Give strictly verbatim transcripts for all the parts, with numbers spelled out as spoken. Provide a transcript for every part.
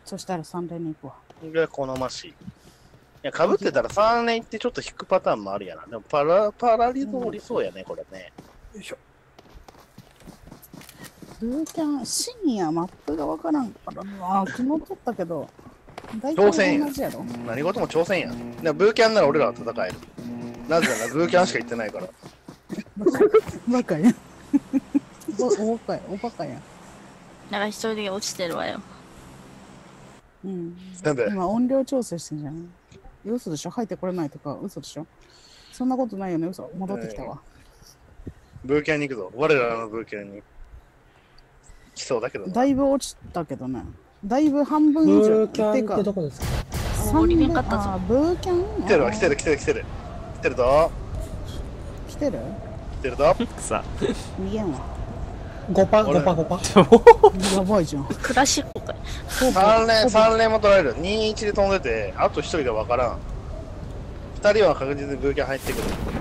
そしたらさん連に行くわ。 が好ましい。いや、被ってたらさん連行ってちょっと引くパターンもあるやな。でもパラ、パラリゾおりそうやね、これね。 よいしょ。 ブーキャン、深夜マップがわからんからな。昨日撮ったけど、大挑戦や体同じやろ。 何事も挑戦や。でブーキャンなら俺らは戦える。なぜならブーキャンしか言ってないから。 バカやん。お、おバカや、おバカやん。 なんか一人で落ちてるわよ。 うん。 なんで今音量調整してんじゃん。嘘でしょ、入ってこれないとか、嘘でしょ。そんなことないよね、嘘。戻ってきたわ。 ブーキャンに行くぞ。我らのブーキャンに。来そうだけどな。 だいぶ落ちたけどね。だいぶ半分以ブ上。 ーキャンってどこですか？ 三分あ、ブーキャン来てるわ、来てる、来てる、来てる。来てるぞ。 来てる来てるぞ。 さ逃げんわ。 ごパー、ごパー、ごパー。 やばいじゃん。 クラシックかい。 さん連、さん連も取られる。にいちで飛んでて、あとひとりがわからん。ふたりは確実にブーキャン入ってくる。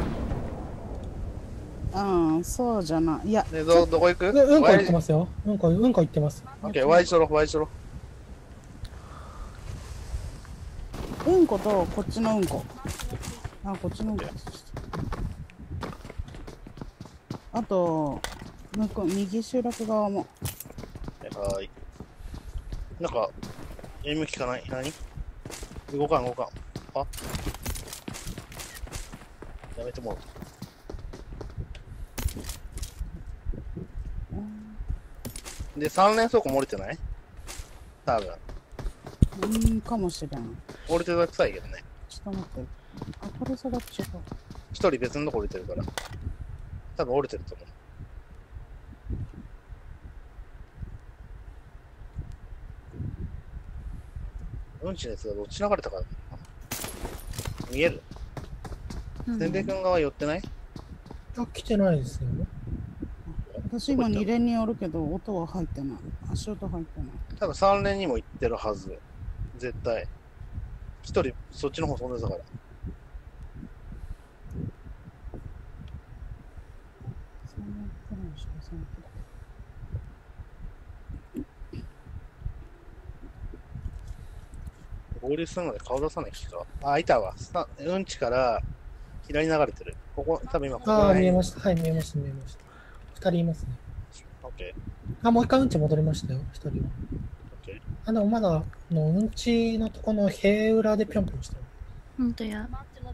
うん、そうじゃない。いや、 で、ど、どこ行く？ でうんこ言ってますよ。うんこ、うんこ言ってます。 オッケー、ワイしろ、ワイしろ。 うんことこっちのうんこ。あ、こっちのうんこ。あと、向こう、右集落側も。 はーい。なんか、エイム効かない？何？動かん、動かん。あ？やめてもらう。で、さん連倉庫も降りてない？多分。 うーん、かもしれん。 降りてたくさいけどね。 ちょっと待って。明るさが違う。 一人別のとこ降りてるから。多分降りてると思う。うんちのやつがどっち流れたかな。見える？せんべいくん側寄ってない？ あ、来てないですよ。 私今に連におるけど、音は入ってない。足音入ってない。 多分さん連にも行ってるはず。絶対。一人そっちの方飛んでたから。合流するまで顔出さない人か。あ、いたわ。さうんちから左に流れてる。ここ、多分今ここああ、 ら辺見えました。はい、見えました、見えました。二人いますね。 オッケあ、もう一回うんち戻りましたよ、一人は。 ー。オッケー。 あ、でもまだ、あのうんちのとこの塀裏でぴょんぴょんしてる。 ほんとや。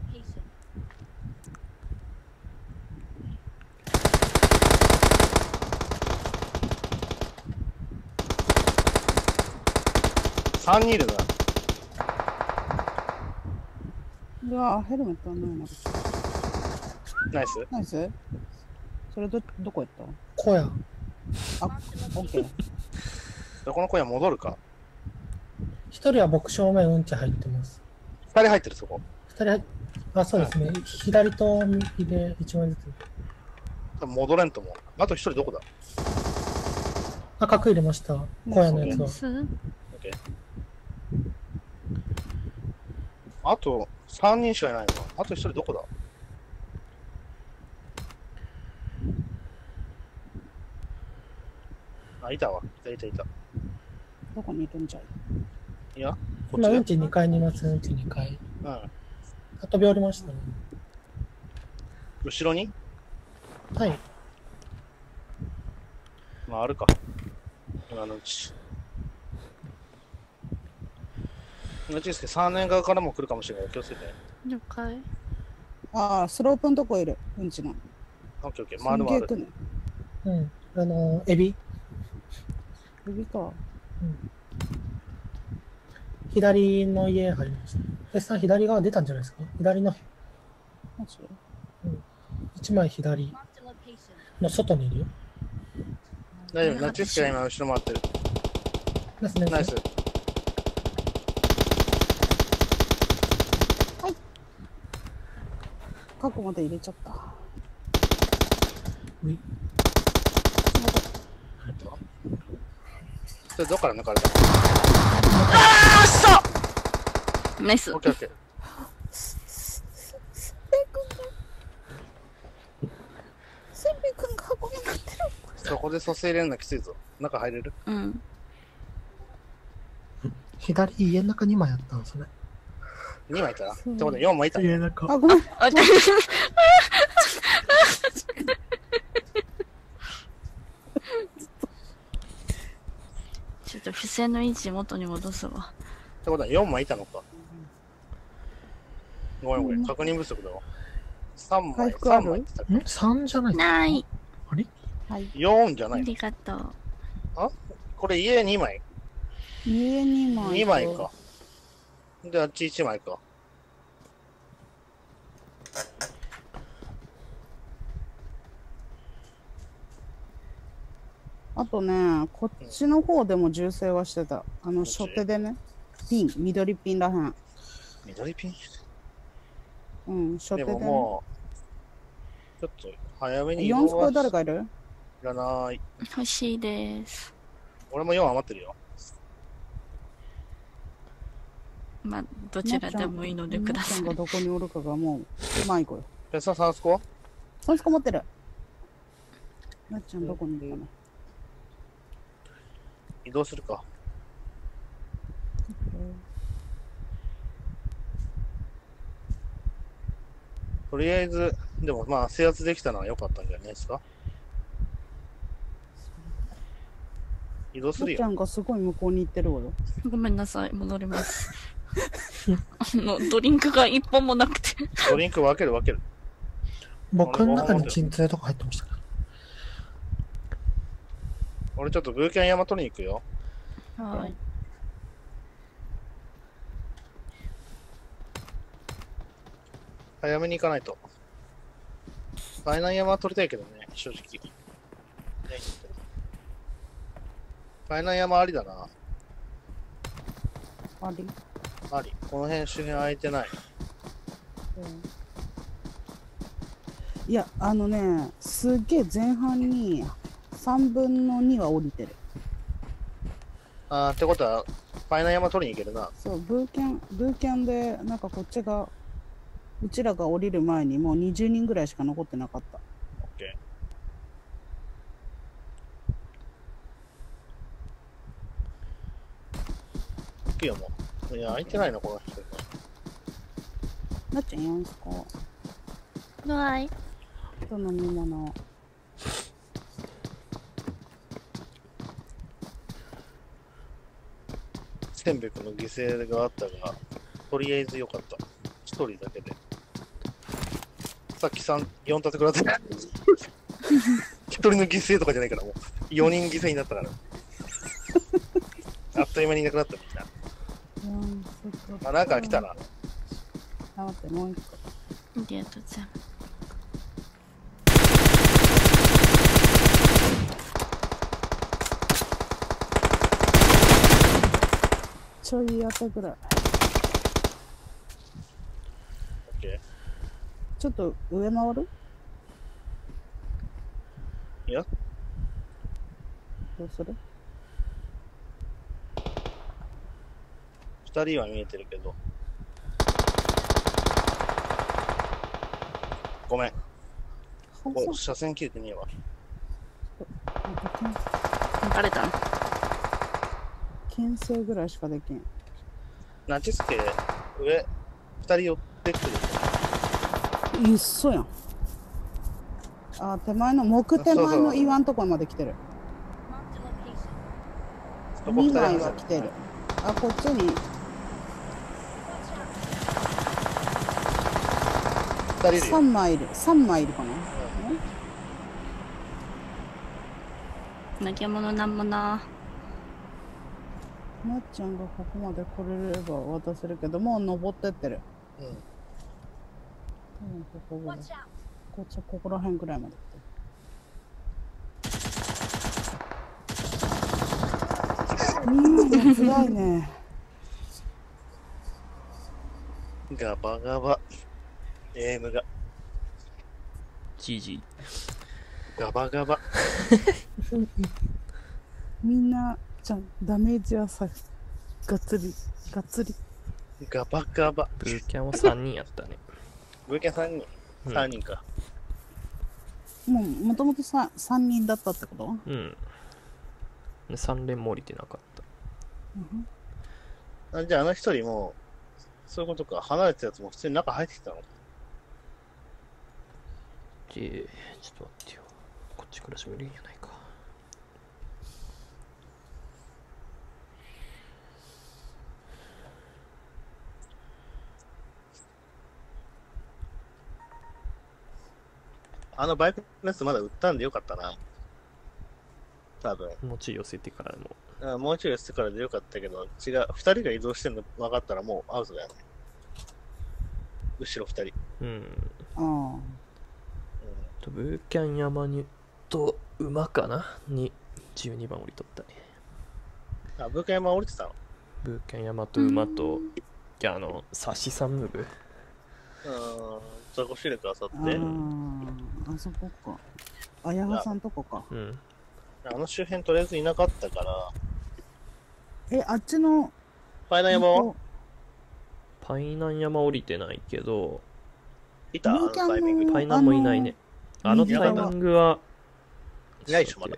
さんにんいるな。 うわ、ヘルメットはないな。 ナイス。 ナイス。それど、どこ行っ小屋。 た？あ、オッケー。 どこの小屋戻るか。 一人は僕正面うんち入ってます。 二人入ってるそこ。 二人入っあ、そうですね。左と右で一枚ずつ。 多分戻れんと思う。あと一人どこだ？ あ、角入れました。小屋のやつは。 オッケー。あとさんにんしかいないのか。あと一人どこだ？あ、いたわ。いたいたいた。 どこにいるんじゃい？ いや、こっ今、 ちうんちにかいにいます、うんちにかい。 うん。 あ、飛び降りましたね。 後ろに？ はい。 まあ、あるか。今のうち。うちですけど、さんねん側からも来るかもしれない。気をつけて。 了解。 ああ、スロープのとこいる。うんちの。 オッケーオッケー。回る回る。 すんげえ来んねうん。あの、エビ。 エビか。 うん。左の家入りました。えさん、左側出たんじゃないですか？左の、 マジ？ 一枚左の外にいるよ。 大丈夫。ナチスケが今後ろ回ってる。 ナイスナイス。 ナイス。 過去まで入れちゃった。 ういそれどっから抜かれた？ あーそうナイス。 オッケーオッケー。 せんべいくんが、せんべいくんが箱になってる。 そこで蘇生入れるのきついぞ。中入れる？ うん。 左家の中にまいあったんですね。 にまいいたな。ってそうことでよんまいいた。 家の中。 あ、ごめん。 あ、ちょちょっと付箋の位置元に戻すわ。 ってことはよんまいいたのか。ごめんごめん、確認不足だわ。さんまい、 回復あるさんまいってた。 ん ?さん じゃないない。 あれはい。 あよんじゃないの。 りがとう。 これ家にまい。 家にまい。 にまいか。で、あっちいちまいか。 あとね、こっちの方でも銃声はしてた。あの、 っち初手でね。ピン、緑ピンらへん。 緑ピンうん、初手でで、ね。 ももう、ちょっと早めに移よんスコ動は誰かいるいらない。 欲しいです。 俺もよん余ってるよ。 まあ、どちらでもいいのでくださいなっちゃん。がどこにおるかがもう、迷子よ。 ペサさんスコさんスコ持ってる。なっちゃんどこにいるかな。 移動するか。とりあえず、でもまあ、制圧できたのは良かったんじゃないですか。移動するよ。 なっちゃんがすごい向こうに行ってるわよ。 ごめんなさい、戻ります。あの、ドリンクが一本もなくて。 ドリンク分ける分ける。 僕の中に鎮痛とか入ってましたね。 俺ちょっとブーケン山取りに行くよ。 はい。 早めに行かないと。ファイナル山は取りたいけどね、正直。ファイナル山ありだな。 あり。 あり。この辺周辺空いてない。 いや、あのね、すっげえ前半にさんぶんのには降りてる。 あーってことは、ファイナル山取りに行けるな。 そう、ブーケン、ブーケンで、なんかこっちが、うちらが降りる前にもうにじゅうにんぐらいしか残ってなかった。 オッケー。行くよ、もう。いや、空いてないの、この人。 なっちゃんやんすかはい。 と飲み物。 千べくの犠牲があったが、とりあえずよかった。一人だけで。さっきさん、よん立てくらって一人の犠牲とかじゃないから、もう、よにん犠牲になったから。あっという間にいなくなったみんな。 うんそっかあ、なんか来たな。 あ、待って、もう一個。 ありがとうございます。 ちょい当てぐらい。 オッケちょっと上回るー。いや、 どうする二人は見えてるけど。ごめん。お、車線切れてねえわ。 バレたの？ 牽制ぐらいしかできん。 ナチスケ、上、二人寄ってくる。 いっそやん。あ、手前の、木手前の岩んとこまで来てる。 そこにまい二人離せは来てる。あ、こっちに、 二人いるよ。 さんまいいる。さんまいいるかな。 投げ物なんもな。 なっちゃんがここまで来れれば渡せるけど、もう登ってってる。 うん。 多分ここぐらい。こっちはここら辺ぐらいまで来てる。みんな辛いね。 ガバガバ。エイムが。 ジジイ。 ガバガバ。 みんな、じゃん、ダメージはさ、がっつり、がっつり。 ガバガバ。 ブーキャンもさんにんやったね。 ブーケンさんにん。 うんさんにんか。 もう、もともとさ、さんにんだったってことうん。さん連も降りてなかった。 あ、じゃああの一人も、そういうことか、離れてたやつも普通に中入ってきたの？ えー、ちょっと待ってよ。こっちから喋るんやないか。 あのバイクのやつまだ売ったんでよかったな。多分。 もうちょい寄せてからの。 あ、もうちょいしてからでよかったけど、違う。二人が移動してんの分かったらもうアウトだよね。後ろ二人。 うん。 あとブーキャン山にと馬かなにじゅうにばん降りとったね。 あ、ブーカ山降りてたの？ ブーキャン山と馬と、いや、あの、サシサンムーブ。 うーん、ザコシルクあさあ。あって。 あ、あそこか。あやはさんとこか。 うん。 あの周辺とりあえずいなかったから、 え、あっちの、 ファイナル山はパイナン山降りてないけど、 いた？あのタイミングで。 パイナンもいないね。あのタイミングは、 いないでしょ、まだ。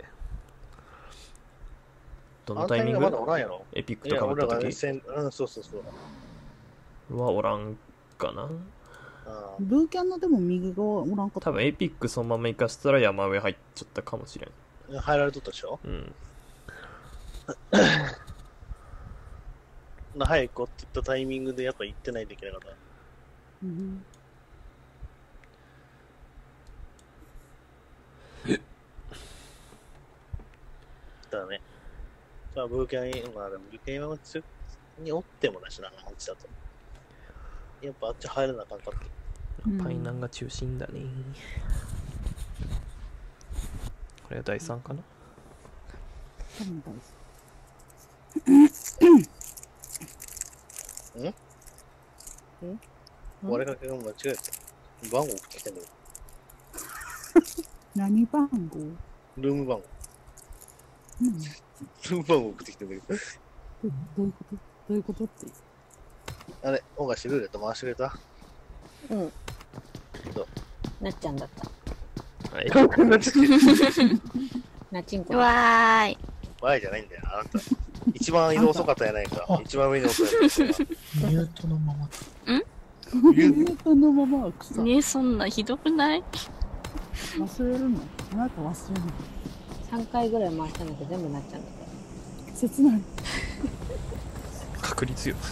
どあのタイミングのタイミングまだおらんやろ？ エピックいや、 とかぶった俺らが時戦うん、そうそうそう。 はおらんかな。 あブーキャンのでも右側おらんかった。 多分エピックそのまま行かせたら山上入っちゃったかもしれん。 あ、入られとったでしょ？ うん。 な、早く行こうって言ったタイミングでやっぱ行ってないといけなかった。 うんだからね。まあ、ブーキャン、まあでもブーキャン山におってもだしな、あっちだと。やっぱあっち入らなあかんかった。 うんパイナンが中心だね。これはだいさんかな。 多分大丈俺が間違えた。番号送ってきたんだよ。 夫。何番号？ ルーム番号。 うん。 ルーム番号送ってきたんだけど。 どどういうこと？どういうことって。 あれ、オガシルーレット回してくれた？ うん。 どう？ なっちゃんだった。 はい。 なちんこ。 わーい。 ワイじゃないんだよ、あなた。一番移動遅かったやないか。一番上に遅かったやないか。 ミュートのまま。 ミュートのまま草。 ねえ、そんなひどくない？ 忘れるの？あなた忘れるの？ さんかいぐらい回したんだけど全部なっちゃうんだった。 切ない。 確率よ。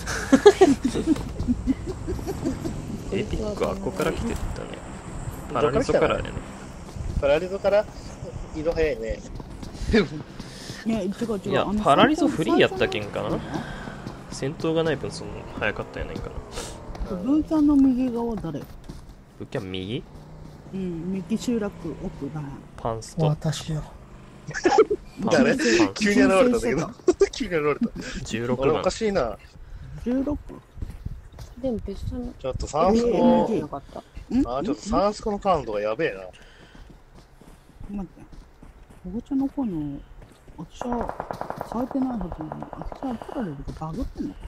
エピックはここから来てったね。パラリゾからね。 パラリゾから移動早いね。 いや、違う違う。 いやあの、 パラリゾフリーやったけん最かな。戦闘がない分その早かったやないかな。 初のブーキャンの右側誰？ ブーキャン右うん、右集落奥だ。 パンスト。 私よ。 誰？ パン急に現れたんだけど。急に現れた。 じゅうろくばん俺おか。しいな。 じゅうろく？ でも別にちょっとサンスえコーなかった。 んあ、ちょっとサンスコのカウントがやべえな。 待って。おばちゃんの声の、私は変えてないはずなのに、私はパラレルでバグってんのか。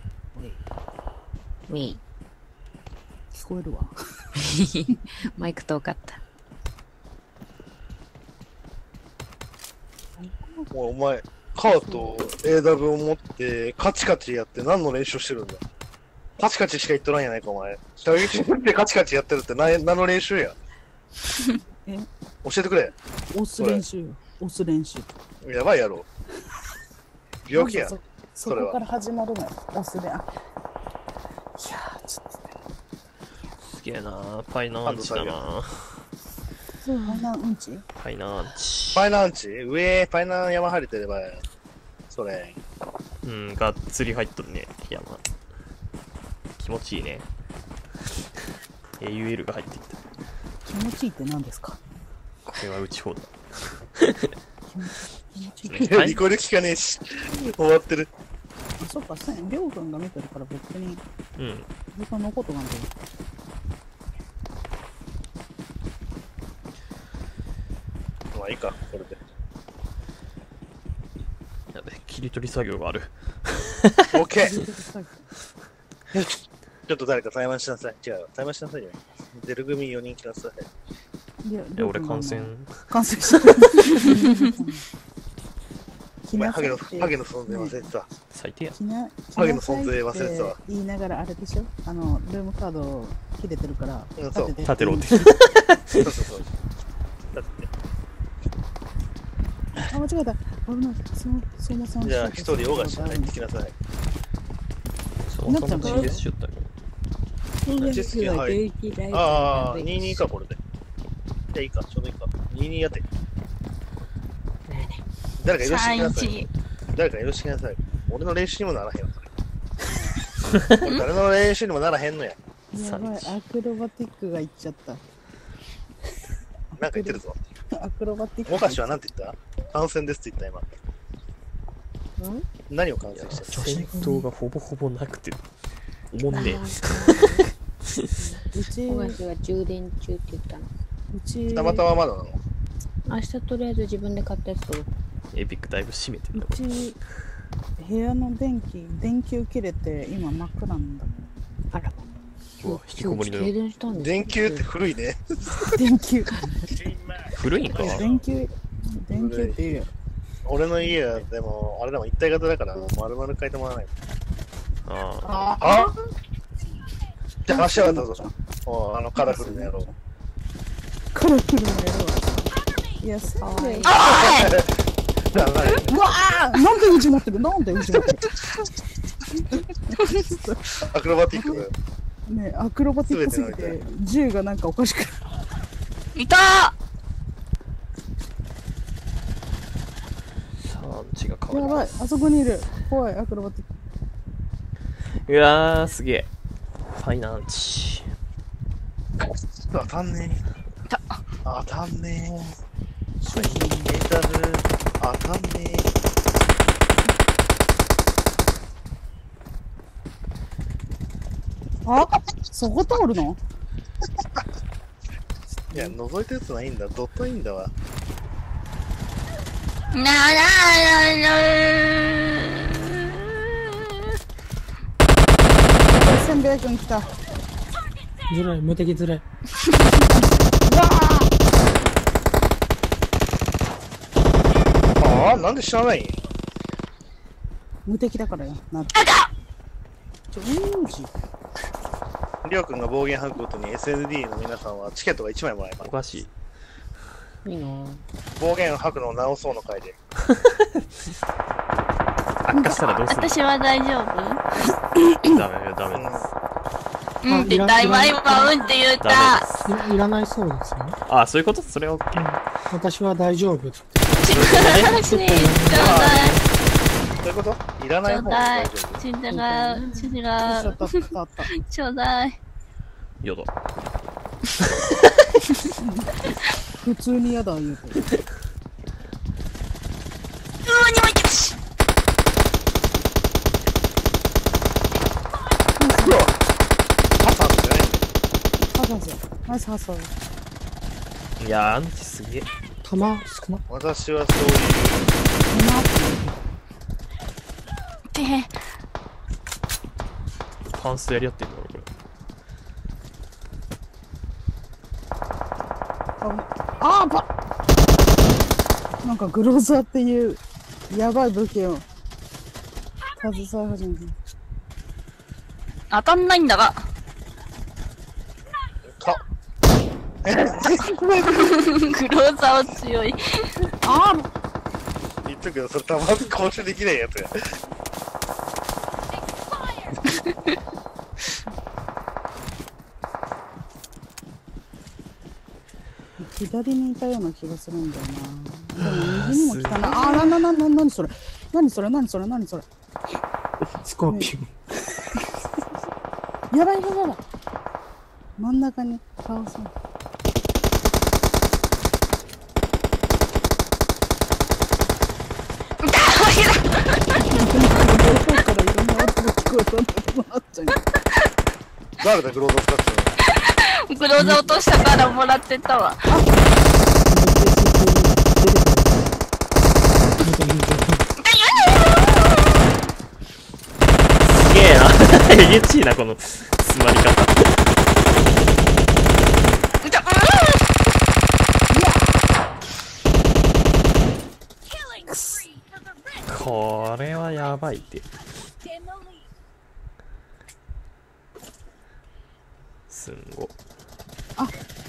ウィー。 聞こえるわ。 マイク遠かった。 もうお前、カーと エーダブリュー を持ってカチカチやって何の練習してるんだ？カチカチしか言っとらんやないか、お前。射撃ってカチカチやってるって何何の練習や？ え教えてくれ。 押す練習よ。押す練習。 やばいやろ。病気や。 そそそれはこから始まるのよ。押すで。あいやー、ちょっとね。 すげえな。パイナンチだな。 そう、あんなうんちパイナンチ。 パイナンチ上、パイナン山入れてれば、それ。 うん、がっつり入っとるね、山。気持ちいいね。エーユーエル が入ってきた。 気持ちいいって何ですか？ これは打ち放題。 気持ちいい。 はいリコール聞かねえし、終わってる。 あ、そっか、りょうくんが見てるから別に、 うん。 時間のことなんだよ。 まあいいか、これで。 やべ、切り取り作業がある。 オッケーちょっと誰か対話しなさい。違う、対話しなさいよ。出る組よにん来なさい。 いや、 え、俺感染。 感染してる。 お前、 来なさいハゲの、 ってハゲの存在忘れてた。 最低や。 来なハゲの存在忘れてたわ。 言いながらあれでしょ、あのルームカード切れてるからうんそう立てて立てろって。 そうそうそう。だって、 あ、間違えた。危ない。そそもそもじゃあ、一人、オガシ入ってきなさい。 そもそも ジーエス しよったけど。 ジスキン入る。ああ、にじゅうにか、これで。じゃあいいか、ちょうどいいか。にじゅうにやって。誰か移動してきなさい。誰か移動してきなさい。俺の練習にもならへんわ、それ。俺誰の練習にもならへんのや。 やばい、アクロバティックがいっちゃった。 なんか言ってるぞ。 アクロバティック。 オガシはなんて言った感染ですって言った今。 ん何を感染した戦闘がほぼほぼなくて、おもんねえ。 うち、 小橋が充電中って言ったの。 うち、 たまたままだなの。 明日とりあえず自分で買ったやつとエピックだいぶ閉めてるな、 うち、部屋の電気、電球切れて今真っ暗なんだ。 あらうわ引きこもりの停電したんです電球って古いね。 電球。 古いんか。 電球、電球って言うよ。 俺の家はでも、あれだもん、一体型だから、丸々変えてもらわない。 ああじゃあ、話しやがったぞ。おあのカラフルな野郎。 カラフルな野郎は。いや、せんべい。 だからうわー、なんでうち持ってる、なんでうち持ってる。 アクロバティックだよ。 ねえ、アクロバティックすぎて銃がなんかおかしくなる。 いたー。 産地が変わる。 やばい、あそこにいる。怖い、アクロバティック。 うわー、すげえ。ファイナンチ。 当たんねえ。 た当たんねえ。シャインメタル。当たんねあ、そこ通るの？ え。いや、覗いたやつないんだ。ドットいいんだわ。 ななななせんべいくん来た。 ずるい、無敵ずるい。 ああ、なんで知らない？ 無敵だからよ。なちょ、うんじ。 りょうくんが暴言吐くごとに エスエヌディー の皆さんはチケットがいちまいもらえます。 おかしい。 いいな暴言吐くのを直そうの回で。 悪化したらどうする私は大丈夫？ ダメよ、ダメです。 うんって言った。今今うんって言っダメた。 です。 いいらないそうですよね。 ああ、そういうことそれは OK。 私は大丈夫って。 私ちょうだい。 そういうこといらない方がちょうだい大丈夫。。 ち違う。ち違あったあう。 ったあった。 ちょうだい。 よだ。 普通に嫌だ言うて。 うーにもいけたし。 ハサンじゃないんだよ。 ハサス。ナイスハサス。 いやー、アンチすげえ。 弾少な。 私はそういう。 てパンストやり合ってんだろ、これ。 あーばなんかグローザーっていうやばい武器を携え始めた。 当たんないんだが。 か。 グローザーは強い。 あ言っとくけど、それたまに交渉できないやつや。 左にいたような気がするんだよな。でも右にも来たな。あーなななななにそれ。何それ何それ何それ。 スコーピオン。 やばいやばいやばい。真ん中に倒そう。からいろんな音が聞こえたんだけど、あっちゃんに。 誰だ、グロード使ってたの。 グローザー落としたからもらってたわ。 すげえな。えげちいな、この詰まり方。 それはやばいって。すんご。 あ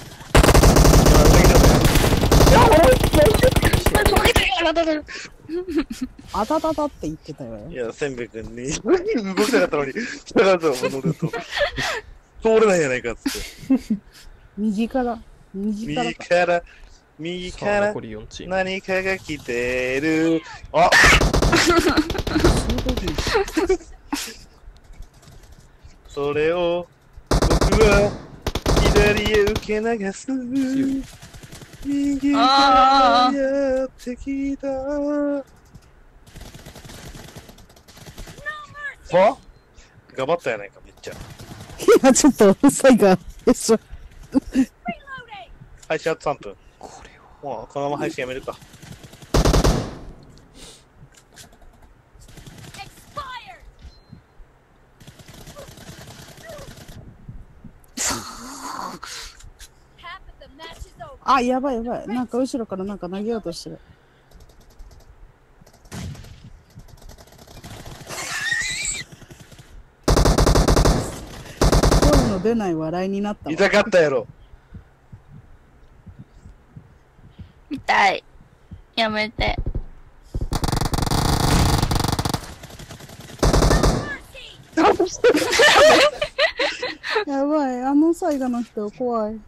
あたたたって言ってたよ。 いや、せんべいくんに動きたかったのに、下がったの乗ると、通れないじゃないかっつって。 右から、右から右から、右かさあら残りよんチーム。 何かが来てる。あそれを僕は左へ受け流す。右からやってきた。あ頑張ったやないか、めっちゃ。 いや、ちょっとうるさいが、よいしょ。 配信あとさんぷん。 これは。 もうこのまま配信やめるか。 あ、やばいやばい。なんか後ろからなんか投げようとしてる。声の出ない笑いになったわ。 痛かったやろ。 痛い。やめて。 やばい。あの最後の人怖い。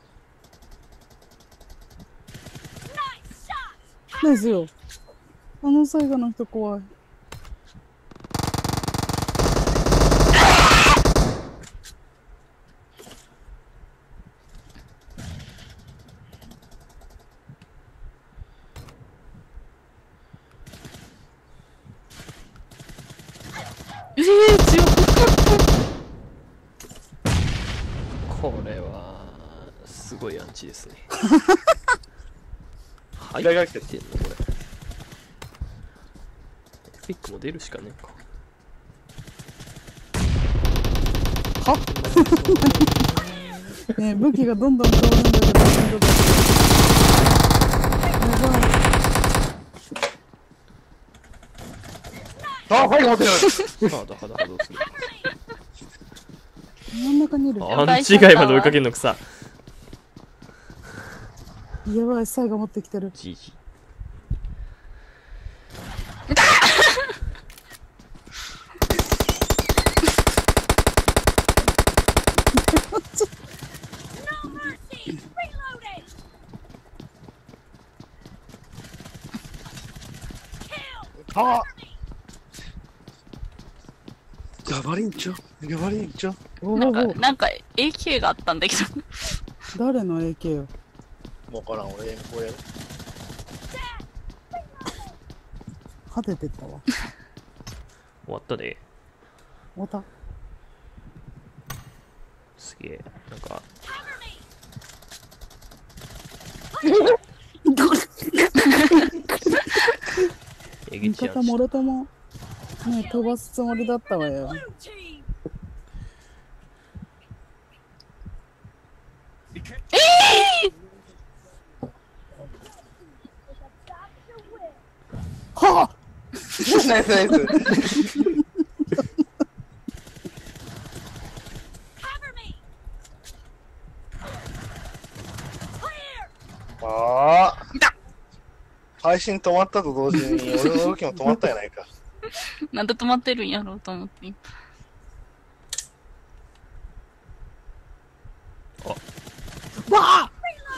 ですよ。あの最後の人怖い。 ええー、強これはすごいアンチですね。はい、 裏返ってるてんのこれ。エピックも出るしかねえか。 はねえ、武器がどんどん変わるんだけど、やばい。 あ、はい、持ってる。 ハードハードハードする。 真ん中にいる。 アンチ以外まで追いかけんのくさ。 やばい、サイが持ってきてる。 ジジ。 あガバリンチョガバリンチョおなんか、 お、 なんか エーケー があったんだけど。 誰の エーケー よ。 もうからん、俺、こうやる。 果ててったわ。 終わったで。 終わった。 すげえ。なんか。えげ味ちやん方もろともね飛ばすつもりだったわよ。はあナイスナイス。ああ。配信止まったと同時に俺の動きも止まったやないか。 なんで止まってるんやろうと思って。 あわあ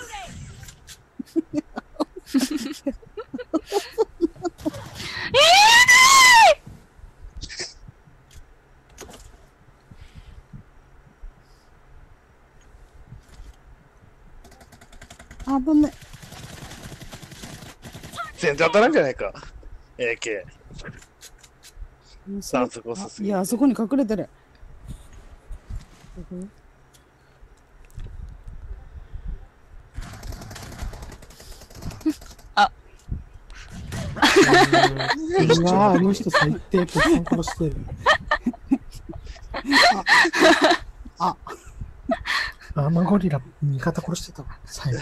あぶね。 全然当たらんじゃないか。エーケー。 それダンスコースすぎるいや、あそこに隠れてる。どこあうわー、あの人最低、おっさん殺してる。 あアーマゴリラ、味方殺してたわ、最後。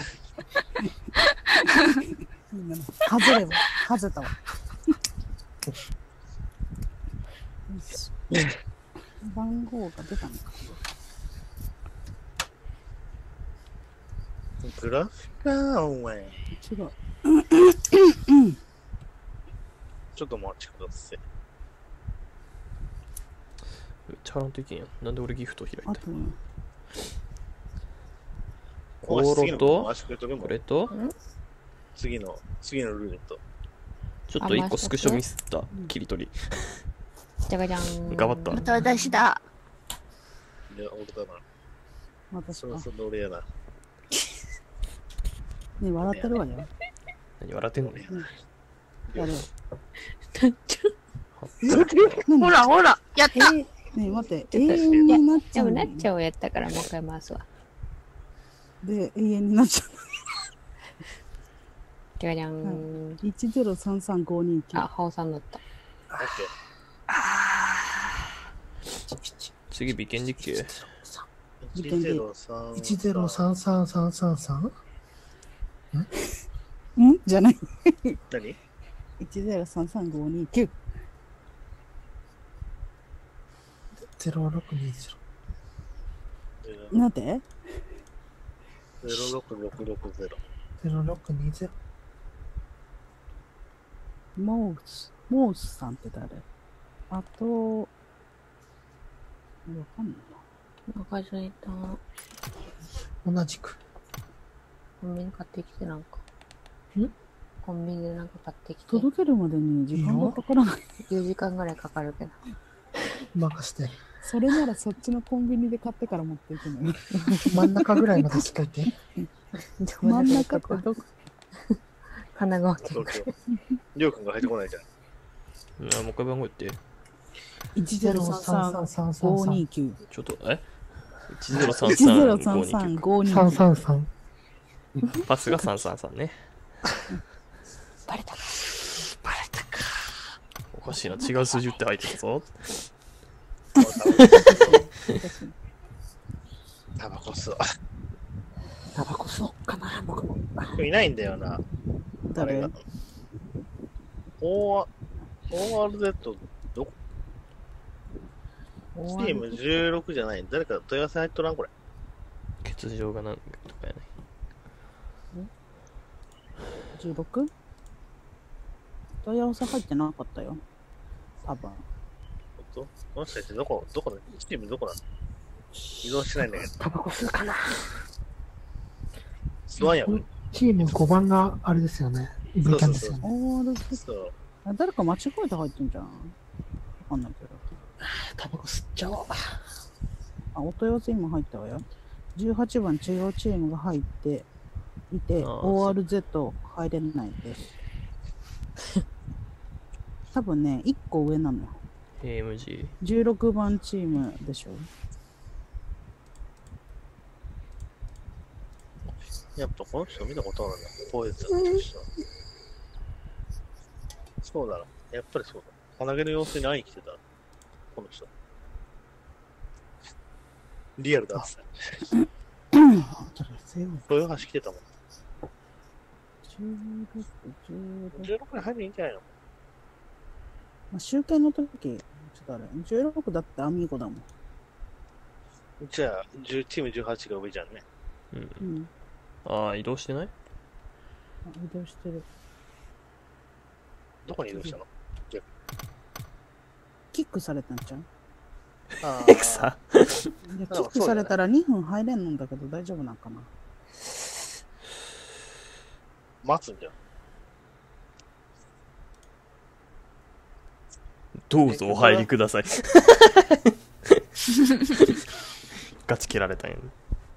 外れば、外れたわ。 番号が出たのか。 グラフィカーお前。 違う。 ちょっとお待ちください。 めっちゃ払んといけんやん。なんで俺ギフト開いたあとね、 コーロと回してくれとるもんこれと、 次の、次のルーレット。 ちょっと一個スクショミスった切り取り。 じゃがじゃん。 頑張ったまた私だ。 いや、俺だな。 私か。 そろそろ俺やな。 ね、笑ってるわよ。 何笑ってんの俺やな。 やれ。 ほらほら、やった。 えー、ねえ、待って、永遠になっちでもゃうのなっちゃうやったからもう一回回すわ。 で、永遠になっちゃうじゃがじゃん。 の。いちゼロさんさんごにきゅう。 あ、ハオさんだった。 オッケ次美剣実況。 ー。いちゼロさん。 いちゼロさんさんさんさんさん? んじゃない。 何？ いちゼロさんさんごにきゅう。 ゼロろくにゼなんてゼロろくろくろくゼロ。 ロ。ゼロろくにゼロ。 モース、モースさんって誰？あと、わかんないお腹空いた。 同じく。 コンビニ買ってきてなんか。 んコンビニでなんか買ってきて。 届けるまでに時間がかからない。 よじかんぐらいかかるけど。 任して。 それならそっちのコンビニで買ってから持っていくのよ。 真ん中ぐらいまでしといて。 真ん中ってどこ？ 神奈川県。 東京。りょうくんが入ってこないじゃん。 うん、もう一回番号言って。 いちゼロさんさんごにきゅう。 ちょっと、え ?いちゼロさんいちゼロさんさんごにきゅう。 さんごにきゅう。 さんさんさん。 パスがさんさんさんね。 バレたか。 バレたか。おかしいな、違う数字打って入ってるぞ。 タバコ吸う。 タバコ吸おうかな、僕も。 いないんだよな。 誰？ オーアールゼット どこ？チームじゅうろくじゃない。誰か問い合わせ入っとらんこれ。 欠場がなんとかやない。 じゅうろく？問い合わせ入ってなかったよ。多分。 ほんと？もしかしてどこ、どこだ？チームどこなの？移動してないんだけど。 タバコ吸うかな。 吸わんやろ。 チームごばんがあれですよね。イブキャンですよね。 オールズそう。 あ、誰か間違えて入ってんじゃん。わかんないけど。 タバコ吸っちゃおう。 あ、お問い合わせ今入ったわよ。じゅうはちばん違うチームが入っていて、 あーオーアールゼット 入れないです。多分ね、いっこ上なのよ。 エーエムジー。 じゅうろくばんチームでしょ。 やっぱこの人見たことあるな。こういうやつ。そうだな。やっぱりそうだ。鼻毛の様子に会いに来てた。この人。リアルだっつって。豊橋来てたもん。 じゅうろく、じゅうろく。 じゅうろくに入るんじゃないの？ まあ、集計の時、ちょっとあれ、じゅうろくだってアミーゴだもん。 じゃあ、じゅうチームじゅうはちが上じゃんね。 うん。 うん。 ああ、移動してない？ あ、移動してる。 どこに移動したの？ キックされたんちゃう？ あエクサいや、キックされたらにふん入れんのんだけど大丈夫なんかな。 待つんだよ。 どうぞお入りください。ガチ蹴られたんやね。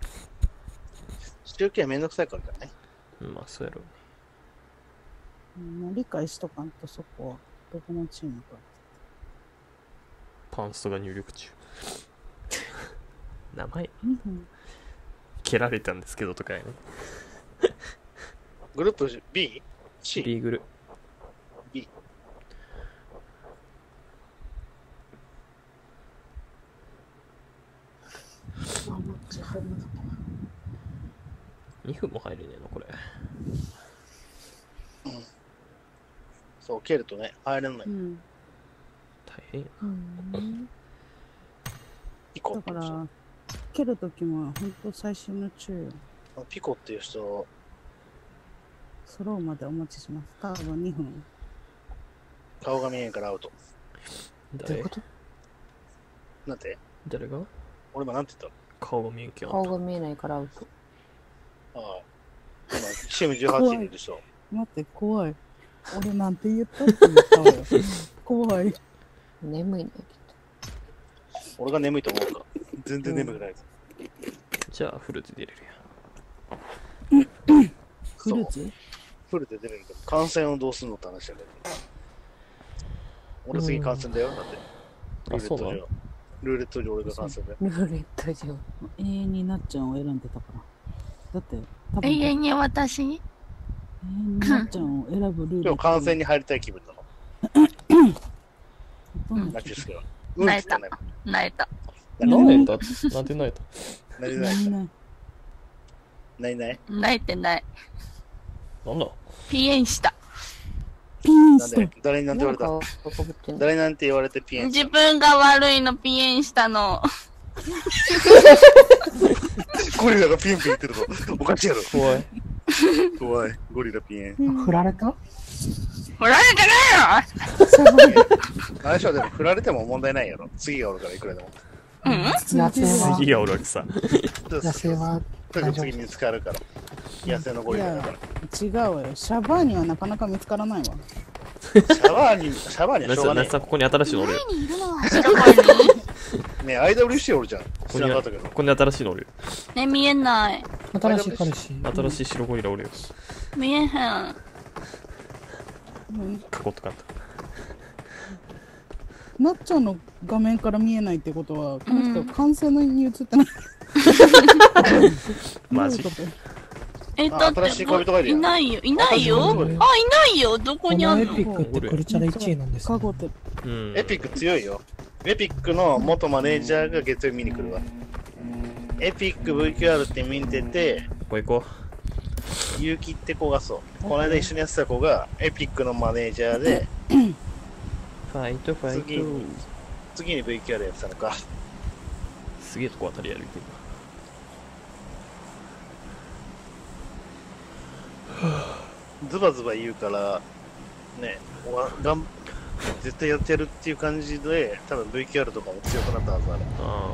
集計めんどくさいからじゃない？ うんまあ、そうやろうね。 うん、理解しとかんとそこは、どこのチームか。 パンストが入力中。名前、 にふん。 蹴られたんですけどとかやね。 グループ B？C？ リーグル。 B。 にふんも入れねえのこれ。 そう、蹴るとね、入れない。 うん。 大変や。 うん。 コだから、蹴るときも本当細心の注意を。 ピコっていう人、 揃うまでお待ちします。多分にふん。 顔が見えんからアウト。 誰どういうこと？ なんて誰が俺今なんて言っ顔が見えんけん。 顔が見えないからアウト。 たああ。今、シーエムじゅうはち 人いるでしょ。 待って、怖い。俺なんて言ったって言ったわよ。怖い。 眠いね、きっ俺が眠いと思うか。全然眠くない。 じゃあフルで出れるフルーツフルで出れるけど、感染をどうすんのって話だけど。俺次感染だよ、だって。ルーレットそうなの上。ルーレット上俺が感染だよ。 と。ルーレット上。 永遠になっちゃんを選んでたから。だって、多分永遠に私永遠になっちゃんを選ぶルール。 でも感染に入りたい気分なの。 うんナチュスケは。うんって言ったね。 泣いた。 やん。なんでだなんでないと。 なになにないない。 ないない泣いてない。 なんだピエンした。 ピンなんストで誰になんて言なんわれたか、かぶってんの。 誰なんて言われてピエン自分が悪いのピエンしたの。 ゴリラがピンピン言ってるぞ。おかしいやろ。 怖い。 怖い。ゴリラピエン。 振られた？ 振られてないよ。 あれでしょ、でも振られても問題ないやろ。次がおるからいくらでも。 うん野生は次がおるわけさ。 野生はすぐ次見つかるから。野生のゴリラだから。 違うわよ。シャバーにはなかなか見つからないわ。 シャワーに、シャワーにはしょうがないナス。さん、ここに新しいのおるよ。 前にいるのは白ゴリねえ、アイダブリューシー おるじゃん。 こ知こにらなかったけどこ。こに新しいのおるよ。 ね、見えない。 新しい彼氏。 新しい白ゴリラおるよ。 見えへん。 囲っとかんと。 なっちゃんの画面から見えないってことは、この人完成のに映ってない。 マジどういうことえ、 あだって新しい恋人がいるやんいないよ。いないよ。あ、い新しい恋人ないよ。どここにあんののエピックってクルチャでいちいなんですね。 カゴって。 うん。 エピック強いよ。エピックの元マネージャーが月曜日見に来るわ。エピック ブイキューアール って見てて、 ここ行こゆうきって子がそう。この間一緒にやってた子がエピックのマネージャーで、 う。ファイトファイ次ト。 次に ブイキューアール やってたのか。 すげえとこ当たり歩いてる。 ズバズバ言うから、ね、わがん絶対やってやるっていう感じで、多分 ブイキューアール とかも強くなったはずある。 あ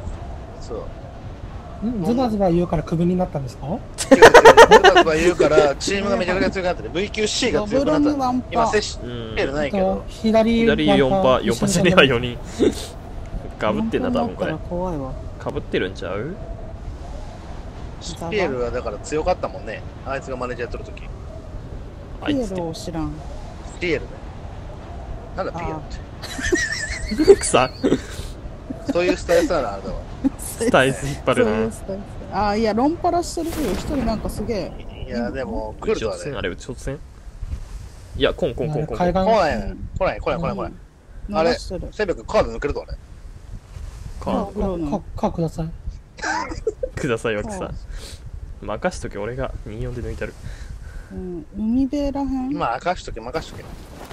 そう。 んズバズバ言うからクビになったんですか？ ズバズバ言うから、チームがめちゃくちゃ強くなってる。ブイキューシー がダ強くなったブルにワンの。今、 パ接しあ。うん。 てるないけとど、 左左よんパー、よんパーじゃねえわ、 よ。 よにん。かぶってんな、多分これワン。パだったら怖いわ。 かぶってるんちゃうシピエルはだから強かったもんね。あいつがマネージャーやってる時。 ピエあいつってロを知らん。 ピエルね。なんだピエルって。草て。そういうスタイルなのあれだわ。 スタイス引っ張るな。 そういうスタイルああ、いや、ロンパラしてるよ。一人なんかすげえ。 いや、でも、来るとはね。 打ち落とせんあれ、打ち落とせんいや、コンコンコンコンコン。 海岸来ないね。来ない、来ない、来ない、来ない。あれ流してる。 セベ君カード抜けるとはね。 カー黒のか、かください。 ドくださいわけさ。任しとけ、俺がにじゅうよんで抜いてる。 うん、海辺らへん。 今、任しとけ、任しとけ。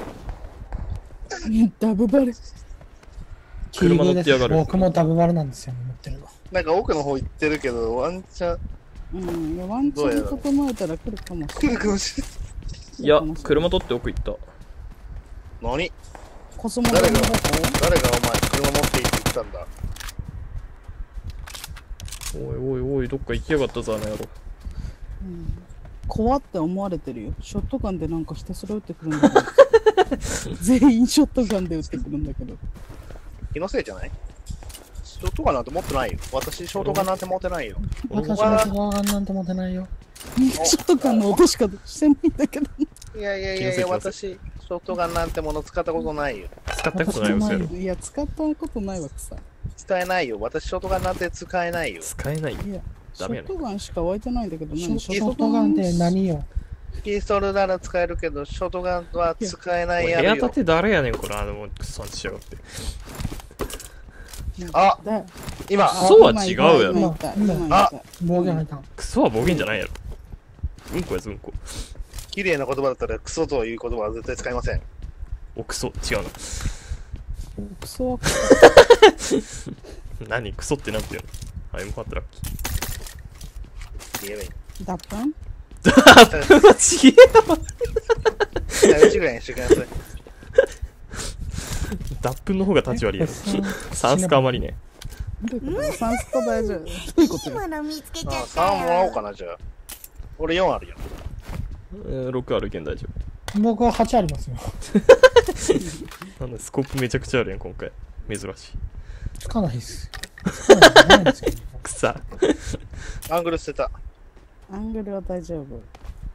ダブバレ。 車乗ってやがる僕もダブバルなんですよね、持ってるの。 なんか奥の方行ってるけど、ワンチャンうん、いやワンチャン整えたら来るかもし来れない。 るかもしれいや、車取って奥行った。 ない。何コスモド誰がの方誰がお前、車持って行って言ったんだ。 おいおいおい、どっか行きやがったぞ、あの野郎。 怖って思われてるよ。ショットガンでなんかひたすら撃ってくるんだけど。全員ショットガンで撃ってくるんだけど。 気のせいじゃないショートガンなんて持ってないよ。私、ショートガンなんて持ってないよ。 私もショーガンなんて持てないよ。 ショットガンの音しかしてないんだけど。 いやいやいやいや、私、ショートガンなんてもの使ったことないよ。 使ったことないよ、それ。 いや、使ったことないわけさ。 使えないよ。私、ショートガンなんて使えないよ。 使えないよ。 いや、ショダメやねットガンしか湧いてないんだけど、何ショショートガンって何よ？ ピストルなら使えるけど、ショートガンは使えない部やるよ。 屋建て誰やねん、これ。あの、くっさんしやがって。 あだ今、 クソは違うやろ今いた今いた今いあた暴言吐いたん。 クソは暴言じゃないやろ。うんこやつ、うんこ。 綺麗な言葉だったら、クソという言葉は絶対使いません。 お、クソ。違うな。 クソは何クソってなんていうの？あ、エムフォー ラッキ言えばいい。 脱粉ー。ちげえよ。 うちぐらいにしてください。 脱粉の方が立ち悪いやろ。サンスカあまりね。 どういうこと？サンスカ大丈夫。どういうことよ。 もの見つけちゃあ、 ったさんもらおうよ。 かな、じゃあ。俺よんあるよ。 えー、ろくあるけん大丈僕ははちありますよ。 夫。なんだスコープめちゃくちゃあるやん、今回。珍しい。 つかないっす。つかないじゃないんですけど。 くさ。 アングル捨てた。 アングルは大丈夫。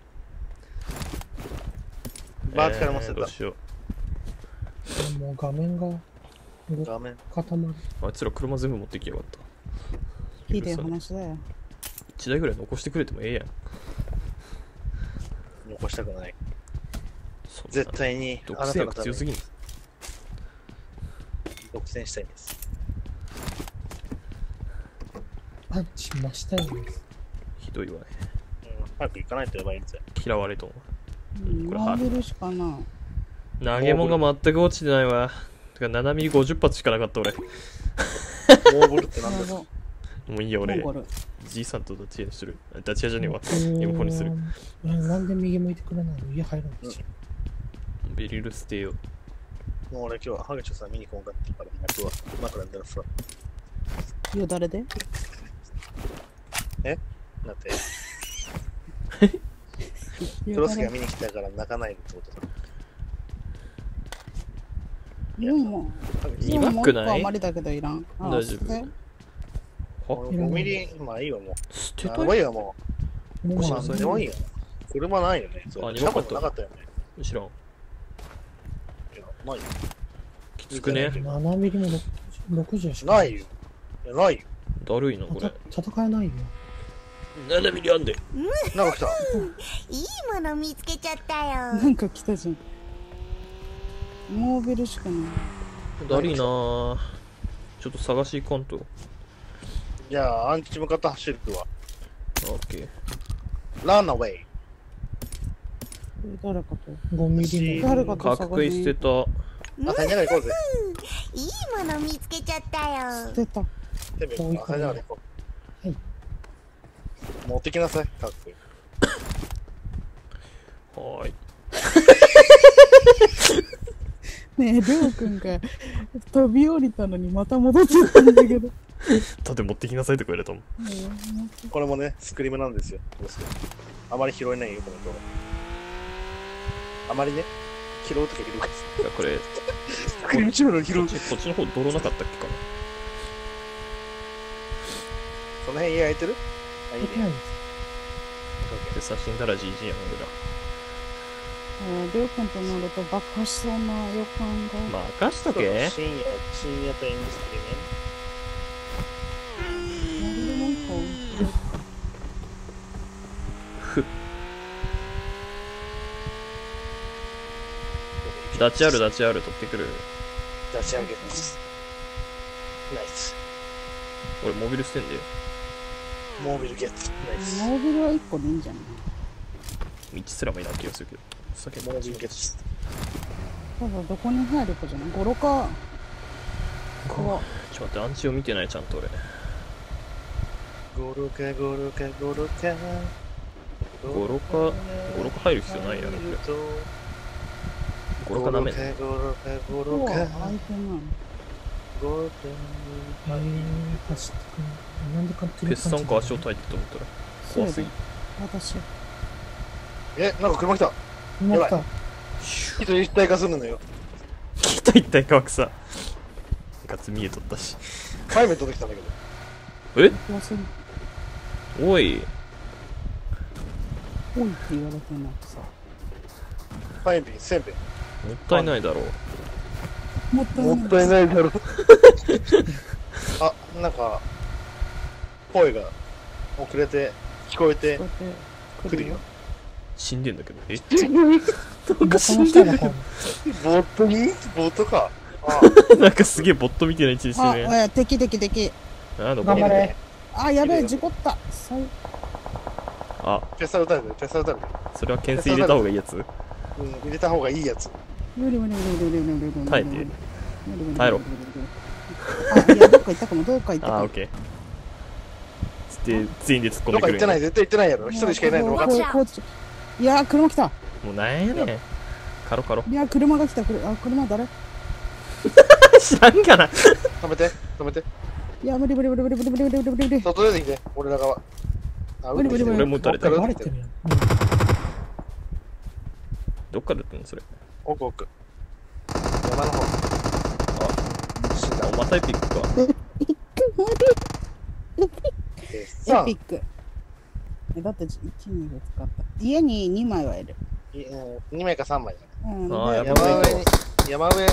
バーティカルも捨てたえーどう。しよもう画面が画面。 固まる。 う。あいつら車全部持ってきやがった。 ひでえ話だよ。 いちだいぐらい残してくれてもええやん。 残したくない。 そんな絶対にあ独なた占のために欲強すぎん。 独占したいんです。 パンチ真下に。 ひどいわね。 うん、早く行かないとやばいんですよ。 嫌われとんわ。 うん、 これモービルしかな投げ物が全く落ちてないわ。てかななミリごじゅっ発しかなかった俺。もモーブルってい。 なんですか？ ういいや俺モン。ゴル。 じいさんとどっちにする？あダチ屋じゃねえわ。エムフォーにする。 えーなんで右向いてくれないの？家入るんですよ。 ベリル捨てよう。 もう俺今日はハゲチョさん見に来んかったから、僕は枕でるフラ。 よだれでだって、トロスケが見に来たから泣かないってことだ。 でも、 ハゲチいョでももう一個いくない余りだけどいらん。あ大丈夫捨てあ、 俺ごミリ、まあいいわもう。 捨てたやばいよももう。もうしなさい何でもいいよ。車ないよね。そうあ近くになかったよね。 知らん。 いや、ないよ。 きつくね。 ななミリもろくじゅうしかないよ。いや、ないよ。 だるいなこれ。 た戦えないよ。 ななミリあんで。 なんか来た。 いいもの見つけちゃったよ。 なんか来たじゃん。モービルしかない。 だるいなぁ。ちょっと探し行かんと。 じゃあ、アンチ向かって走るわ。 オッケー。 ランアウェイ。 誰かと。 ごミリの。 誰かとかっ探こいい捨てた。 あ、サイナガ行こうぜ。 いいもの見つけちゃったよ。 捨てた。 てめえ、あ、サイナガ行こう。 はい。 持ってきなさい、かっこいい。 はーい。 ねえ、りょうくんが飛び降りたのにまた戻ってったんだけど。 盾持ってきなさいとか言われたもん。 これもね、スクリームなんですよ。どうしてあまり拾えないよ、この動画。あまりね、拾うとき拾うかいやこれ、 スクリームチームの拾うこっ。ちこっちの方泥なかったっけかな。 その辺家空いてるあ、いいね。 できないんです。 で、写真だらじいじやん、俺ら。 えーりょうくんと乗ると爆破しそうな予感が。 任しとけ。 深夜、深夜と演じて乗るでもいいか。 ふダチあるダチある取ってくる。 立ち上げます。ナイス。 俺モビル捨てんだよ。 モービルゲット。ナイス。 モービルはいっこでいいんじゃない？ 道すらもいない気がするけど。酒モービルゲット。 ただどこに入るかじゃない？ゴロか。 ちょっと待って、アンチを見てない、ちゃんと俺。 ゴロカゴロカゴロカ。 ゴロカ、ゴロカ入る必要ないやろ、これ。ゴロカなめん。 ゴロカゴロカゴここはロカ。 開いてない。 ゴロえー、走ってくる。なんでかってペッサンか足音入ってと思ったら怖すぎ。 私。 カ。え、なんか車来た。 今来た。 人一体化するのよ。 来た一体乾くさ。ガツ見えとったし。 背面飛んできたんだけど。 え怖すぎ。 おい。 おいって言われてなくさ。 背面、せんべい。 もったいないだろう。 もったいない。 もったいないだろ。あ、なんか、声が遅れて、聞こえてこうやってくるよ。。 死んでんだけど。えなんか死んでる。 ボットにボットか。あなんかすげえボットみたいな位置にしてあ、 るね。 え、敵敵敵。 あの頑張れ。 あ、やべえ、事故った。最あ、 ペッサルタイム、ペッサルタイム。 それは懸垂入れた方がいいやつ。 うん、入れた方がいいやつ。 無理無理無理無理無理無理無理。 耐えて無理無理無理耐えろ。 あ、いや、どっか行ったかも、どっか行ったかも。 あー、オッケー。つって、全員で突っ込んでくるんやどっか行ってない、絶対行ってないやろ。一人しかいないの分かってる。 こうこうこういやー、車来た。 もうなんやねん。カロカロ。 いやー、車が来た。これあ、車誰？ 知らんかな。 止めて、止めて。 いや、無理無理無理無理無理無理無理無理無理。 外出てきて、俺ら側。あ、 無理無理無理俺も撃たれたよ。 バレてるやん。 どっから撃ってんのそれ。 奥奥。山の方。死んだ。 あ、またエピックか。 えエさピック。え、だっていちにんで使った。家ににまいはいる。 にまいかさんまいだね。 うん。であーやばい山上に、山上。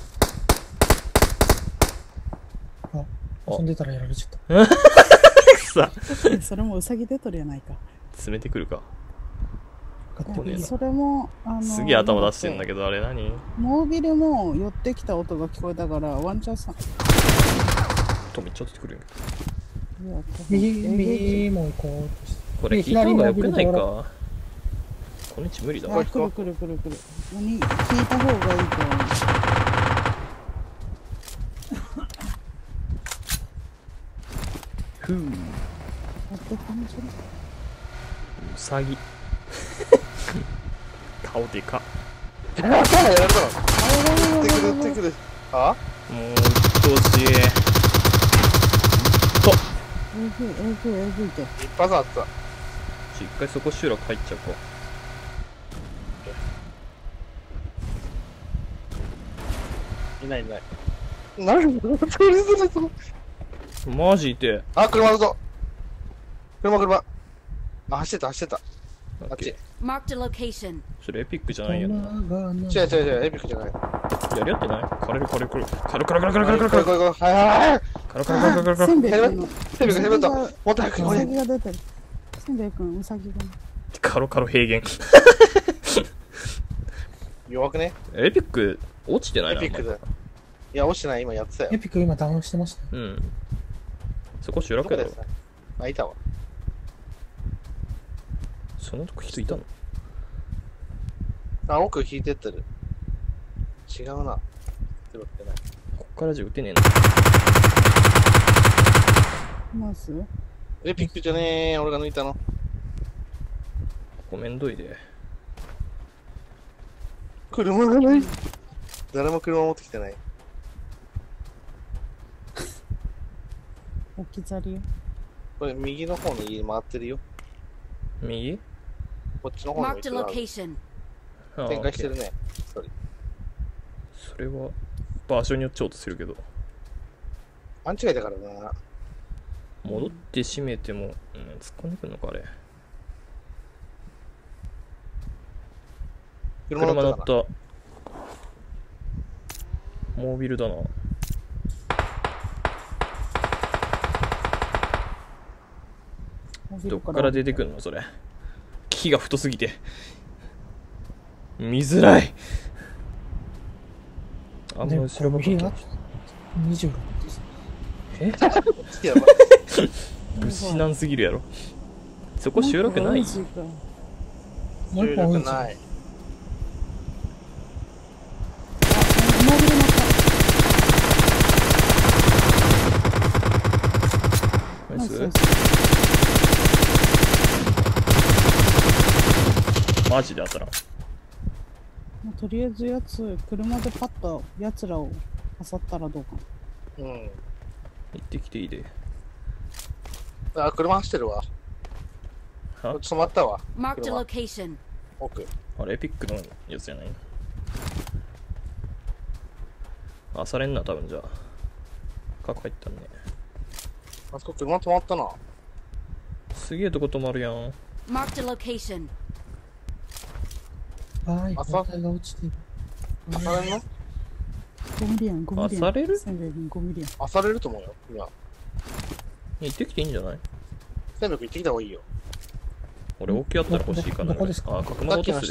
遊んでたらやられちゃった。 さえそれもウサギ出とるやないか。 詰めてくるか。ここねえな。 それも、あのー、 すげえ頭出してんだけど、あれ何？ モービルも寄ってきた音が聞こえたから、ワンチャンさん。 とめっちゃ出てくるよ。 いや右、 え右も行こうとして。 これ聞いた方がよくないか。この位置無理だわ。 あ、来る来る来る来る。何聞いた方がいいと思う。 ふう。 やって感じる。 うさぎ。顔でか。 あ、やられたの。撃ってくる、撃ってくる。あもう、うっとうしい。と。 えぐい、えぐい、えぐいって。 一発あった。 一回そこ集落入っちゃうか。 いないいない。何これそれそれマジで。 あ、車あるぞ。車車。あ、走ってた走ってた。あっち。 Marked a location. それエピックじゃないよな。 違う違う違う、エピックじゃない。 やり合ってない？カレルカレルカレルカレルカレルカレルカレルカレルカレルこれこれこれ。はいはいはい。 カレルカレルカレルカレルせんべいくんの。 ヘルメットヘルメット。もっと早くウ来い。 サギが出てる。せんべいくん、ウサギが。 カロカロ平原。 弱くね？ エピック落ちてないな。 エピックだ。いや、落ちてない、今やってたよ。 エピック今ダウンしてましたね。 うん。そこ集落やろどこです。あ、いたわ。 そのとこ人いたの？ あ、奥引いてってる。違うな。ってことない。 こっからじゃ撃てねえな。 ナイス。 エピックじゃねえ、俺が抜いたの。 ごめんどいで。 車がない。誰も車持ってきてない。 置き去りよ。 これ右の方の家回ってるよ。 右？ こっちの方にも Marked a 行く location. ああ展開してるね。一人。 それは場所によっちゃ音するけど。 勘違いだからな。 戻って閉めても、うん、突っ込んでくるのかあれ。 車車乗っ乗ったかな。 た。モービルだな。どっから出てくるのそれ。木が太すぎて見づらい。あんまでも後ろばっかりこれもにじゅうろくです。 えやばい。 物資なんすぎるやろ。そこ集落ない？ もう一収本多い録ない。 モービル乗った。 ナイス。マジで当たらん。 もうとりあえずやつ、車でパッとやつらを漁ったらどうかな。 うん。 行ってきていいで。 あ、車走ってるわ。 は止まったわ。 Marked a 車 location. 奥。 あれエピックのやつじゃない？あされんな多分じゃあ。確入ったんね。 あそこ車止まったな。 すげえとこ止まるやん。 Marked a location. はい、 あさ本体が落ちてる。 あされんの？ ごミリやん、ごミリやん。 あされる？ せんべいくんごミリやん。 あされると思うよ。今。 行ってきていいんじゃない？ せんべいくん行ってきた方がいいよ。 俺大きいあったら欲しいかな。 どこですか？ あ、角さっきの窓落とすで。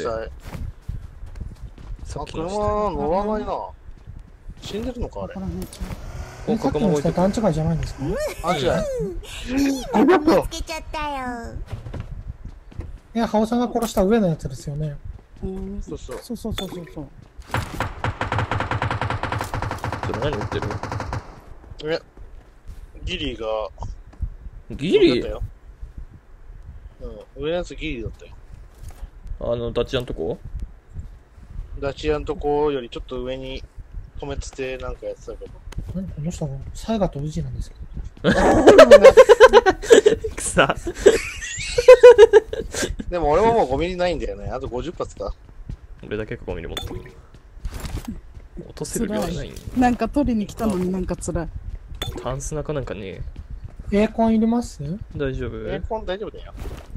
下。あ、 さっきの車下。 乗らないな。死んでるのかあれここ。ら辺ちゃお、 えさっきの角窓置いてく。 人段違いじゃないんですか？ あ、違う。 いいもの見つけちゃったよ。 いや、ハオさんが殺した上のやつですよね。 う。うん。 そうそう。 そうそうそうそうそう。 それ何売ってる？ え、ギリが、 ギリだったよ。うん、上のやつギリだったよ。 あの、ダッチアンとこダチアンとこよりちょっと上に止めててなんかやってたけど。 何この人はサイガとウジなんですけど。 くさ。 でも俺はもうごミリないんだよね。あとごじゅっ発か。 俺だけごミリ持ってる。落とせる量はないんなんか取りに来たのになんか辛い。 タンス中なんかねエアコン入れます大丈夫エアコン大丈夫だよ。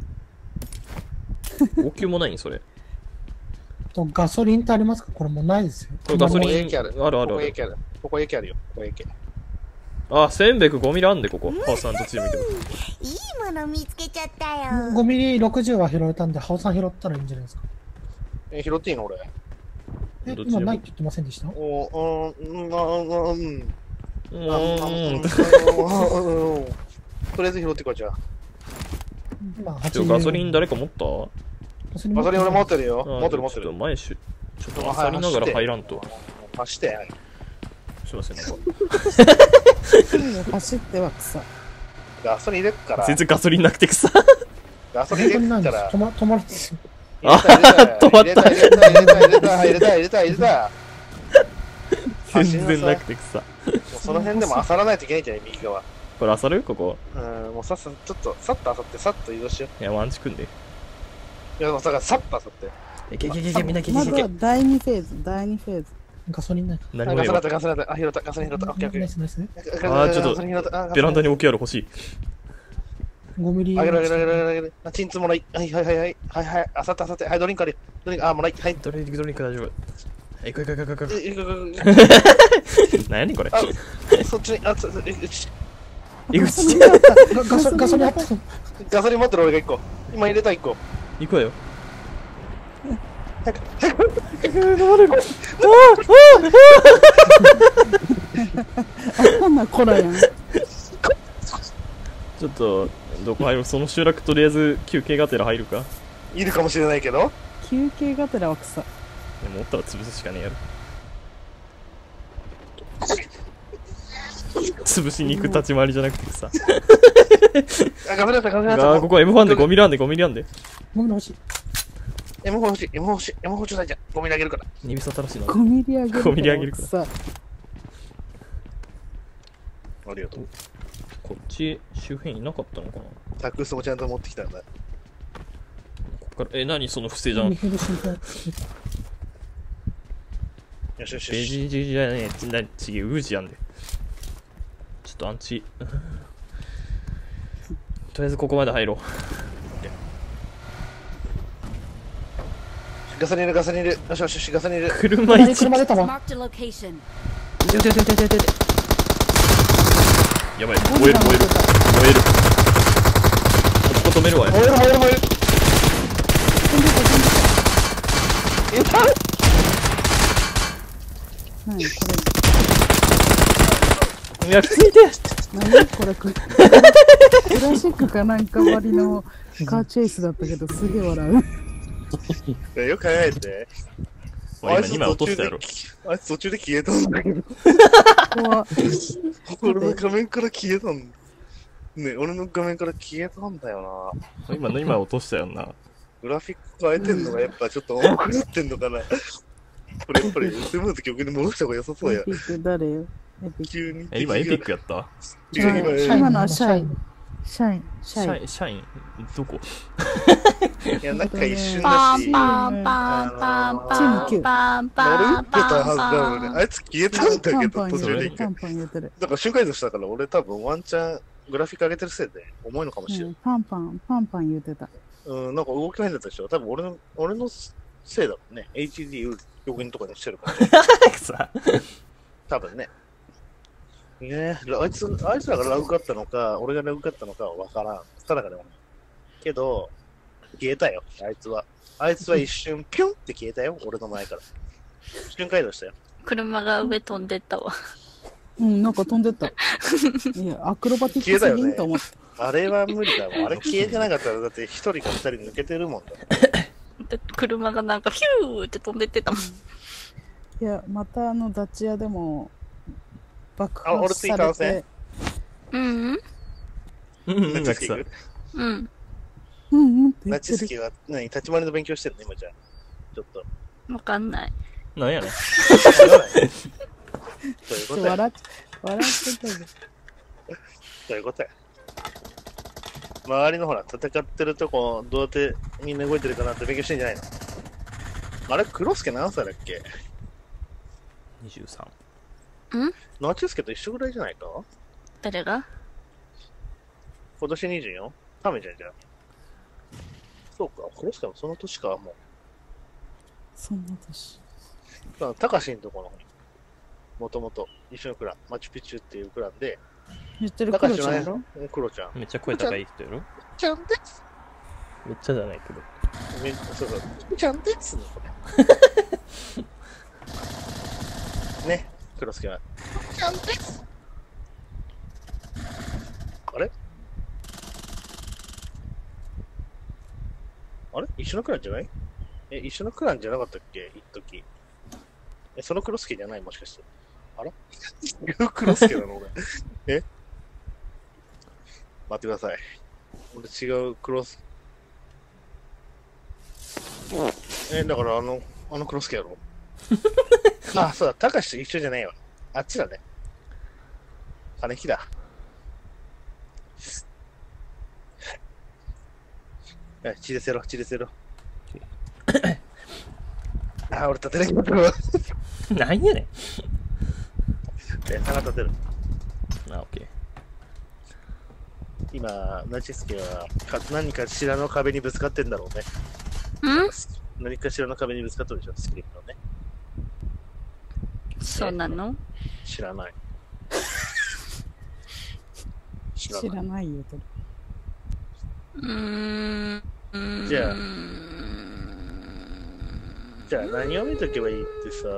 応急もないんそれ。 とガソリンってありますか？これもうないですよ。 これガソリンここ A キある。 あるあるあるここ A キある。ここ A キあるよ。ここ A キ。 あ、せんべくごミリあんで、ここ。ハウスチームでも。 いいもの見つけちゃったよ。 ごミリろくじゅうは拾えたんで、ハオさん拾ったらいいんじゃないですか。 え、拾っていいの俺。 え、 どっちでも今ないって言ってませんでした？ おー、うん、うん、うん、うん。 うーん。 とりあえず拾ってこいじゃあ。 今、 ちょ、ガソリン誰か持ったガソリンガソリン俺持ってるよ。 あ持ってる持ってるちょっと。前しゅ、ちょっとあさりながら入らんと。 走って。 すいません、なんか。 走っては草。 ガソリン入れっから。 全然ガソリンなくてくさ。 ガソリン入れないんです。 っから止。ま、止まるんですよ。 あ止まった入れた入れた入れた入れた入れた入れた。 全然なくてくさ。 もうその辺でも漁らないといけないんじゃない右側。 これ漁るここ。 うん、もうさっさ、ちょっと、さっと漁って、さっと移動しよいや、ワンチ組んで。 う。いや、もうだからさっと漁って。 いけいけいけ、みんなけいまけいけ。 ずはだいにフェーズ、だいにフェーズ。 ガソリンない。 何もねえわガソリンだった、ガソリンだった。あ、拾った、ガソリン拾った。オッケーオッケー。 ナイスナイス。 あーちょっとガソリン拾ったあベランダに置きある欲しい。 ごミリ。 あげるあげるあげるあげるあげる。あ、チンツもらい。はいはいはいはい。はいはい。あさってあさって。はい、ドリンクあるよ。ドリンク、あ、もらい。はい。 ドリンクドリンク大丈夫。行く行く行く行く行く。 え、え、 何やねんこれ。 あ、そっちに、あ、そ、え、うち井口。 ガガソガソリンあった。 ガソリン持ってる俺が一個。今入れた一個。 行くわよ。 あ、こんなんこらやん。 ちょっと、どこ入るその集落とりあえず休憩がてら入るか。 いるかもしれないけど。 休憩がてらは草。 でもおったら潰すしかねえやろ。潰しに行く立ち回りじゃなくてさ。 あ、ガソリンだった、ガソリンだった。 あーここ エムワン でごミリあんでごミリあんで。 ごミリ欲しい。 エムフォー欲しい、エムフォー欲しい、エムフォーちょうだいじゃん。ゴミ投げるから。 にびさたらしいな。 ごミリあげる。 ごミリあげるから草。 ありがとう。 こっち周辺いなかったのかな。 タクスもちゃんと持ってきたんだ。 ここから、え、何その不正じゃん。 ミヘルシンよしよしよベし。 ジジじゃねえ、な、ちげえ、ウージやんで。ちょっとアンチ。とりあえずここまで入ろう。 ガソリンいる、ガソリンいる。よしよしよし、ガソリンいる。 車一。 車出たわ。 Marked a location. やばい、燃える燃える。燃える。ここ止めるわよ。 燃える燃える燃える。いた何こいや、ついて。 れ。何これ。ククラシックかなんか割りのカーチェイスだったけど、すげえ笑う。 よく考えて。 俺今にまい落としたやろ。 あいつ途中で消えたんだけど。 怖っ。 俺の画面から消えたんだ。ね、俺の画面から消えたんだよな。 今のにまい落としたよな。 グラフィック変えてんのがやっぱちょっと重くなってんのかな。これやっぱりスムーズ曲に戻した方が良さそうやエピ。ック誰よ。エピック。 急に。 え、今エピックやった違う、今、 今のはシャイン。シャイン、シシャイン。 ャイン、シャイン、どこいや、なんか一瞬パンだし。 パンパンパンパンパンパ俺打ンってたはずパンだよね。あいつ消えたんだけど、 パンパン途中で一回。 言うてる。パンパン言うてる。 だから瞬間移動したから、俺多分ワンチャングラフィック上げてるせいで重いのかもしれない。 うん、パンパン、パンパン言うてた。 うん、なんか動き変だったでしょ。多分俺の、俺のせいだもんね。エイチディー 表現とかにしてるかもしれない。 さ多分ね。ねえ、あいつ、あいつらがラグかったのか、俺がラグかったのかはわからん。定かでもない。けど、消えたよ、あいつは。あいつは一瞬、ピュンって消えたよ、俺の前から。瞬間移動したよ。 車が上飛んでったわ。 うん、なんか飛んでった。いや、アクロバティックすぎんと思って。 あれは無理だわ。あれ消えてなかったら、だって一人か二人抜けてるもんだ。 で車がなんかヒューって飛んでってたもん。 いや、またあの、ダチ屋でも、 爆あ俺発され次完成て。 うんうんうんなんかさうん。 うんうんって言ナってる。 チスキは何立ち回りの勉強してるの今じゃあ。ちょっと。 わかんない。 なんやねんわからないそういうことや。 笑っ笑ってたぞ。 そういうことや。周りのほら、戦ってるとこ、どうやってみんな動いてるかなって勉強してんじゃないの？あれ、クロスケ何歳だっけ？ にじゅうさん。 ナチスケと一緒ぐらいじゃないか？ 誰が？ 今年にじゅうよん？タメじゃんじゃん。そうか、クロスケもその年か、もう。 そんな年。 だから、タカシンとこの方に。もともと一緒のクラン、マチュピチュっていうクランで、 言ってるタカシクロちゃんやろ。 うんクロちゃん。 めっちゃ声高い人やろ。 ちゃんですめっちゃじゃないけど。 めそうそう。ちゃんですのこれ。ね、クロスケは。ちゃんですあれあれ一緒のクランじゃない？え、一緒のクランじゃなかったっけ一時。え、そのクロスケじゃないもしかして。あら違うクロスケなの俺。え待ってください。俺違うクロス。え、だからあの、あのクロスケやろあ、そうだ、タカシと一緒じゃないわ。あっちだね。金木だ。はい血でせろ、血でせろ。あ、俺立てないけど。 なんやねん。 え、差が立てる。 あ、オッケ今、ナチスケはか何かしらの壁にぶつかってんだろうね。 ん何かしらの壁にぶつかってるでしょ、スクリプトね。 そうなの？ 知らない。知ら知ない。 らない言うとる。 うーん。 じゃあうーんじゃあ何を見とけばいいってさ、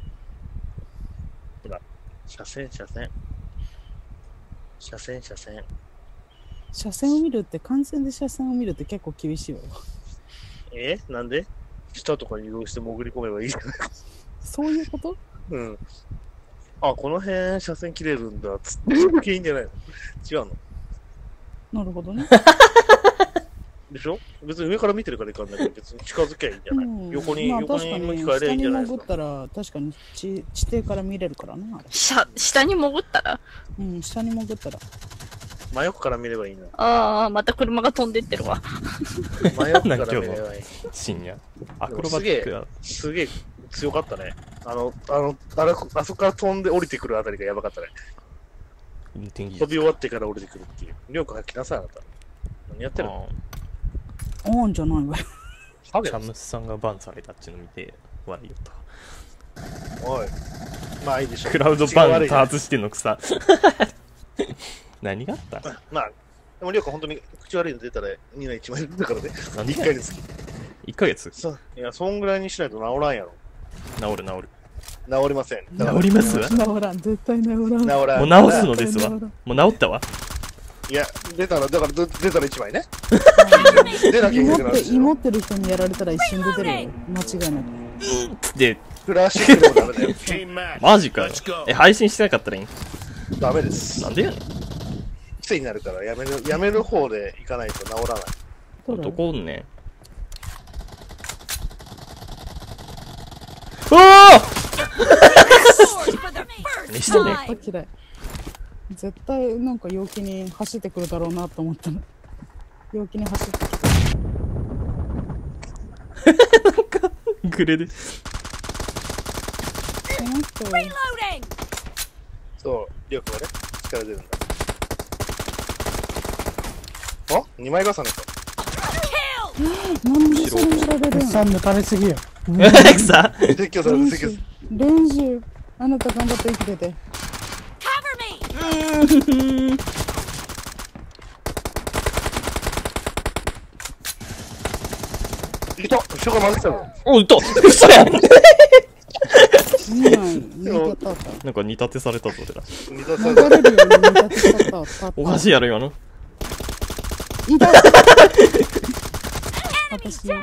ほら、車線、車線。車線、車線。 車線を見るって完全で車線を見るって結構厳しいわよ。 えなんで下とかに移動して潜り込めばいいじゃないか。 そういうこと？ うん。あ、この辺車線切れるんだ、つって。いいんじゃないの？違うのなるほどね。 でしょ別に上から見てるからいかんないけど、別に近づきゃいいんじゃない、 うん横に、 まあ、 横確かにに向き変えりゃいいんじゃないですか。 下に潜ったら確かに地地底から見れるからなあれ。 下、下に潜ったらうん、下に潜ったら。 真横から見ればいいの。 ああ、また車が飛んでってるわ。 真横から見ればいい。 深夜。アクロバティックだ。 すげえ強かったね。あの、あの、あれ、あそこから飛んで降りてくるあたりがやばかったね。 運転技術。 飛び終わってから降りてくるっていう。りょうか来なさい、あなた。何やってるのあーんじゃないわよ。 ハゲチャムスさんがバンされたっちゅうの見て笑いよった。 おい。まあいいでしょ。 クラウドバン多発してんのくさ。何があった？ まあ、でもりょうか本当に口悪いの出たらにはいちまん円だからね。 なんでいっかいにつき。 いっかげつ治そう。いや、そんぐらいにしないと治らんやろ。 る治る。 治りません。だから治ります？ 治らん、絶対治らん。 治らん。 もう治すのですわ。 治らんもう治ったわ。 いや、出たら、だから出出たらいちまいね。出なきゃいけ芋って、 ないですよ。 芋ってる人にやられたら一瞬出てるよ。間違いなく。 で、 クラシックでもダメだよ。 マジかよ。え、配信してなかったらいいん？ ダメです。 なんでやねん。 癖になるからやめる、やめる方でいかないと治らない。 どれ男おんねん。うわー何してんねん。 あ嫌い。絶対なんか陽気に走ってくるだろうなと思ったの。陽気に走ってきた。 グレで。 この人そう、りょうくんがね、力出るんだ。あ ?に 枚重ねか。 なんでそれやられるんさん抜かれすぎよ。 えくさ説教され練て、説習教。 練習あなた頑張って生きてて。 いた後ろから回ってきたの。 お、いた嘘やん見ない似てたったなんか煮立てされたぞ、俺ら。 似たさ流れるように似てたったったおかしいやろ、今の。 いた私危ね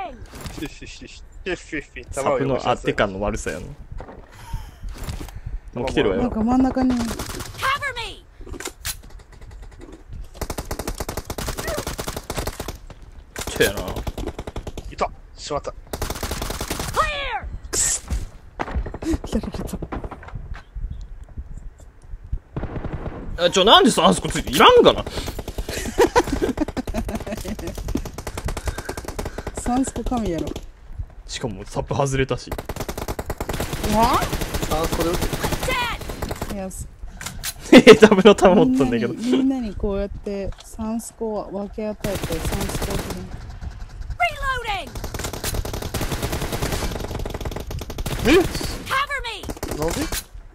え。 シュッシュッシュッシュッシュッシュッサブの当て感の悪さやの。 もう来てるわよ。 なんか真ん中に。 ちょやな。 いたしまった。 やられた。 あ、ちょ、なんでさ、あそこついていらんかな。 サンスコ神やろ。 しかもサップ外れたし。 わあ、これ打って。 いや、すえー、ダブの弾持みんなったんだけど。 にみんなにこうやってサンスコを分け与えてサンスコを振る。 えなんで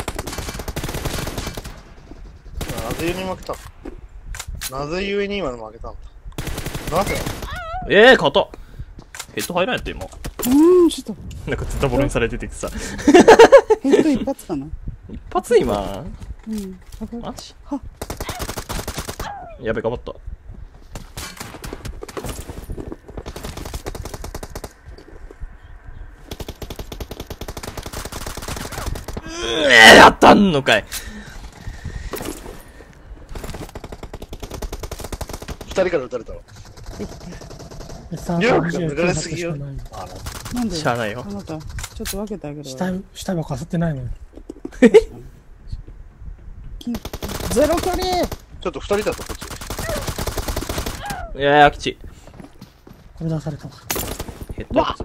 なぜ故に負けたのなぜ故に今の負けたんだなぜえー、勝った。ヘッド入らんやって今。 うーん、ちょっとなんかズタボロにされててさ。 ヘッド一発かな。 一発今。 うん。 マジはやべ、頑張った。えー、当たんのかい。 二人から撃たれたわ。 さんいやさんじゅうきゅう抜かれすぎよしかないあなんでしゃあないよあなた、ちょっと分けてあげる下わ。 下ばかすってないのよ。 きゼロ距離ちょっと二人だとこっち。 いやー、空き地。 これ出されたわ。 ヘッド。ナイ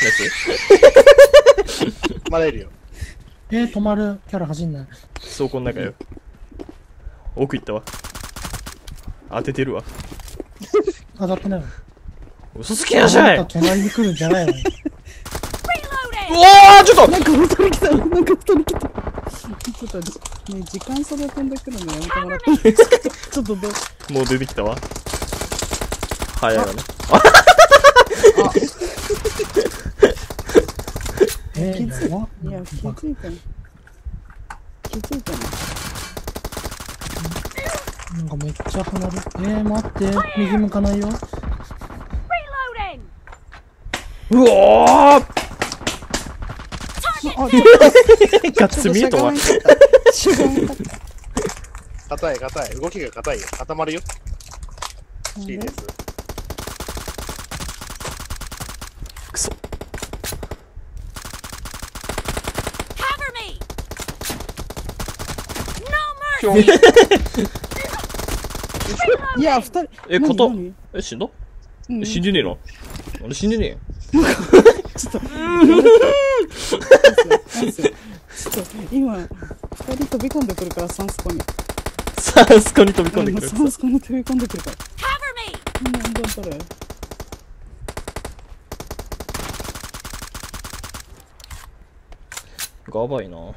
まだいるよ。 えー、止まるキャラ走んない。 ス倉庫の中よ。奥行ったわ。当ててるわ。 当たってないわ。 嘘つきなさい。 あんた隣に来るんじゃないの。 うわー、ちょっとなんか二人来たなんか二人来たちょっとね、時間差で飛んでくるのやめてもらっていいですかちょっとどうもう出てきたわ。早いわね。 え気づいー、 いや、気づいたね気づいたねなんかめっちゃ離れ。えー、待って。右向かないよ。 うわーあ、ちょっとガッツミートは。 しょがんかっ硬い硬い。動きが硬いよ。固まるよ。 たいいです。 くそ。 ひょん。 いや、二人え、 何こと何え、死んだうんえ死んでねえの俺死んでねえよ。 ちょっと、なんすよちょっと、今、二人飛び込んでくるから、サンスコに。 さあ、そこに飛び込んでくる。 サンスコに飛び込んでくるから。みんな、どう取るがばいな。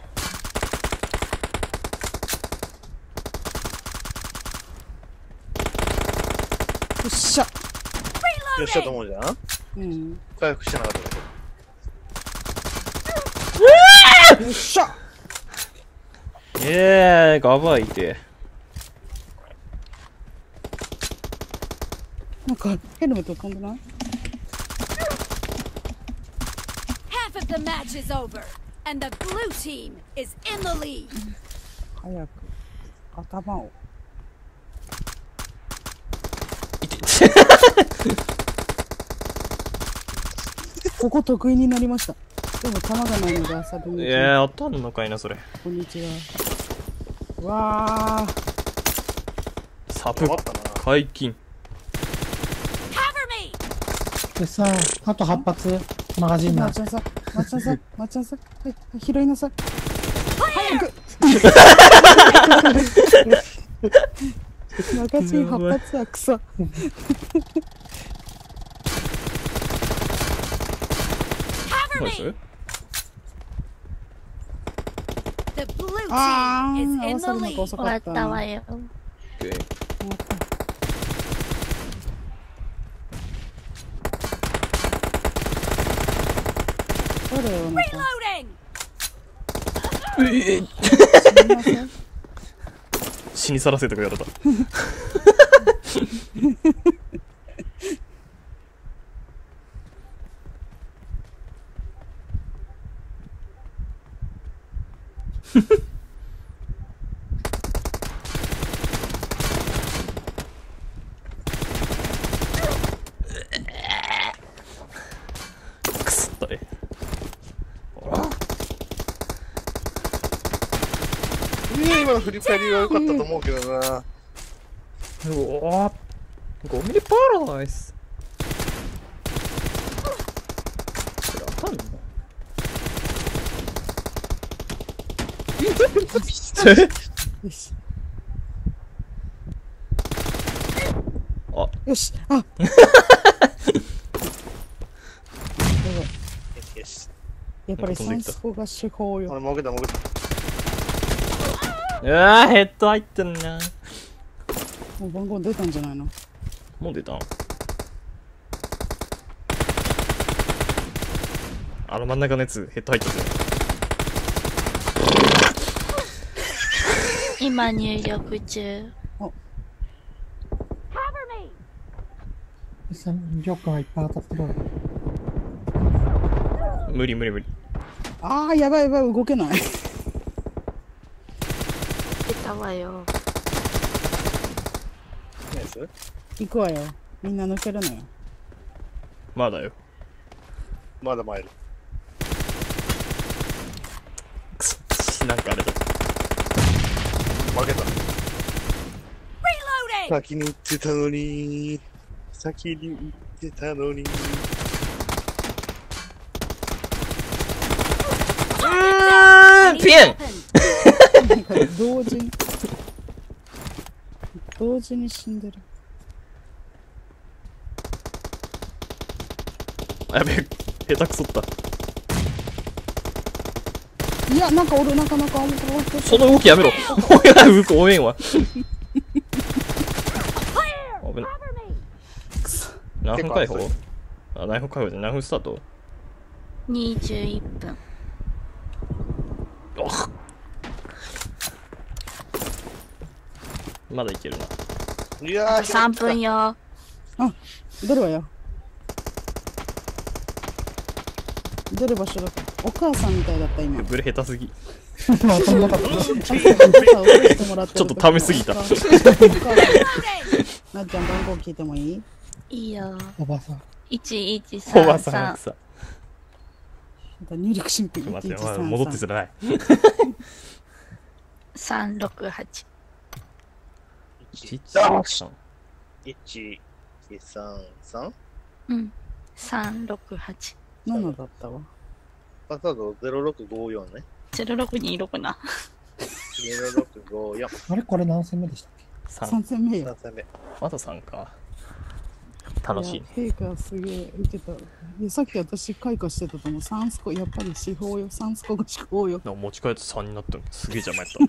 よっしゃよっしゃと思うじゃんうん。 回復してなかっただけ。 よっしゃえー、がばいて。 なんか、ヘルメット飛んでない Half of the match is over, and the blue team is in the lead. 早く、頭を。ここ得意になりました。でも弾がないので朝でに。 えー、当たんのかいな、それ。 こんにちは。わー。 サプ止まったな。 解禁。 でさ、あとはち発、マガジンな待ち。なさい。待ちなさい。待ちなさい。はい、拾いなさい。早く。マガジンはち発はクソ。 何それ The blue あ team is ー、合 in わ the さるのが lead. 遅かっ。 終わったたわよ。 オッケー。 終わった誰よ、あなた。 Reloading. すみません。 死にさらせとか言われた。 の振り返りは良かったと思うけどな。 うわごミリパラダイス。これ当たんの？ よし。 あ、 よし。あやばい。 よし。 やっぱりサンスコが手法よ。 あれ、もげた、もげた。 うわーヘッド入ってんな。 もう番号出たんじゃないの？ もう出たん？あの真ん中のやつヘッド入ったぜ。 今入力中。 さん、ジョーカーがいっぱい当たってる。 無理無理無理。 ああ、やばいやばい、動けない。 出たわよ。 ナイス。 行くわよ。みんな抜けるのよ。 まだよ。 まだ参る。 くそ、なんかあれだ。 負けた。 Reloading! 先に行ってたのに。先に行ってたのに。 うーん、ピエンなんか同時に同時に死んでる。 やべえ、下手くそった。 いや、なんか俺なかなかその動きやめろ。おいら動く応援は。危ない。何分解放？あ、何分解放で何分スタート？ にじゅういっぷん。 おっまだいけるな。 いやー、 さんぷんよ。 あ、出るわよ。出る場所だった。お母さんみたいだった今。 ブレ下手すぎ。 ちょっとためすぎた。 なっちゃん番号聞いてもいい？ いいよ。 おばさん。 いちいちおさんばさんさん。 さ。 入力シンプル。 待って、まだ戻ってすらない。 さんろくはち。 いち、いち、さん、さん? うん。さんろくはち。 ななだったわ。 パスワードゼロろくごよんね。 ゼロろくにろくな。 ゼロろくごよん。 あれこれ何戦目でしたっけ？ さん。 さん戦目よ。 さん戦目。 まださんか。楽しいね。 陛下すげえ受けた。いや、さっき私開花してたと思う。サンスコ、やっぱり司法よ。サンスコが司法よ。 なんか持ち帰ってさんになったのすげえ邪魔やっ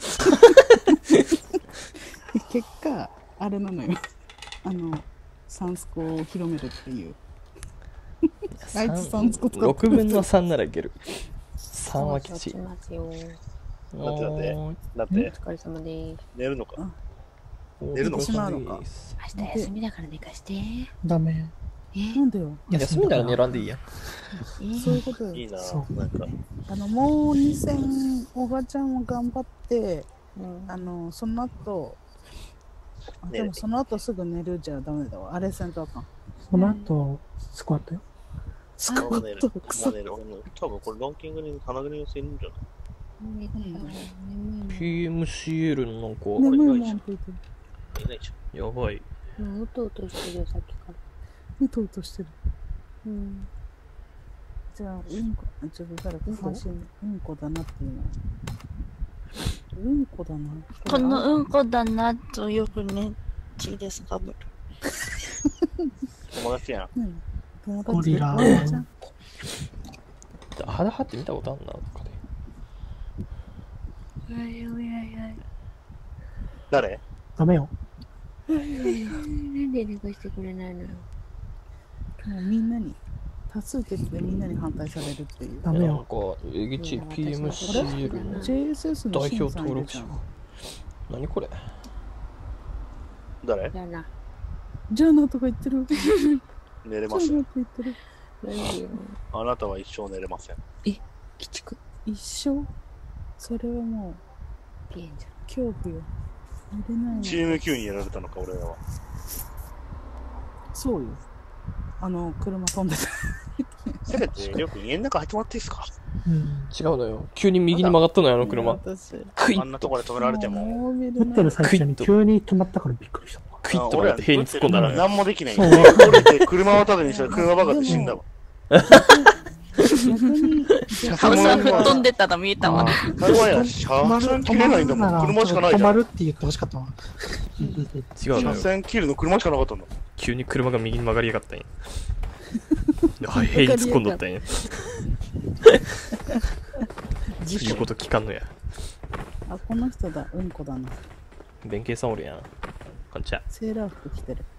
結果、あれなのよ。あの、サンスコを広めるっていう。あいつサンスコ使ってる。 ろくぶんのさんならいける。さんはきつい。 待って待ってだってだっておーだってお疲れ様です。 寝るのか。 寝るのしまうのか。 明日休みだから寝かして。 ダメ。 えなんでよ。 休みなら選んでいいや。 そういうことよ。 いいなそなんか。 あの、もうに戦、おばちゃんは頑張って、 うんあの、その後、あ寝るでもその後すぐ寝るじゃダメだわ。あれせんとあかん。 その後、スクワットよ。 スクワもう寝る。 ット、 もくそう寝る。俺も多分これランキングに金具に寄せるんじゃない？ 眠いから眠いもんピーエムシーエル のなんか、 眠いもんって言ってる。 いないじゃん。 やばい。 もううとうとしてるよさっきから。 うとうとしてる。 うん。 じゃあ、うんこ、あちょっと誰か最初にうんこだなっていうの。うんこだな。 このうんこだなとよくね、ちですかぶる。 友達やん。 うん。友達ゴリラおばちゃん肌張って見たことあんな、どっかで。 おいおいおい誰？ ダメよ。 なんで寝かしてくれないのよ。 もうみんなに、多数決でみんなに反対されるっていう。 ダメよ。 なんか、えげち ピーエムシーエル のジェイエスエス の代審表登録者査いるじゃん。。 何これ？ 誰？ じゃあな。 じゃあなとか言ってる。 寝れません。 じゃあなって言ってる。 なんでよ。 あなたは一生寝れません。 鬼畜。 一生それはもう、 ピエンじゃん。 恐怖よ。寝れないの。 チーム Q にやられたのか、俺らは。 そうよ。あの、車飛んでた。 せめて、りょうくん家の中入ってもらっていいですか？ うん。 違うのよ。急に右に曲がったのよ、あの車。 私、 クイッと、 あんなところで止められても。 モービル打ってる最中にクイッと急に止まったからびっくりした。 クイッと曲がって塀に突っ込んだらね。 何もできない。 そう降りて車を盾にしたら車ばかで死んだわ。 逆に、 ハウさん吹っ飛んでたの見えたわ。 名古屋、車線切れないんだもん。車しかないじゃん。 止まるって言ってほしかったわ。 違うのよ。 車線切るの車しかなかったんだ。 急に車が右に曲がりやがったんや。はい、塀に突っ込んどったんや。言うこと聞かんのや。 あ、この人だ、うんこだな。 弁慶さんおるやん。こんにちは。 セーラー服着てる。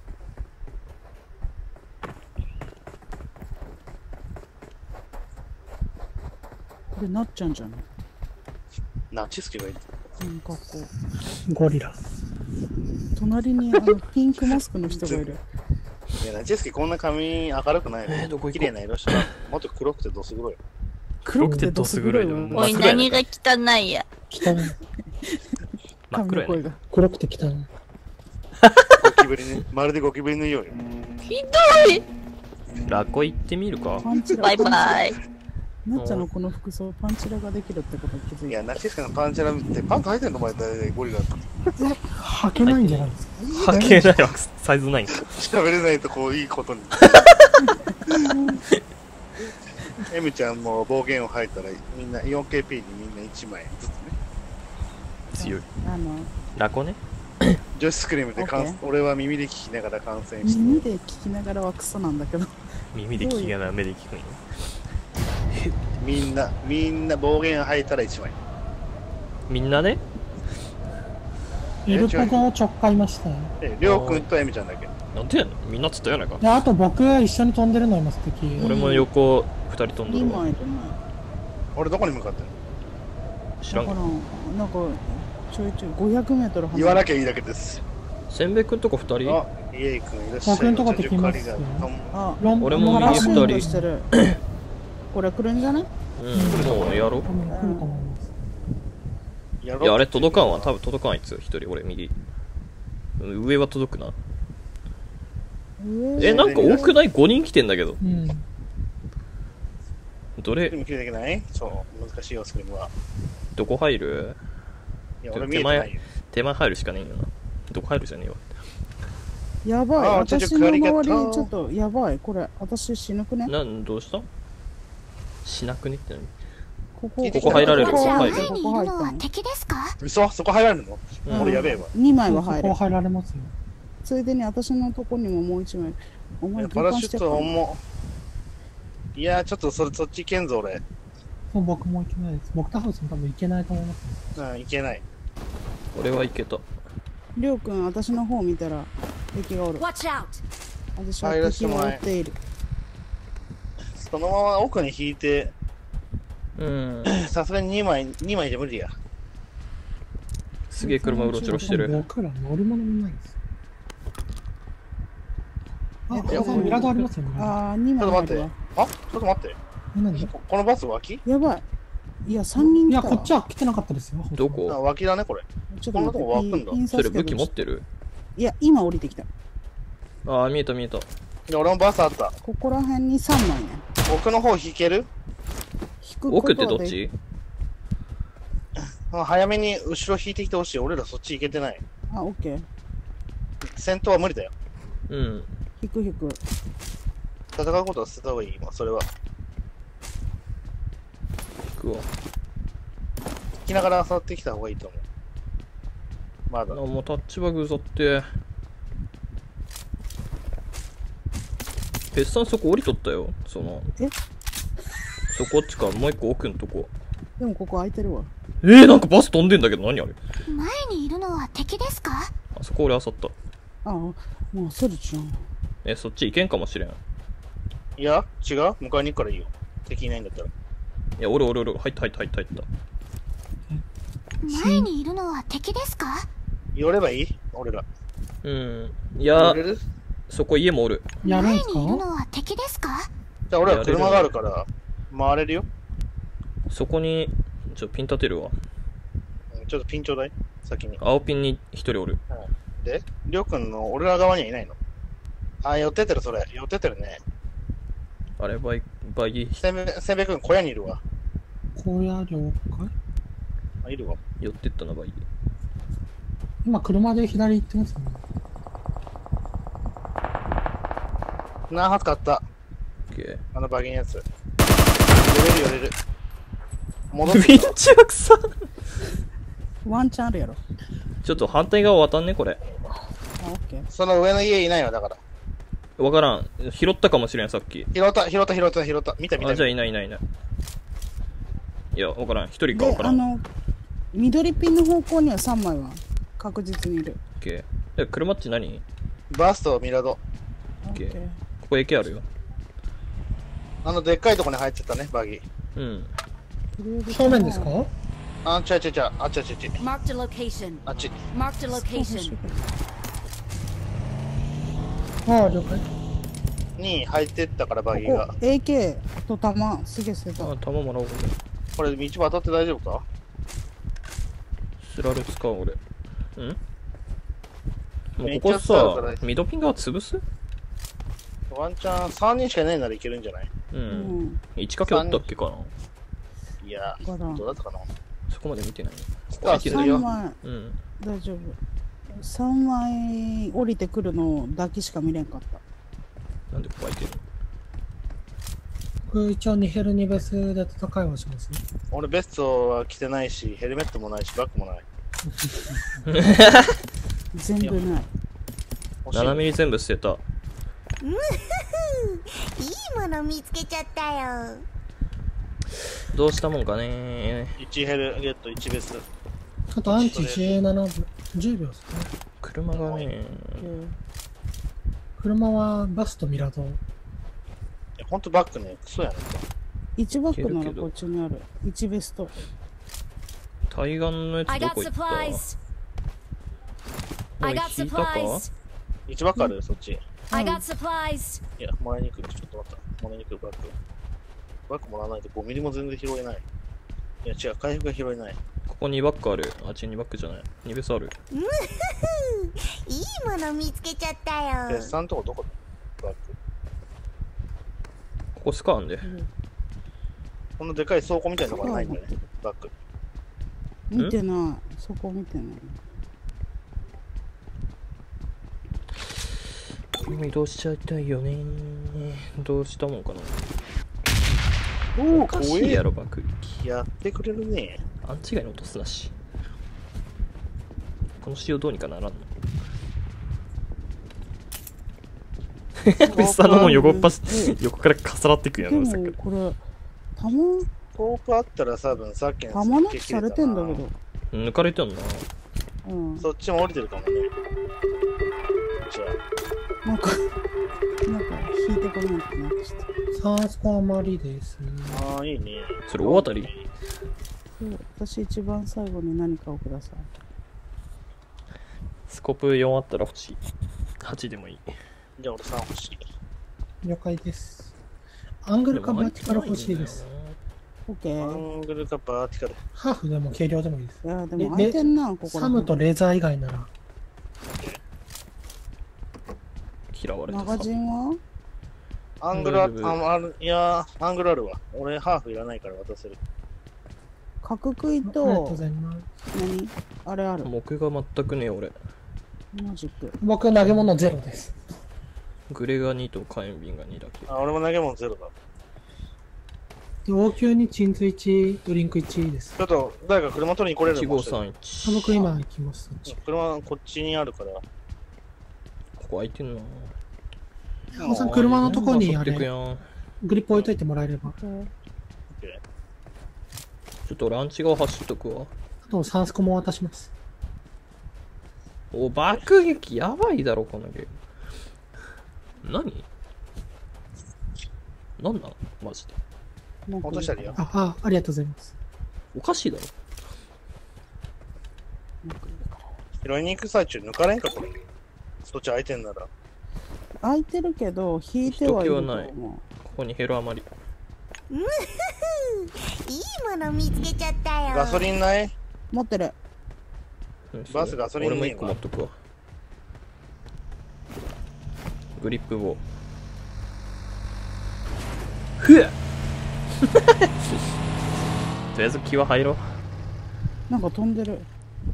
これなっちゃんじゃない？ ナチスケがいる。 うん、かっこゴリラ。 隣にあのピンクマスクの人がいる。 いや、ナチスケこんな髪明るくないえーどこ行こう綺麗な色したら、もっと黒くてどす黒い。 黒くてどす黒いの。 黒おい、 真っ黒やね何が汚いや。 汚い。 真っ黒やね。 が。 黒くて汚い。 ゴキブリね。まるでゴキブリのようよ。 ひどい。 ラコ行ってみるか。 パンチラバイバイ。 なっちゃんのこの服装、パンチラができるってこと気づいた。 いや、ナチスケのパンチラってパンツ履いてんのお前大体ゴリラって。 履けないんじゃないですか。 履けないわ、サイズないんか。 喋れないとこういいことに。エミちゃんも暴言を吐いたらみんな よんケーピー にみんないちまいずつね。 強い。 あの、 ラコね。 女子スクリームで感 OK 俺は耳で聞きながら観戦して。 耳で聞きながらはクソなんだけど。 耳で聞きながら目で聞くんよ。 みんな、みんな暴言吐いたらいちまい。 みんなね。 イルカがちょっかいましたよ。 え、りょうくんとエミちゃんだけ。 なんでやねん。みんなっつったやないか。 で、あと僕一緒に飛んでるのいます、敵。 俺も横二人飛んどにるわまい。いるな。 俺どこに向かってんの？ 知らんけど。 だから、なんか、ちょいちょいごひゃくメートル離れ言わなきゃいいだけです。 せんべいくんとこ二人あ、イエイくんいらっしゃい。 僕んとこ敵いますよあ、 ロン俺もパラ右シュート二人。 してる。これ来るんじゃない？ うん、もうやろう。 多分来ると思います。 やろういや、あれ届かんわ。多分届かんあいつ。一人、俺右。上は届くな。 上え、なんか多くない ?ご 人来てんだけど。 うん。 どれで、も切れていけないそう、難しいよ、スクリームは。 どこ入るいや、俺見えてないよ。 手前入るしかねえよな。どこ入るじゃねえわ。 やばい。 あちょ私の周りちょちょっとやばい。これ、私死ぬくね？ なん、どうしたしなくねって何ここ、 ここ入られるここ入はいった。こ前にいるのはこ入ったの。 敵ですか？ 嘘そこ入られるの、 うん俺やべえわ。 にまいは入るそこ。入られますよ。 ついでに私のとこにももういちまい。お前、 パラシュートも重っ。いやー、ちょっとそれ、そっち行けんぞ、俺。 そう、僕も行けないです。僕とハウスも多分行けないと思います。 うん、行けない。 俺はいけた。 りょうくん、私の方見たら敵がおる。 Watch out! 私は敵を追っている。 そのまま奥に引いて、 うん。 さすがににまい、にまいじゃ無理や。 すげえ車うろちょろしてる。 僕ら乗り物もないです。あ、 えハウさん、ミラードありますよね。 あー、にちょっと待ってまい入るわ。。 あちょっと待って。 何ここのバス脇やばい。いや、さんにんいや、 来たわ。 こっちは来てなかったですよ。 どあこ脇だね、これ。 ちょっと待って。 こんなとこ湧くんだピンピンそれ刺すけど武器持ってるいや、今降りてきた。 ああ、見えた見えた。 いや、俺もバスあった。 ここら辺にさんまいね。 奥の方引ける引くこと奥ってはでどっちあ早めに後ろ引いてきてほしい。俺らそっち行けてない。 あ、オッケー。 戦闘は無理だよ。 うん。 引く引く。 戦うことは捨てた方がいい、今、それは。 行くわ。 引きながら漁ってきた方がいいと思う。まだあ、。もうタッチバグざって。ペッサンそこ降りとったよ。その。 えそこっちか、もう一個奥んとこ。 でもここ空いてるわ。 えー、なんかバス飛んでんだけど、何あれ。 前にいるのは敵ですか？ あそこ俺漁った。 ああ、もうそれじゃん。 え、そっち行けんかもしれん。いいや、違う迎えに行くからいいよ。敵いないんだったら。 や、俺俺俺、入った入った入った入った。 前にいるのは敵ですか？ 寄ればいい俺ら。 うん。いや寄れ、るそこ家もおる。 前やるんですか？ にいるのは敵ですか？ じゃあ俺ら車があるから、回れるよ。 そこに、ちょ、ピン立てるわ。 うんちょっとピンちょうだい先に。 青ピンに一人おる。 で、りょうくんの俺ら側にはいないのあ、寄ってってるそれ。寄ってってるね。 あれ、バイク、 バギーせんべい、せんべいくん小屋にいるわ。 荒野了解。 あ、いるわ。 寄ってったな、バギー。 今車で左行ってますね。 何発買った。 オッケー。 あのバギーのやつ。寄れる寄れる。戻ウってきたィンチャクさんワンチャンあるやろ。 ちょっと反対側渡んね、これ。 あ、オッケー。 その上の家いないわ、だから。 わからん。拾ったかもしれん、さっき。 拾った、拾った、拾った、拾った。見た見た。 あ、じゃあいないいないいない。いや、わからん。一人かわで、 からん。オッあの、緑ピンの方向にはさんまいは確実にいる。 ケー。え、車っち何？ バースト、ミラド。 オッケー。ここ エーケー あるよ。 あの、でっかいとこに入ってたね、バギー。 うん。 正面ですか？ あ、ちゃうちゃうちゃう。あっちあっちあっち。 Marked a location. あっち。 Marked a location. ああ、了解。 に入ってったから、バギーがここ。エーケー と弾すげえ捨てた。 あ、弾もらおうか。 これ、道渡って大丈夫か？ スラル使う、俺。んもうめっちゃここ使うからさ、ミドピン側潰す？ ワンチャンさんにんしかいないならいけるんじゃない？ う。 うんん。 いちかけおったっけかな？ いや、 わからんどうだったかな。 そこまで見てない。 スターするよ。 さんまいうん。 大丈夫。さんまい降りてくるのだけしか見れんかった。 なんでここ開いてるの？ 僕一応ニヘルにベスで戦いはしますね。 俺ベストは着てないし、ヘルメットもないし、バッグもない。 全部ない。 欲しいななミリ全部捨てた。 いいもの見つけちゃったよ。 どうしたもんかね。 いちヘルゲット、いちベス。 あとアンチじゅうななびょう、じゅうびょうですね。 車がね、 車はバスとミラド。 いや、ほんとバッグね、クソやねんか。 いちバッグないけるけどらこっちにある。いちベスト。 対岸のやつ I ど got こ行った？ supplies. お I い got 引いたか？ supplies. いちバッグある、そっち。 I got supplies. いや、もらいに行く。ちょっと待った。もらいに行く、バッグ。バッグもらわないとごミリも全然拾えない。いや、違う、回復が拾えない。 ここにバッグある。あ、違うにバッグじゃない。にベスある。 いいもの見つけちゃったよ。 ベスさんとこどこだ？バッグ。 ここスカあんで。 このでかい倉庫みたいなのがないんだよね、バッグ。 見てない。そこ見てない。 移動しちゃいたいよね。どうしたもんかな。 おおかしいやろ、爆撃。 やってくれるね。 アンチ外の落とすなし。この仕様どうにかならんの？ベスさんのもん横っ端、横から重なってくんやでろ、さっきかもこれ弾トープあったら多分さっきの弾抜きされてんだけど。 ら。抜かれてんな。 うん。 そっちも降りてるかもね。じゃなんかなんか引いてこないってなってきた。 サースコ余りです。 あ、ああ、いいね。 それ大当たり？ そう私一番最後に何かをください。 スコープよんあったら欲しい。はちでもいい。 じゃあ俺さん欲しい。 了解です。アングルかバーティカル欲しいです。 オッケアー。 ングルかバーティカル。 ハーフでも軽量でもいいです。 いやでも空いてんな、ここ。 サムとレーザー以外なら。 嫌われたマガジンはアングルあ、 大丈夫あある、いやー、アングルあるわ。俺ハーフいらないから渡せる。 角食いありがとうごとざいます。 何あれある。 木が全くねえ俺。 マジック。 僕投げ物ゼロです。 グレがにと火炎瓶がにだけ。 あ、俺も投げ物ゼロだ。 で応急に鎮痛いち、ドリンクいちです。 ちょっと、誰か車取りに来れるいちごさんいこち。 僕今行きます。そっち車こっちにあるから。 ここ空いてんな。 おさん車のとこにあれ遊んでくやん。 グリップ置いといてもらえれば。 ちょっとランチ側走っとくわ。 あとサンスコも渡します。 お、爆撃やばいだろ、このゲーム。何なんなんマジで。 落としたりよ。 あ、あ、ありがとうございます。 おかしいだろ。 拾いに行く最中抜かれんか、これ。そっち空いてんなら。 空いてるけど引いてはいると人気はない思う。 ここにヘル余り。 いいもの見つけちゃったよ。 ガソリンない持ってる。 バスガソリン俺もねえわ一個持っとくわ。グリップ棒。ふっりあえず気は入ろう。 なんか飛んでる。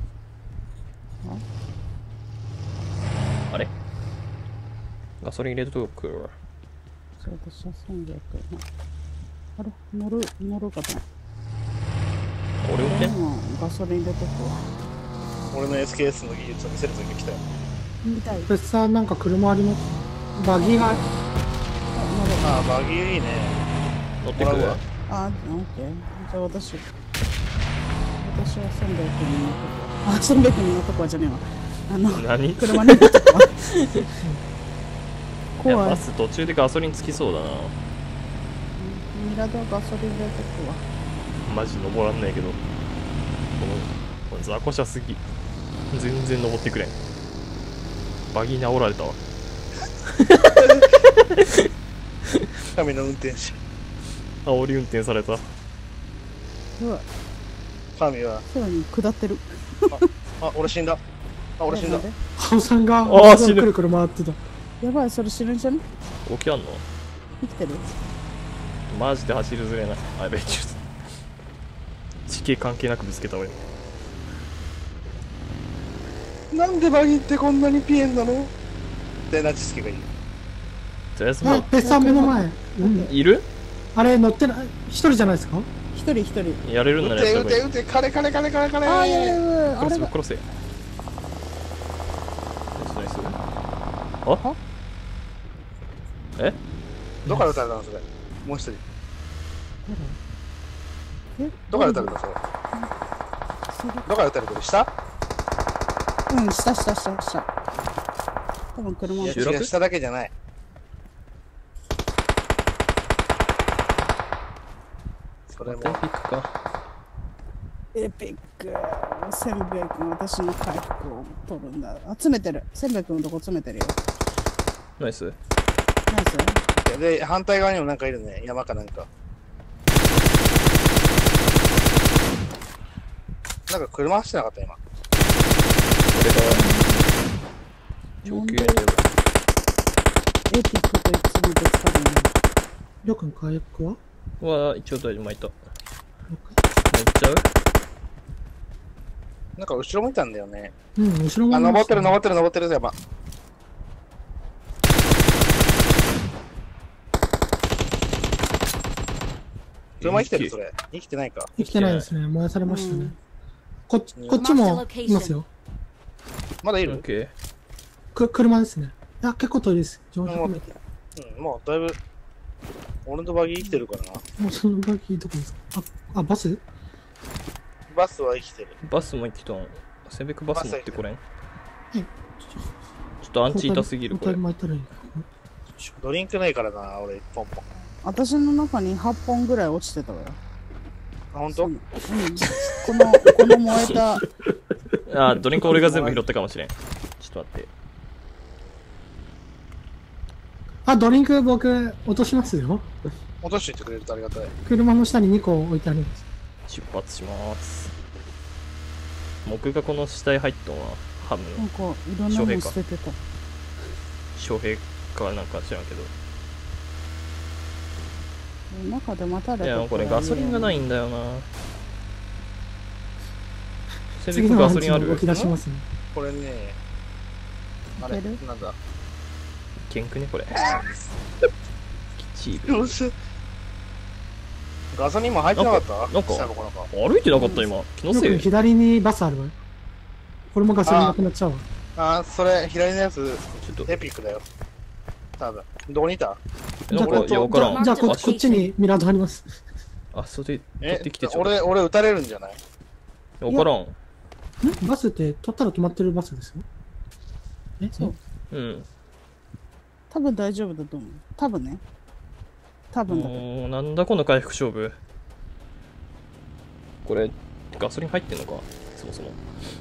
あれガソリン入れとくわ。 それで車線逆。あれ乗る、乗るかと。 俺運転今ガソリン入れとくわ。 俺の エスケーエス の技術を見せるときに来たよ。 見たい。 別さんなんか車あります？バギーが。 ああ、バギーいいね。 乗ってくわ。 あ、オッケー。じゃあ私、私はせんべいくんに乗っとくわ。あ、せんべいくんに乗っとくわじゃねえわ。あの、 何車に乗っとくわ。 いや怖い。 バス途中でガソリンつきそうだな。 ミラドガソリン入れとくわ。 マジ登らんないけど、このこの雑魚車すぎ、全然登ってくれん。バギーに煽られたわ。 神の運転手。 煽り運転された。 うわ、 神は、 さらに下ってる。 あ、俺死んだ。あ、俺死んだ。 ハオさんがあー死ぬくるくる回ってた。 やばい、それ死ぬんじゃね？ 起きあんの？ 生きてる？ マジで走りづれない。あ、やべえ、ちょっと地形関係なくぶつけた俺。 なんでバギーってこんなにピエンなのってナチスケがいい。 とりあえずまあ、 あ、別さん目の前。うんいる？ あれ乗ってない、一人じゃないですか？ 一人一人。 やれるんなら撃てやった方がいい。 撃て撃て、カレカレカレカレカレ。 あー、やばいやばい、あ殺せれだ。 殺せ。ナイスナイス。あ？え？ どこから撃たれたのそれ。もう一人。 え、 どこから撃たれたそれ。 それどこから撃たれてる下？ うん、下下下下。多分車のいや、 収録違う、下だけじゃない。それもテンピックか。 エピック。せんべいくん、私の回復を取るんだ。集めてる。せんべいくんのとこ詰めてるよ。 ナイス。 ナイス。 で、反対側にもなんかいるね。山かなんか。なんか車走ってなかった今。 これが長距離やエピックといつもぶつかるの。 りょうくん回復は？ ばわあ、一応大丈夫、巻いた。巻いちゃう？ なんか後ろ向いたんだよね。 うん、後ろも。 あ、登ってる登ってる登ってる山。車生きてるそれ。生きてないか。 生きてないですね。燃やされましたねうん。 こっち、こっちもいますよ。 まだいる？うん、 オッケー。 く、車ですね。いや、結構遠いです。よんひゃくメートもうだいぶ。俺のバギー生きてるからな。 ル。もうそのバギーどこですか？あ、あ、バス？ バスは生きてる。 バスも行きとん。セベクバス乗ってこれん。 はい。 ちょっとアンチ痛すぎるこれ。 交代巻いたらいい。 ドリンクないからな、俺、ポンポン。 私の中にはっぽんぐらい落ちてたわよ。 あ、ほんと？ うん。この、この燃えた、 あ、ドリンク俺が全部拾ったかもしれん。ちょっと待って。 あ、ドリンク僕落としますよ。 落としていってくれるとありがたい。 車の下ににこ置いてあります。 出発します。僕がこの死体入っとんはハムのなんか、いろんなもん捨ててた。 翔平かなんか知らんけど。 中でまたいや、これガソリンがないんだよな。セベ次クのアンチもガソリンある？ 動き出しますね。 これね、あれ、 いけるなんだ。 ケンクねこれ。キチーよっしゃ。ガソリンも入ってなかった？ なんか下の子なんかブ。歩いてなかった今。気のよくせい。 左にバスあるわよ。これもガソリンなくなっちゃうわ。 あー、それ、左のやつ、 ちょっと。 エピックだよ。多分。どこにいた？ なんか、いや、わからん。 じゃあこ、 足こっちにミラードあります。 あ、それで取えってきてちょうだい。 俺、俺撃たれるんじゃない？ わからん。 んバスって取ったら止まってるバスですよ。えそう。 うん。 多分大丈夫だと思う。多分ね。多分だけど。 もう、なんだこの回復勝負。これ、ガソリン入ってんのかそもそも。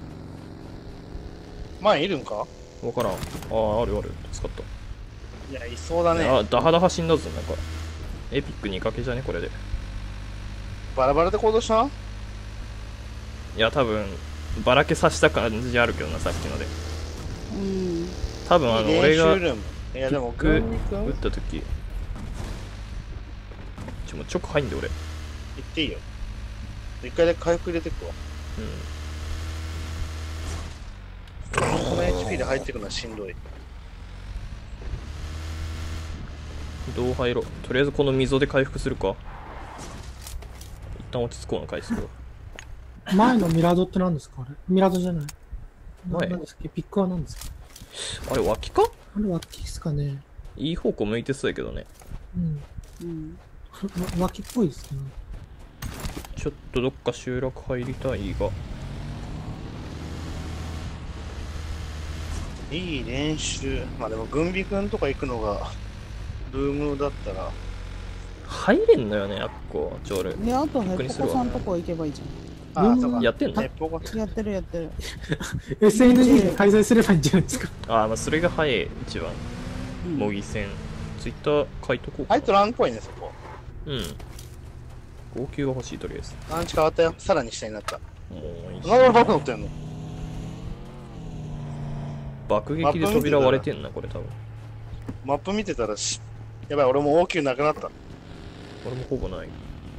前いるんか？ わからん。ああ、あるある。使った。 いや、いそうだね。 あ、ダハダハ死んだぞ、なんか。エピックにかけじゃねこれで。 バラバラで行動した？ いや、多分、ばらけさせた感じあるけどな、さっきので。 うん。 多分、あの、俺が、 練習ルームいや、でも、 キックグーニ君打った時。ちもう直入んで俺。 行っていいよ。一回で回復入れてくわ。 うん。 この エイチピー で入ってくのはしんどい。 どう入ろう。とりあえずこの溝で回復するか。一旦落ち着こうな回数は。 前のミラードって何ですかあれミラードじゃない。 前何ですっけピックは何ですかあれ脇か？ あれ脇ですかね。 いい方向向いてそうやけどね。 うん。 うん。 わ脇っぽいですね。 ちょっとどっか集落入りたいが。 いい練習。まあでも、軍備軍とか行くのが、ルームだったら。 入れんのよね、あっこ、ちょ俺。 で、あとヘびっくりするわッポコさんとこ行けばいいじゃああ、そうか。 やってんの鉄砲がん。やってるやってる。 エスエヌジー で開催すればいいんじゃないですか。 ああ、まあそれが早い、一番。 うん模擬戦。ツイッター書いとこうか。 入っとらんっぽいね、そこ。 うん。号泣が欲しい、とりあえず。 アンチ変わったよ。さらに下になった。 もういいし。 なんで俺バック乗ってんの？ 爆撃で扉割れてんな、これ多分。 マップ見てたらし、やばい、俺も応急なくなった。 俺もほぼない。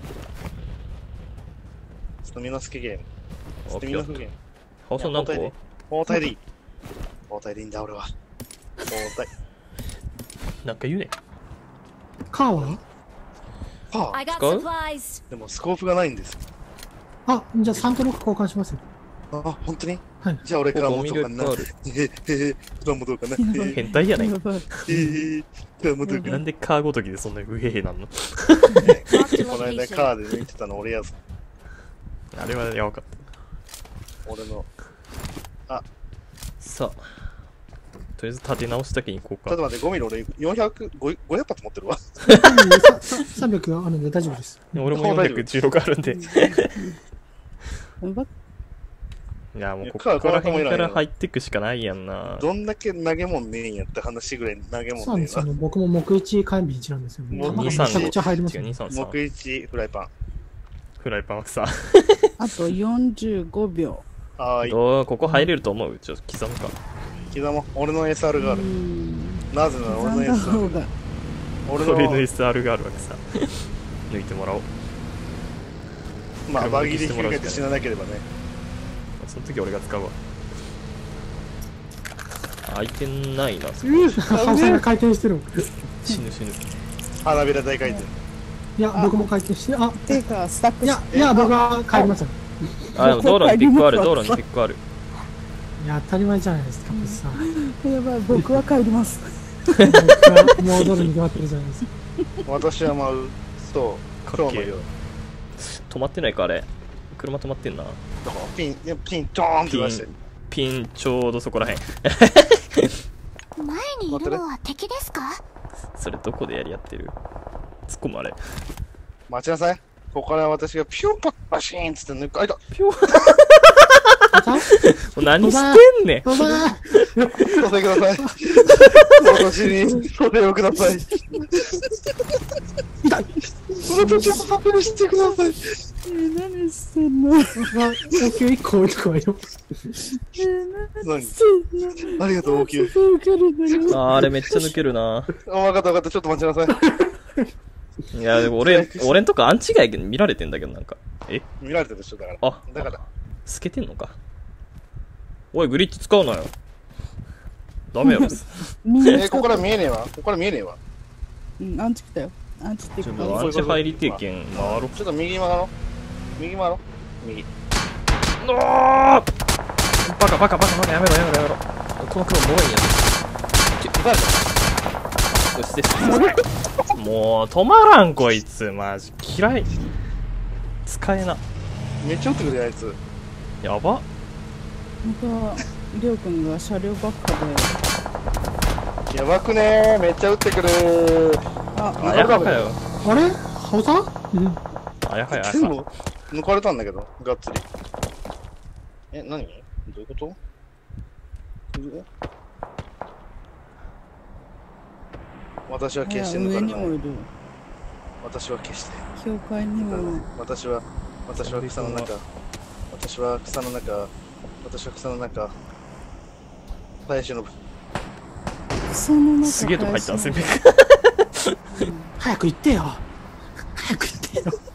スタミナスケゲーム。スタあ、来た。 ミナスケゲーム。 ハオさん何個？ 包帯でいい。包帯でいいんだ、俺は。包帯。 なんか言うね。 カーははあ、 I got 使う？ supplies. でもスコープがないんです。 あ、じゃあさんとろく交換しますよ。 あ、本当に？ はい。 じゃあ俺から持とうかな。 ゴミがいっへへへへ、から持とうかな。へへ変態やないか。 やばい。 へへ、から持とうかな。 なんでカーごときでそんなうへへなんの？ この間カーで見てたの俺やぞ。 あれはやばかっ俺の。 た。さあ。とりあえず立て直しだけに行こうか。 ちょっと待って、ごミリ俺よんひゃく、ごひゃく発持ってるわ。 さんびゃくあるんで大丈夫です。 俺もよんひゃくじゅうろくあるんで。いバッや、もうここから辺から入ってくしかないやんな。 どんだけ投げ物ねえんやって話ぐらい投げそうなん物ねえな。 ですよね。僕も木一完備いちなんですよね。 もうめちゃくちゃ入ります違う、 よね。 にさんさん。 木一フライパン。 フライパンはさ。 あとよんじゅうごびょはーい。 どうここ入れると思う？ちょっと刻むか。 刻もう。俺の エスアールう。 がある。なぜなら刻俺のんだエスアール。 方が。 俺俺のの、 エスアール があるわけさ。抜いてもらおう。 まあ、バギーで広げて死ななければね。 その時俺が使うわ。開いてないな、そこ。 ハウスが回転してる。 死ぬ死ぬ。 花びら大回転。 いや、僕も回転して、あ、 ていうか、スタックしいや、いや、僕は帰りますよ。 あ、でも道路にピックある、道路にピックある。 いや、当たり前じゃないですか、プスさん。 やばい、僕は帰ります。 僕はもうドルに決まってるじゃないですか。 私はまあ、そう、 かっけえ今日のよ。 止まってないか、あれ。車止まってんな。 だからピン、いやピン、ドーンってピ出してン。、ピンちょうどそこらへん。 前にいるのは敵ですか？ それどこでやり合ってる？突っ込むあれ。 待ちなさい。ここから私がピューパッパシーンっつって抜く。あいた。 ピョー何してんねん。 おばお手ください。私にお手をください。 痛い。 私をサプリしてください。 えー、何してんの？ 僕は応急いっこ置いとくわよ。 えー、何何してんの？ ありがとう、応急。 受けるんだよ。 あー、あれめっちゃ抜けるな。 あ、わかったわかった。ちょっと待ちなさい。 いや、でも俺、俺んとこアンチ外見られてんだけど、なんか。え見られてるでしょ、だから。 あ、 だから。 透けてんのか。おい、グリッチ使うなよ。ダメやろ。 みんなえー、ここから見えねえわ。ここから見えねえわ。 うん、アンチ来たよ。アンチってちょっ言うかとアンチ入り経験回ろう。 ちょっと右曲がろう。右回ろう。右。 おーバカバカバカバカやめろやめろやめろ。この黒もろいんやつ。 撃たれた。 うっせっもう止まらんこいつマジ嫌い。使えな。 めっちゃ撃ってくるよ、あいつ。 やば。 また、りょうくんが車両ばっかで。 やばくねー。めっちゃ撃ってくるー。 あ、 あやはかよ。 あれハオさんうん。 あやはや全部抜かれたんだけど、がっつり。え、何どういうこと私は決して抜かれない。 上にもいる。 私は決して。 教会にも。 私は、私は草の中。私は草の中。私は草の中。耐え忍ぶ。 その中すげえとこ入ったんすよ。 早く行ってよ。 早く言ってよ。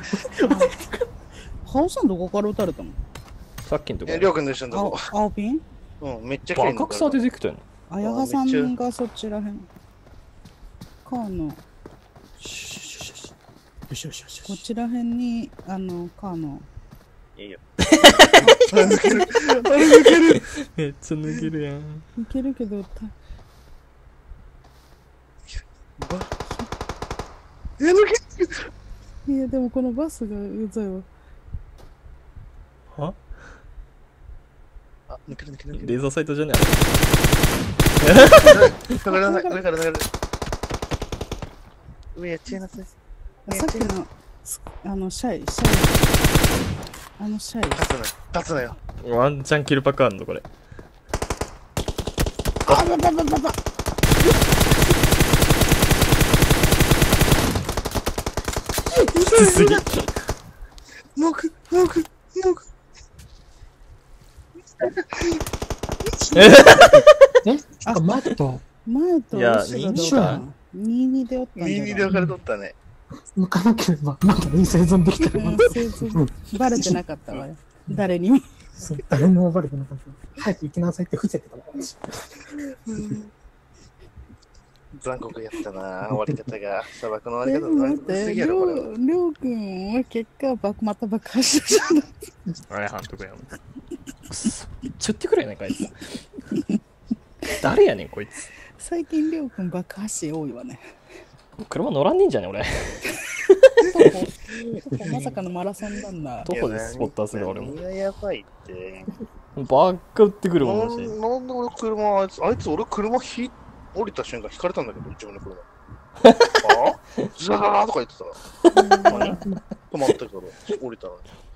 ハオさんどこから撃たれたの？ さっきのとこえ、りょうくんの一緒のと青こ。 青ピン？ うん、めっちゃ綺麗バカクサ出てきたよ。 あやがさんがそっちらへん。カーの、 よしよしよしよし。 こちらへんに、あの、カーの、 いいよ。 めっちゃ抜けるやん。 いけるけど、たえ、抜けいや、でもこのバスがうざいわ。 はあ、抜ける抜ける抜ける。 レーザーサイトじゃね上から上から上から。上やっちゃいなさい。 さっきの、すあの、シャイ、シャイ。あのシャイ。 勝つなよ。勝つなよ。 え。ワンチャンキルパックあんのこれ。 あばばばばばきつすぎ。 もく、もく、もく。 えあ、マット。 前といや後ろで二おったな。ににでおったんじゃないににで分かれとったね。 向かなければ、まだいい生存できたらうんまだ。 生存バレてなかったわよ。誰にも。 そう誰もバレてなかった。早く行きなさいって伏せてたもん。私残酷やったな、終わり方が。砂漠の終え、 わり方残待って、り酷すぎやろ、これは。 ょう、りょうくんは結果、ばまた爆破したじゃん。 あれ、監督やん。くそ。ちょってくれやねんか、あいつ。誰やねん、こいつ。 最近、りょうくん爆破し多いわね。 車乗らんねえんじゃね俺。 徒歩まさかのマラソンランナー。 徒歩でスポッターする俺も。 いや、やばいって。 ばっか売ってくるもなんし。 なんで俺車、あいつ、あいつ俺車ひ、降りた瞬間引かれたんだけど、自分の車。あザーとか言ってたら。何止まったけど、降りたら。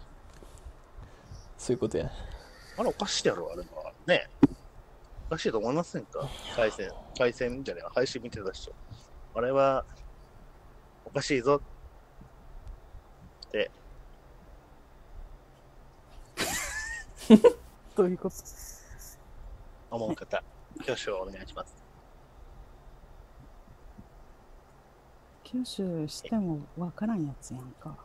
そういうことや。 あれおかしいやろ、あれは。ねおかしいと思いませんか？回線、回線じゃねえ、配信見てた人。あれは、おかしいぞって。 どういうこと思う方、挙手をお願いします。 九州してもわからんやつやんか。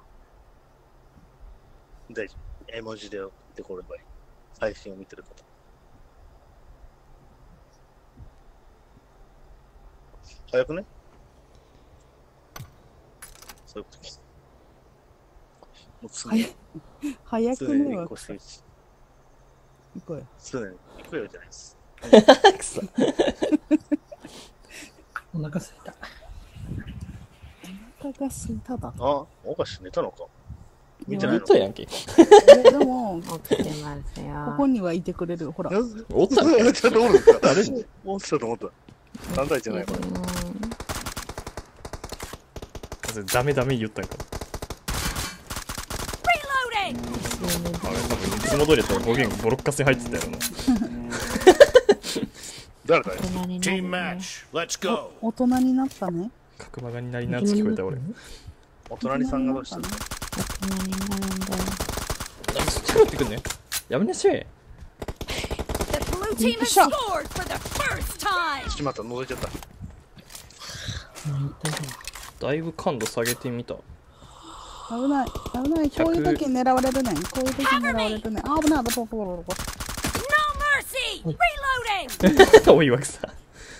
大丈夫。絵文字で送ってこればいい。配信を見てる方。早くね？そういうことです。もう常に、 早く常ねはに腰打ち。 行こうよ。 常に行くよじゃないです。 くそ。 お腹すいた。 お腹がすいただ。 あ、お菓子寝たのか。見てな言いのったやんけ。 えでも、 起きてますよ。 ここにはいてくれる。ほら。 おったんかい。 ちゃんとおるんですか？誰におってたと思った。三対じゃないこれ。 それダメダメ言ったんか。 Reloading! あれ多分いつも通りやったら語源ボロッカスに入ってたよな。 誰だよ。 Team match, let's go. 大人になったね。 角曲がになりなって聞こえた俺。 お隣さんがどうしたの？ 何になるんだよ。 なんかそっちからってくんね。やめなさい。 The blue team has scored for the first time! しまった、覗いちゃった。 だいぶ感度下げてみた。 危ない。危ない。こういう時狙われるねん。こういう時狙われるねん。あ、危ない。危ない。危ない。 No mercy! Reloading! おいわくさ。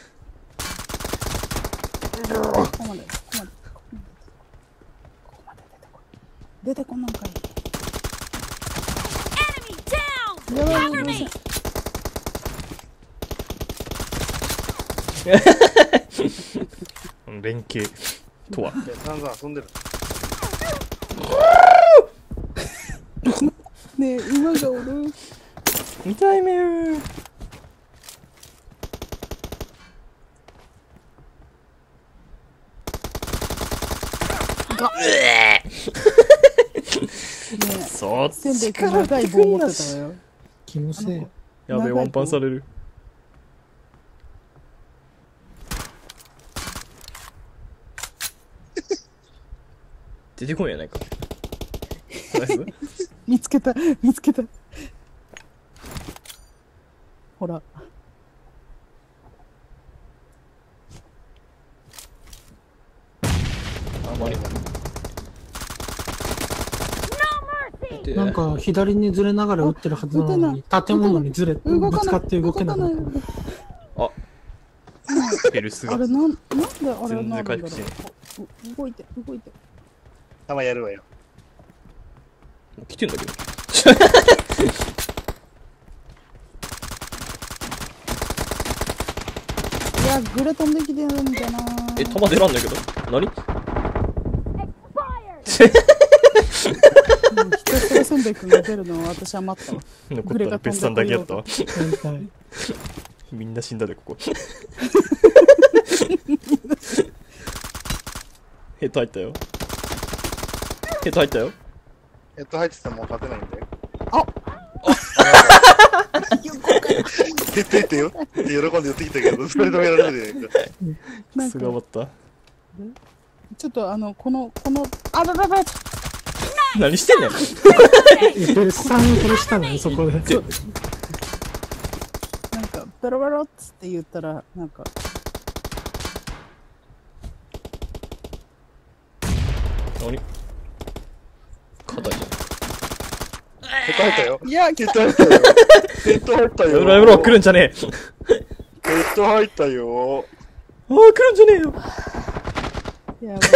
ここまで。ここまで。ここまで出てこい。出てこんなんかい。 Enemy down! やばい。 Cover me! 連携とは。 散々遊んでる。 ねえ、馬がおる。 痛い目ー。 ねえ、 そっせんべいちから長い棒持ってたわよ。 気のせい。 やべえワンパンされる。出てこんやないか。ナイス。 見つけた。見つけた。ほら。 あまり。 て。 なんか左にずれながら撃ってるはずなのに、建物にずれ、ぶつかって動けなくなった。 あヘルスがあれなん、なんであれ全なんだろう。 然回復してない。 う動いて、動いて。 たまやるわよ。 もう来てんだけど。 いや、グレ飛んできてるんじゃな。 え、弾出らんだけど。何ひたすらせんべいくんが出るのを私は待ったわ。 残ったら別さんだけやったわ。みんな死んだで、ここ。ヘッド入ったよ。ヘッド入ったよ。 ヘッド入ってたらもう勝てないんで。 あ出てってよって喜んで言ってきたけど、それ止められるで。 クソがばった。 ちょっとあの、この、この、あららら何してんねん。 ベルさん殺したのよ、そこで。 なんか、ベロベロっつって言ったら、なんか、 何硬いじヘッド入ったよ。 いや、 ヘッド入ったよ。ヘッド入ったゃん。 よ。 やめろやめろ、来るんじゃねえ。 ヘッド入ったよ。 ああ、来るんじゃねえよ。 いや、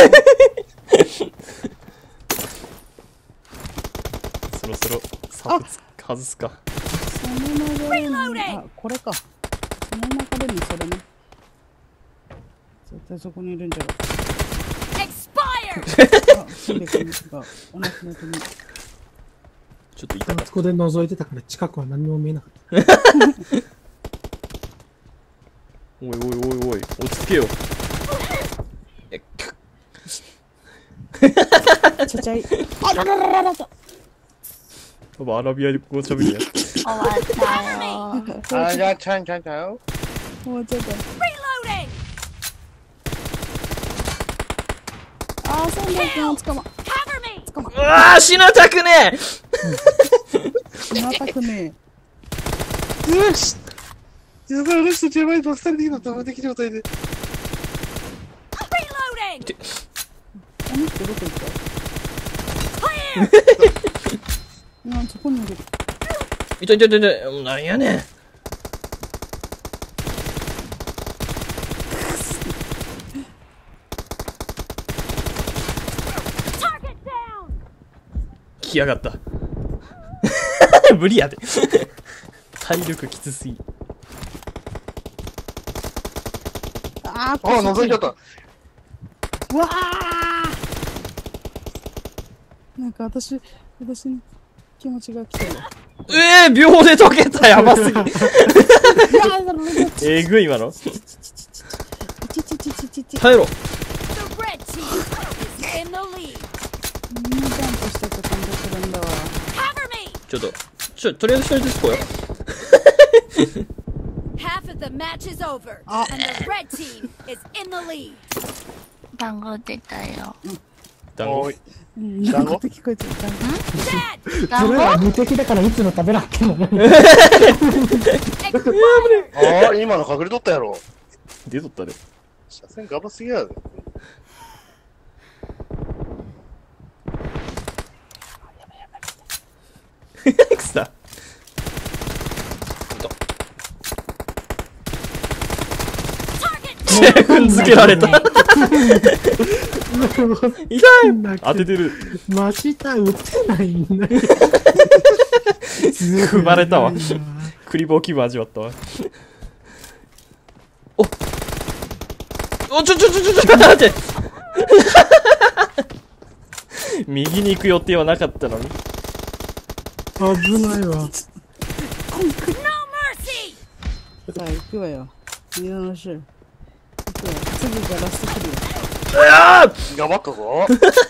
そろそろサブ外すか。 その流れに、あ、これか。その流れにそれね。絶対そこにいるんじゃろ。あ、シンベ君が同じの手に。 ちょっと痛かった。 そこで覗いてたから近くは何も見えなかった。 おいおいおいおい、落ち着けよ。えっちゃちゃい。あらららららら。 多分アラビアでここ喋るやん。 終わったよ。 あ、じゃあ、ちゃんちゃんちゃんよ。 もうちょっと。あー、せんべい君を捕ま。捕ま。 うわー、死なたくね死なたくねよしやばい、あの人やばい、バスタルできたダメ的状態で。 え。あの人どこ行ったいや、そこにいる。 いたいたいたいた、もうなんやねん。来やがった。無理やで。体力きつすぎ。 あー、 あ、覗いちゃった。 うわーなんか私、私に気持ちが来てる。 ええー、秒で溶けた。やばすぎ。 いやえぐい今の。 ちちちちちち。 耐えろ。 みんなジャンプしてて飛んでくるんだわ。 ちょっと、ちょ、とりあえず一人ずつ来いよ。 Half of the match is over, and the red team is in the lead. 団子出たよ。 団子。 おい。 うん、団子って聞こえてる。団子。 それは無敵だからいつの食べらってんの。 ああ、今の隠れとったやろ。 出とったで。 車線ガバすぎやで。 くさ。踏んづけられた。痛い。当ててる。 真下打てないんだよ。 踏まれたわ。クリボー気分味わったわ。おお、ちょちょちょちょちょ待って。右に行く予定はなかったのに。 危ないわ。 さあ、行くわよ。見直し。行くわよ。次がラスト来るよ。 うわー頑張ったぞ。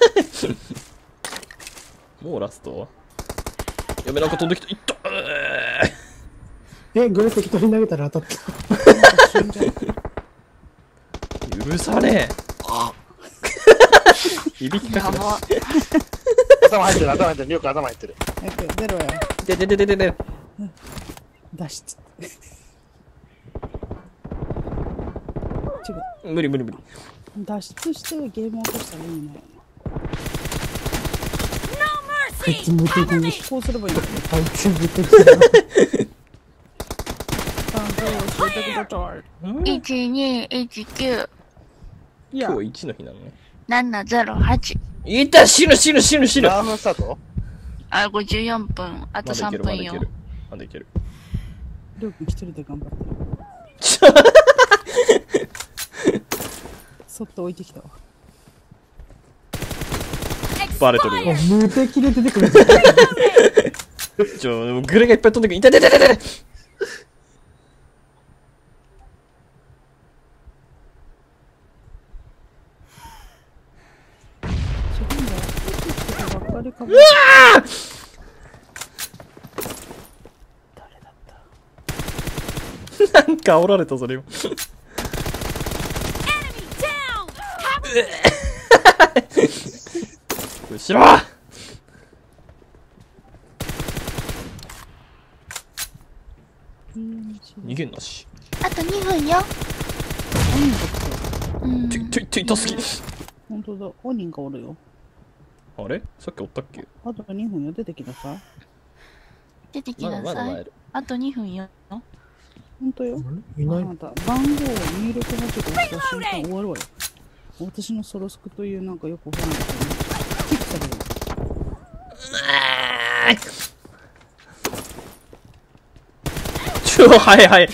もうラストやべ、なんか飛んできた。いった。 え、グレ適当に投げたら当たった。 許さねえ。いびきかくな。 頭入ってる、頭入ってる。よく頭入ってる。 早く出ろよ。 でででででで。 脱出。違う。 無理無理無理。 脱出してゲーム落としたら意味ないよあいつ無敵。 こうすればいいんだよ。 あいつ無敵だ。 誕生教えてください。 いちにいちきゅういや今日いちの日なのね。 ななゼロはち。 いた、死ぬ死ぬ死ぬ死ぬ。 何分スタート？ あ、ごじゅうよんぷん。あとさんぷんよ。 まだいける。 りょうくん一人で頑張ってる。そっと置いてきたわ。 バレとるよ。 無敵で出てくる。 ちょ、グレがいっぱい飛んでくる。痛い痛い痛い痛い。 うわー！誰だった？ なんか煽られた、それよ。後ろ！逃げんなし。 あとにふんよ。うん。 て、て、て、痛すぎ。 ほんとだ、本人がおるよ。 あれさっきおったっけ？ あとにふんよ、出てきなさい。 出てきなさい。あとにふんよ。 ほんとよ。 いない。 あなた、番号を入力マジで押した瞬間終わるわよ。私のソロスクというなんかよくわからないけど、キックされるわ。 ちょ、はいはい。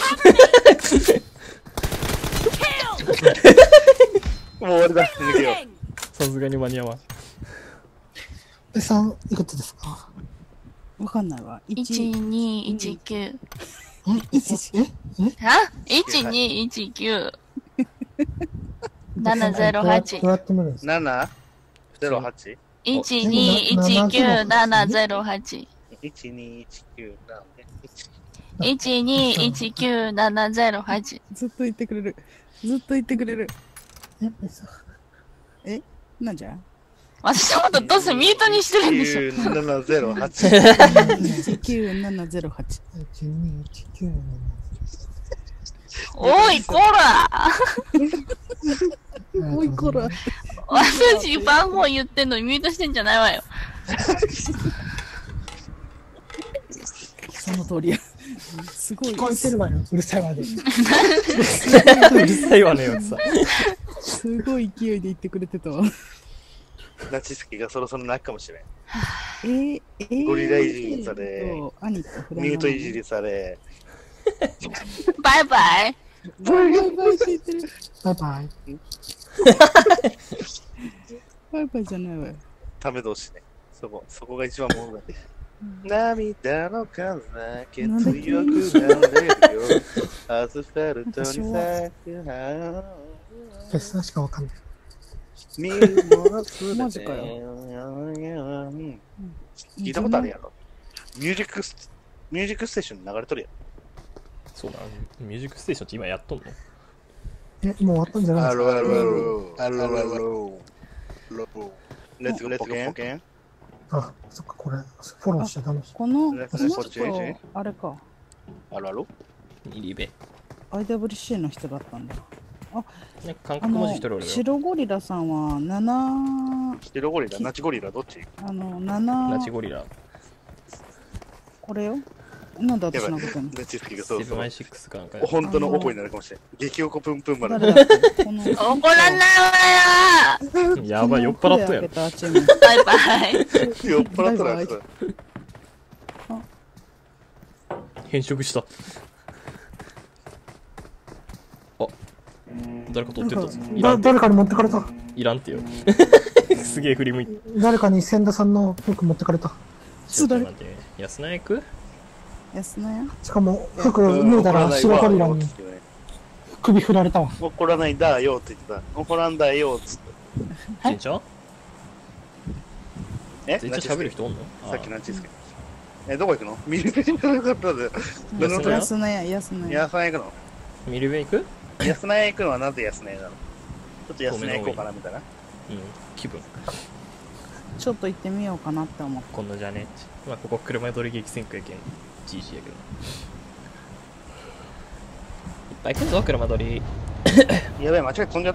もう終わりだ。逃げよさすがに間に合わん。 え、さん、いくつですか？ わかんないわ。 いちにいちきゅう。 え、いち、え、えあ ?いちにいちきゅう。ななゼロはち。 どうやって見るんですか？ ななゼロはち？ いちにいちきゅうななゼロはち。 いちにいちきゅうなんで。 いちにいちきゅうななゼロはち。 ずっと言ってくれる。ずっと言ってくれる。 え、そう。 えなんじゃ私のことどうせミュートにしてるんでしょ。 きゅうななゼロはち。 いちきゅうななゼロはち。 いちにいちきゅうなな。 おい、こらおい、こら。 私、番号言ってんのにミュートしてんじゃないわよ。 その通りや。すごい。 聞こえてるわよ。うるさいわね。 うるさいわねよってさ。 すごい勢いで言ってくれてたわ。 ナチスキがそろそろ泣くかもしれん。 えー、えー、 ゴリラいじりされ、 兄とフラミュートいじりされ。 バイバイ。 バイバイって言ってる。 バイバイ。 バイバイじゃないわよ。 ため同士ね。そこ、そこが一番ものだね。涙の数だけ強くなれるよ。アスファルトに咲く花。 フェスタしかわかんない。 見るものすべて。 マジかよ。 聞いたことあるやろ。ミュージックス、ミュージックステーションに流れとるやろ。 そうなの。ミュージックステーションって今やっとんの？ え、もう終わったんじゃないですか？ アロアロアロアロアロロレッツゴーレッツゴーポケン。 あ、そっか、これ、フォローしちゃダメ。 この、こレッツのこっち人、あれか。 アロアロニリベ。 アイダブリューシー の人だったんだ。あ、 ね、韓あ国文字の一人おるよ。 白ゴリラさんはなな、 白ゴリラ、ナチゴリラ、どっち？ あのなな、 ナチゴリラ。 これよ。なんで私のことに。 ナチスキがそうそう。 セブンアイシックスかなんか。 本当のオコになるかもしれん。激おこぷんぷん丸。 誰だっけこの怒らないわよ。 やばい、酔っ払ったやん。 バイバイ。 酔っ払ったらあいつ変色した。あ、誰か取ってったぞ。いらんて。 だ誰かに持ってかれた。 いらんてよ。すげえ振り向いて。 誰かに千田さんの服持ってかれた。 ちょっと待って。安菜行く？ 安菜や。 しかも、服脱いだら白ゴリラに首振られたわ。 怒らないんだよって言ってた。怒らんだよっつって。 ちんちゃん？ え全然喋る人おんの？ さっきナチスキ。え、どこ行くの？ミルベじゃなかったで。 安菜や、安菜や。 安菜行くの？ ミルベ行く？ 安菜行くのはなぜ安菜なの？ちょっと安菜行こうかなみたいな。 うん、気分。 ちょっと行ってみようかなって思って。 こんなじゃねえ。まあ、ここ車で取り激戦区やけん。ジージー やけど。いっぱい来るぞ、車取り。 やべえ、間違えて飛んじゃった。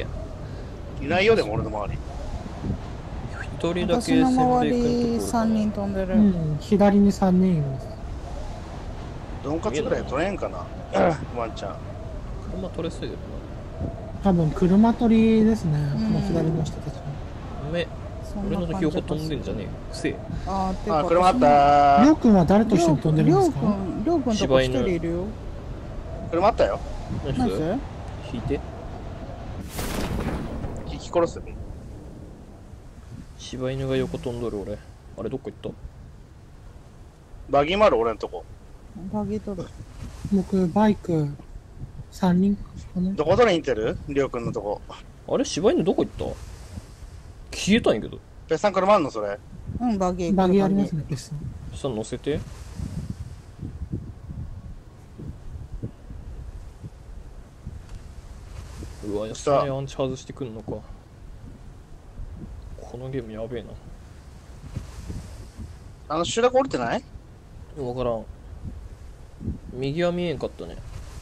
待てや。 いないよ、でも俺の周り。 一人だけ私の周せんべいくんりとこさんにん飛んでる。 うん、左にさんにんいます。 ドンカツぐらい取れんかなワンちゃん。 車取れそうやけど多分車取りですね、 んこの左の人たちは。 な。おめえ、 そん俺のな感じ横飛んでんじゃねえよ。くせえ。 あー、てかあ、車あっりたょうくんは誰と一緒に飛んでるんですか？ りょうくん、りょうくんとこ一人いるよ。 ー。車あったよ。 ナイス何それ引いて。 引き殺すよ。 柴犬が横飛んどる俺。あれどこ行った？ バギーもある俺んとこ。 バギー取る。 僕、バイクさんにんかな。 どこ取りに行ってるりょうくんのとこ。 あれ柴犬どこ行った？消えたんやけど。 ペッサン車あんのそれ。 うん、バギー。 バギーありますね、ペスさん。 さあ乗せて。うわ、やったね、アンチ外してくんのか。このゲームやべえな。 あの集落降りてない？ わからん。右は見えんかったね。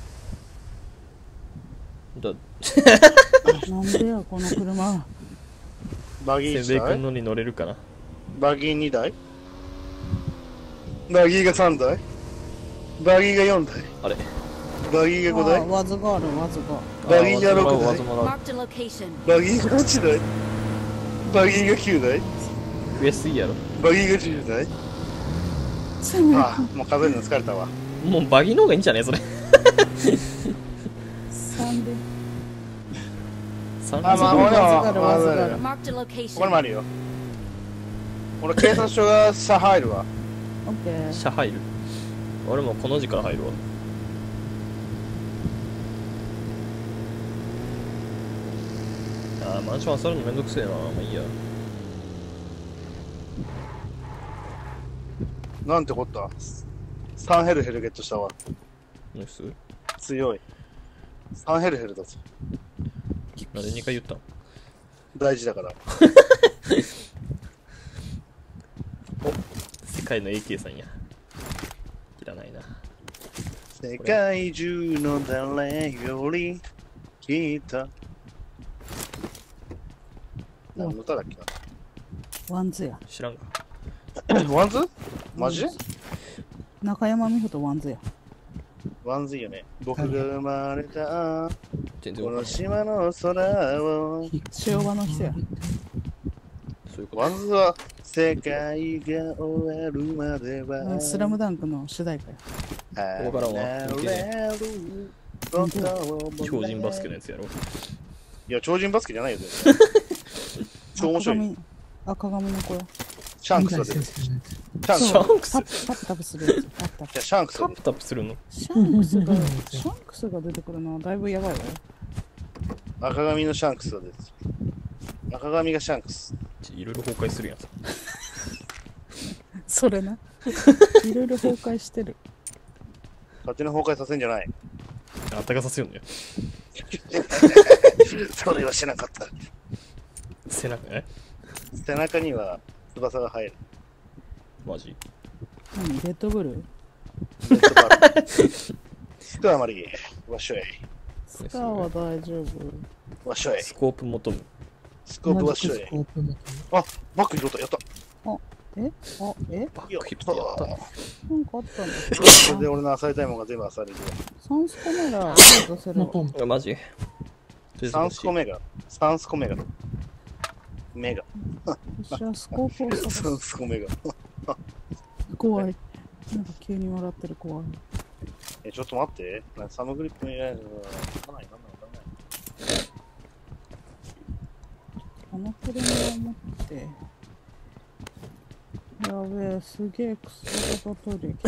だ、 なんでや、この車。 バギーせんべいいちだいくんのに乗れるかな。 バギーにだいバギーがさんだいバギーがよんだいあれバギーがごだいあー、わずがある、わずが。 バギーがろくだいわざもらう。 Marked a location. バギーがはちだいバギーがきゅうだい増えすぎやろ。 バギーがじゅうだいああ、もう数えるの疲れたわ。 もうバギーの方がいいんじゃねそれ。 さんで。 三あ、まあ、 輪俺は、 わずかるわずかるまあ Marked a ここに location. もあるよ。俺、警察署がさ、入るわ。 オッケー。 車入る。俺もこの字から入るわ。あー、マンション漁るのめんどくせえな。まあいいや。 なんてこったさんヘルヘルゲットしたわ。 ナイス。 強い。さんヘルヘルだぞ。 なんでにかい言ったん？ 大事だから。 世界の エーケー さんや。いらないな。 世界中の誰より聞いた。何の歌だっけワンズや。 知らんが。 なワンズマジで中山美穂とワンズや。 ワンズいいよね。僕が生まれたこの全然わかんない。 島の空を。 昭和の人や。 そういうこと。 ワンズは世界が終わるまではうんスラムダンクの主題歌や。 わからんわ離れることを超人バスケのやつやろ。 いや、超人バスケじゃないよ、全然。超面白い。 赤髪赤髪の子や。 シャンクスが出る。 先生のやつ。 シャンクスシャンクスタップタップタップするやつ。タップタップいや、シャンクスタッが出る。 プタップするの？ シャンクスが、シャンクスが出てくるのはだいぶやばいわよ。 赤髪のシャンクスが出る。赤髪がシャンクス。 いろいろ崩壊するやん。 それな。いろいろ崩壊してる。 勝手に崩壊させんじゃない。 あったかさせよんね。 それはしなかった。 背中ね。 背中には翼が生える。 マジ？ 何レッドブルーレッドバースクワマリー。わっしょい。 スカーは大丈夫。 わっしょい。 スコープ求む。 スコープわっしょい同じくス。コープのあ、バックに取った。やった。 えあ、えバックヒップでやったね。 なんかあったんだ。 これで俺の漁りたいものが全部漁れるわ。 サンスコメラ、ードせるの。トン。 あ、マジ？ サンスコメガ。サンスコメガ。メガ。 私はスコープをサ探ンスコメガ。 す。怖い。なんか急に笑ってる怖い。 え、ちょっと待って。なんかサムグリップに入れないと。わかんない、わかんない、わかんない。 この車を持って。やべえ、すげえクソが取り。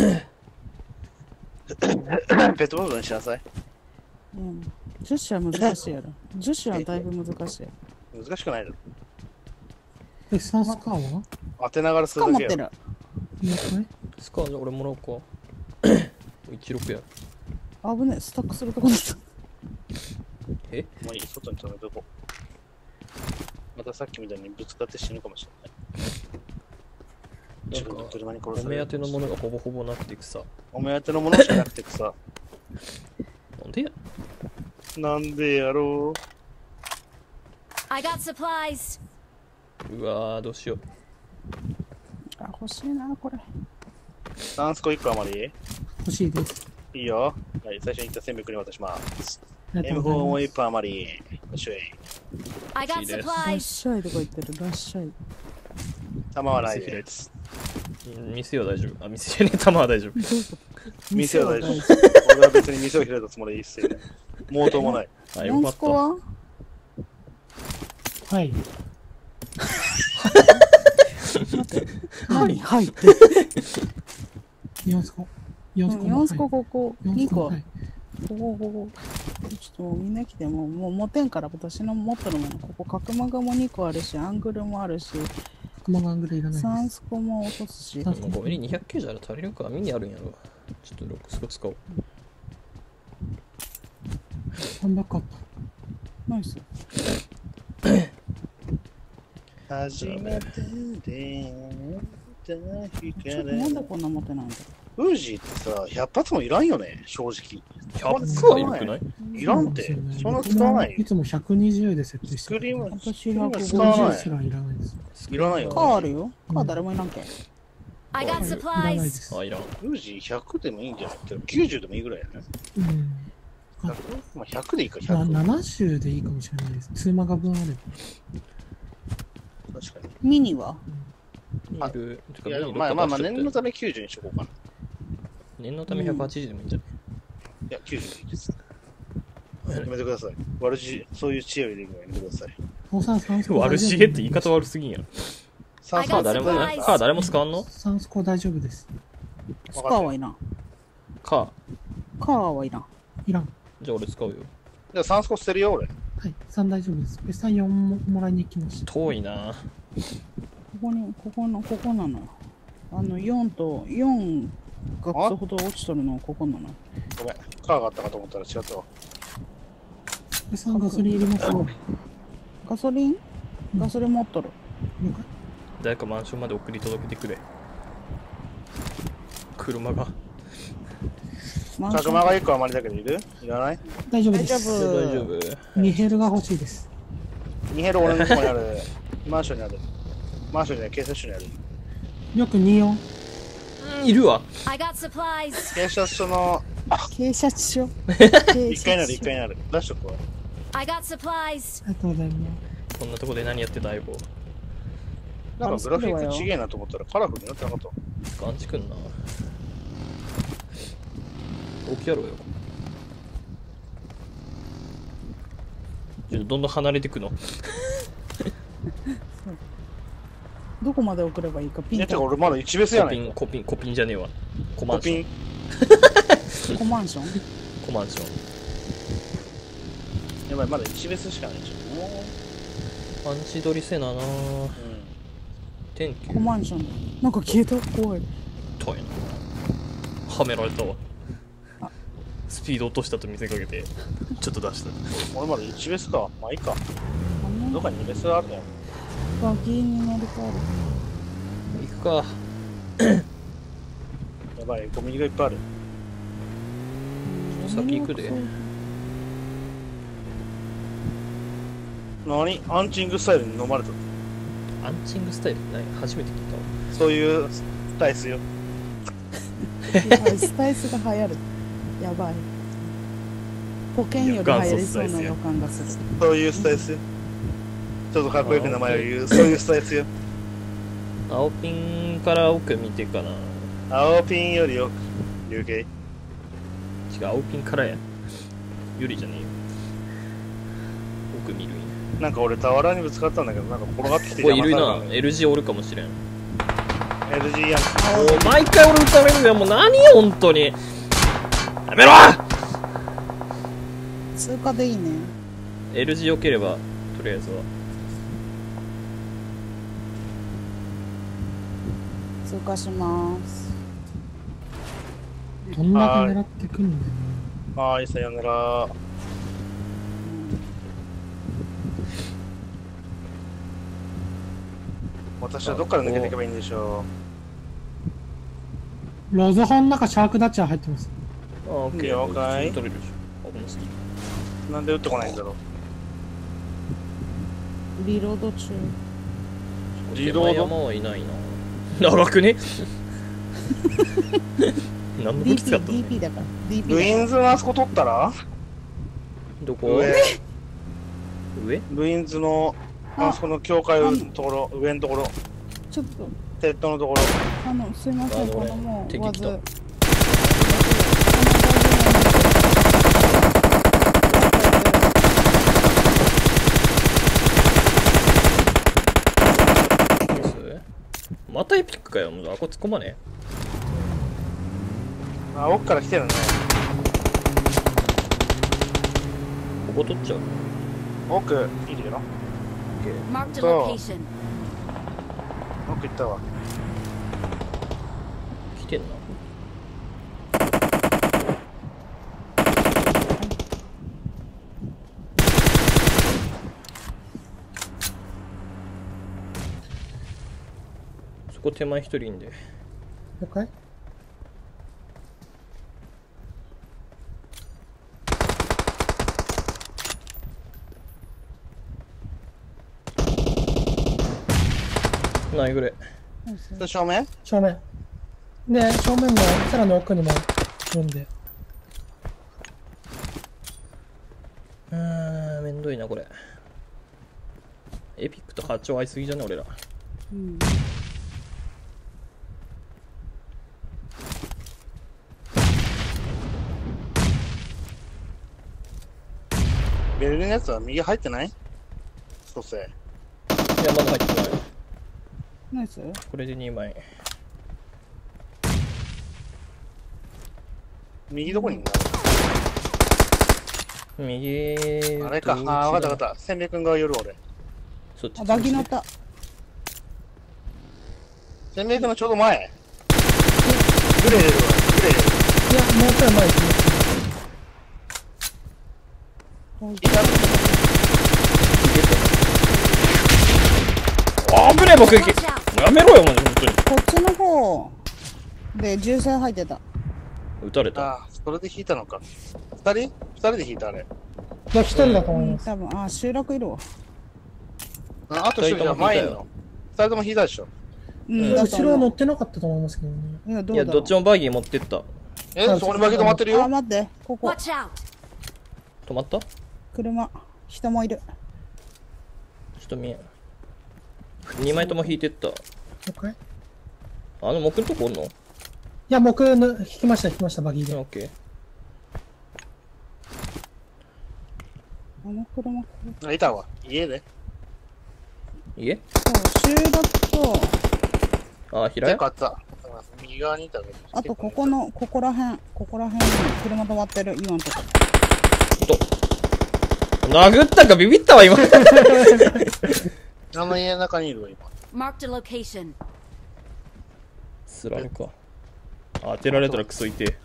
ペットボトルにしなさい。 うん。女子は難しいやろ。女子はだいぶ難しい。 難しくないだろ。 え、サンスカーは当てながらすスカ持ってるだけやろ。 る。 もう一回スカーじゃあ俺もらおうか。いちろくや。 危ねえ、スタックするとこだった。 え？ もういい、外に止めとこう。またさっきみたいにぶつかって死ぬかもしれない。自分の車に殺おされる。 目当てのものがほぼほぼなくてさ。 お目当てのものしかなくてさ。 なんでや？ なんでやろう。 I got supplies. うわー、どうしよう。 あ、欲しいな、これ。 ダンスコいっこ余り欲しいです。 いいよ。はい、最初に言ったせんべいくに渡します。 ありがとエムうフォー も1 ございます。 個余り。よっしゃい。 I got 欲しいです。 らっ supplies. しゃいとか言ってる、らっしゃい。 弾はないです。 店は大丈夫。あ、店じゃねえ、玉は大丈夫。 店は大丈夫。俺は別に店を開いたつもりでいいっすよ。もうともない。 あ、 ヤンよかった。 スコははい。 何入って。 ヨンスコ。ヨンスコ。 ヤンスコここ、 ヨンにこ。 スコはい。 ここ、ここ。ちょっとみんな来ても、もう持てんから、私の持ってるもの。ここ、角膜もにこあるし、アングルもあるし、 熊がアングルいらないサンです。 スコも落とすし。 サンスコごミリにひゃくきゅうじゅうある足りるか。ミニあるんやろ。ちょっとロックスコ使おう。 サンバックあった。 ナイス。 初めて出会った日かちょっとなんでこんな持てないんだウージーってさ、ひゃく発もいらんよね、正直。 ひゃくはいるくない？ いらんって。そんな使わないよい。つもひゃくにじゅうで設定してる。 スクリーム、 私スクリームひゃく使わないす。らいらないです。 いらないよ。 カーあるよ。カー誰もいらんけん。 I got いらないで supplies. す。 あ、いらん。 ウージーひゃくでもいいんじゃないけど、きゅうじゅうでもいいぐらいやね。 うん。 まあ、ひゃくでいいか、ひゃなく。 ななじゅうでいいかもしれないです。ツーマガ分あれば。 確かミニはいる。てかに。いや、でミニもまあまあまあ、 どっか出しとったよ念のためきゅうじゅうにしとこうかな。 念のためひゃくはちじゅうでもいいんじゃない？ いや、きゅうじゅうでいいです。やめてください。悪知、そういう知恵を入れるのやめてください。 おさん、サンスコ悪知恵って言い方悪すぎんやろ。 酸素カー誰も、 ナイスカー誰も使わんの？ サンスコ大丈夫です。 スカーはいらん。 カー。 カーはいらん。 いらん。 じゃあ俺使うよ。 じゃあ酸素捨てるよ、俺。 はい。さん大丈夫です。ベスタよんももらいに行きました。 遠いな。 ここに、ここの、ここなのよ。あの、よんと、よんがクソほど落ちとるのはここなのよ。 ごめん。カーがあったかと思ったら違ったわ。 ベスタガソリン入れますよ。 ガソリンガソリン持っとる。 了解。 誰かマンションまで送り届けてくれ。車が。 マンション角間がいっこ余りだけどいるいらない大丈夫で大丈す。 夫。 大丈夫。 ニヘルが欲しいです。 ニヘル俺のとこにある。マンションにある。マンションじゃない、警察署にある。 よくによん。 うん、いるわ。 I got supplies. 警察署の警察署。 いっかいにある、いっかいにある。出しとくわ。 I got supplies. ありがとうございます。 こんなとこで何やってた相棒。 なんかグラフィックちげえなと思ったらカラフルになってなかった。 ガンチくんな。起きやろうよ。ちょっとどんどん離れてくの。 どこまで送ればいいかピンえ、てかと。 俺まだ一ベースやないか。 コピン、コピン、コピンじゃねえわ。コマコピンションン。。 コマンションコマンション。 やばい、まだ一ベースしかないじゃん。もパンチ取りせなな。 う、うん。 天気。 コマンションだ。なんか消えた。怖い。 遠いな。はめられたわ。スピード落としたと見せかけて、ちょっと出した。 俺まだ一ベースか。まあいいか。 あんなどっかににベースあるね。 バギーに乗り換行くか。 やばい、ゴミがいっぱいある。 える。 先行くで。 何アンチングスタイルに飲まれた。 アンチングスタイルない初めて聞いたわ。 そういうスタイスよ。 スパイスが流行る。やばい。保険より流行りそうな予感がする。 そういうスタイスよ。ちょっとかっこよく名前を言う。そういうスタイスよ。 青ピンから奥見てかな。 青ピンよりよく。有形。 違う、青ピンからや。よりじゃねえよ。奥見るんや。 なんか俺俵にぶつかったんだけど、なんか転がってきてこれいるな。 邪魔されたエルジー おるかもしれん。もエルジー やん。 う毎回俺撃たれるんだよ。もう何よ、ほんとに。やめろ！ 通過でいいね。 エルジー 良ければ、とりあえずは。 通過します。 どんだけ狙ってくんだよな。 はーい、さよなら。私はどっから抜けていけばいいんでしょロズホンの中シャークダッチャー入ってます。 あ、オッケー。 了解取れるでしょ。危なすぎる。 う。なんで打ってこないんだろう。 リロード中。 リロード山はいないな。長くね何の武器使ったのディーピー だから ディーピールインズのあそこ取ったらどこ上上ルインズのあそこの境界のところ、上のところ、 ちょっとテッドのところ。 あのすいません、このもう敵来た。 わずまたエピックかよ。もうあこ突っ込まねあ、奥から来てるね。 ここ取っちゃう。 奥、いるよ。 Marked a So- location. 奥行ったわ。 来てんな。そこ手前一人いんで。 了解。 ないぐらい。 それ正面正面。で、正面のさらに奥にもいるんで。 うーん、めんどいな、これ。エピックと波長合いすぎじゃね、俺ら。 うんベルリンのやつは右入ってない蘇生。 いや、まだ入ってない。 ナイス。 これでにまい。 右どこにいんだ右。 あれか。あー、わかったわかった。千明君が寄る俺。 そっち。 あ、バギ乗った。 千明君のちょうど前。グレー入れるわ。グレー入れる。 いや、もうちょい前行きます。 いたあぶねえ、爆撃。やめろよ、マジ、本当に。 こっちの方で銃声入ってた。 撃たれた。 ああ、それで引いたのか。二人二人で引いたあれ。 いや、一人だとうん、 思います。 多分、あ、集落いるわ。 ああと一人じゃ前にの。二人とも引いたでしょ。 うん、 いや後だと思うろは乗ってなかったと思いますけどね。 いや、どいうや、 だろうどっちもバギー持ってった。 え、そこにバケ止まってるよ。 あ、待って、ここ、 Watch out! 止まった？ 車、人もいる。 人見えん。にまいとも引いてった。 了解。 あの木のとこおんの？ いや、僕の、引きました、引きました、バギーで。 オッケー。 あの車、こあ、いたわ。家で。 家？ そう、集落と、 あ、平屋結構あった。右側にいたけど。 あとここの、ここら辺、ここら辺に車止まってる、今のとこ。 殴ったかビビったわ、今。 あの家の中にいるわ、今。 Marked a location. スラルか。あ当てられたらクソいて。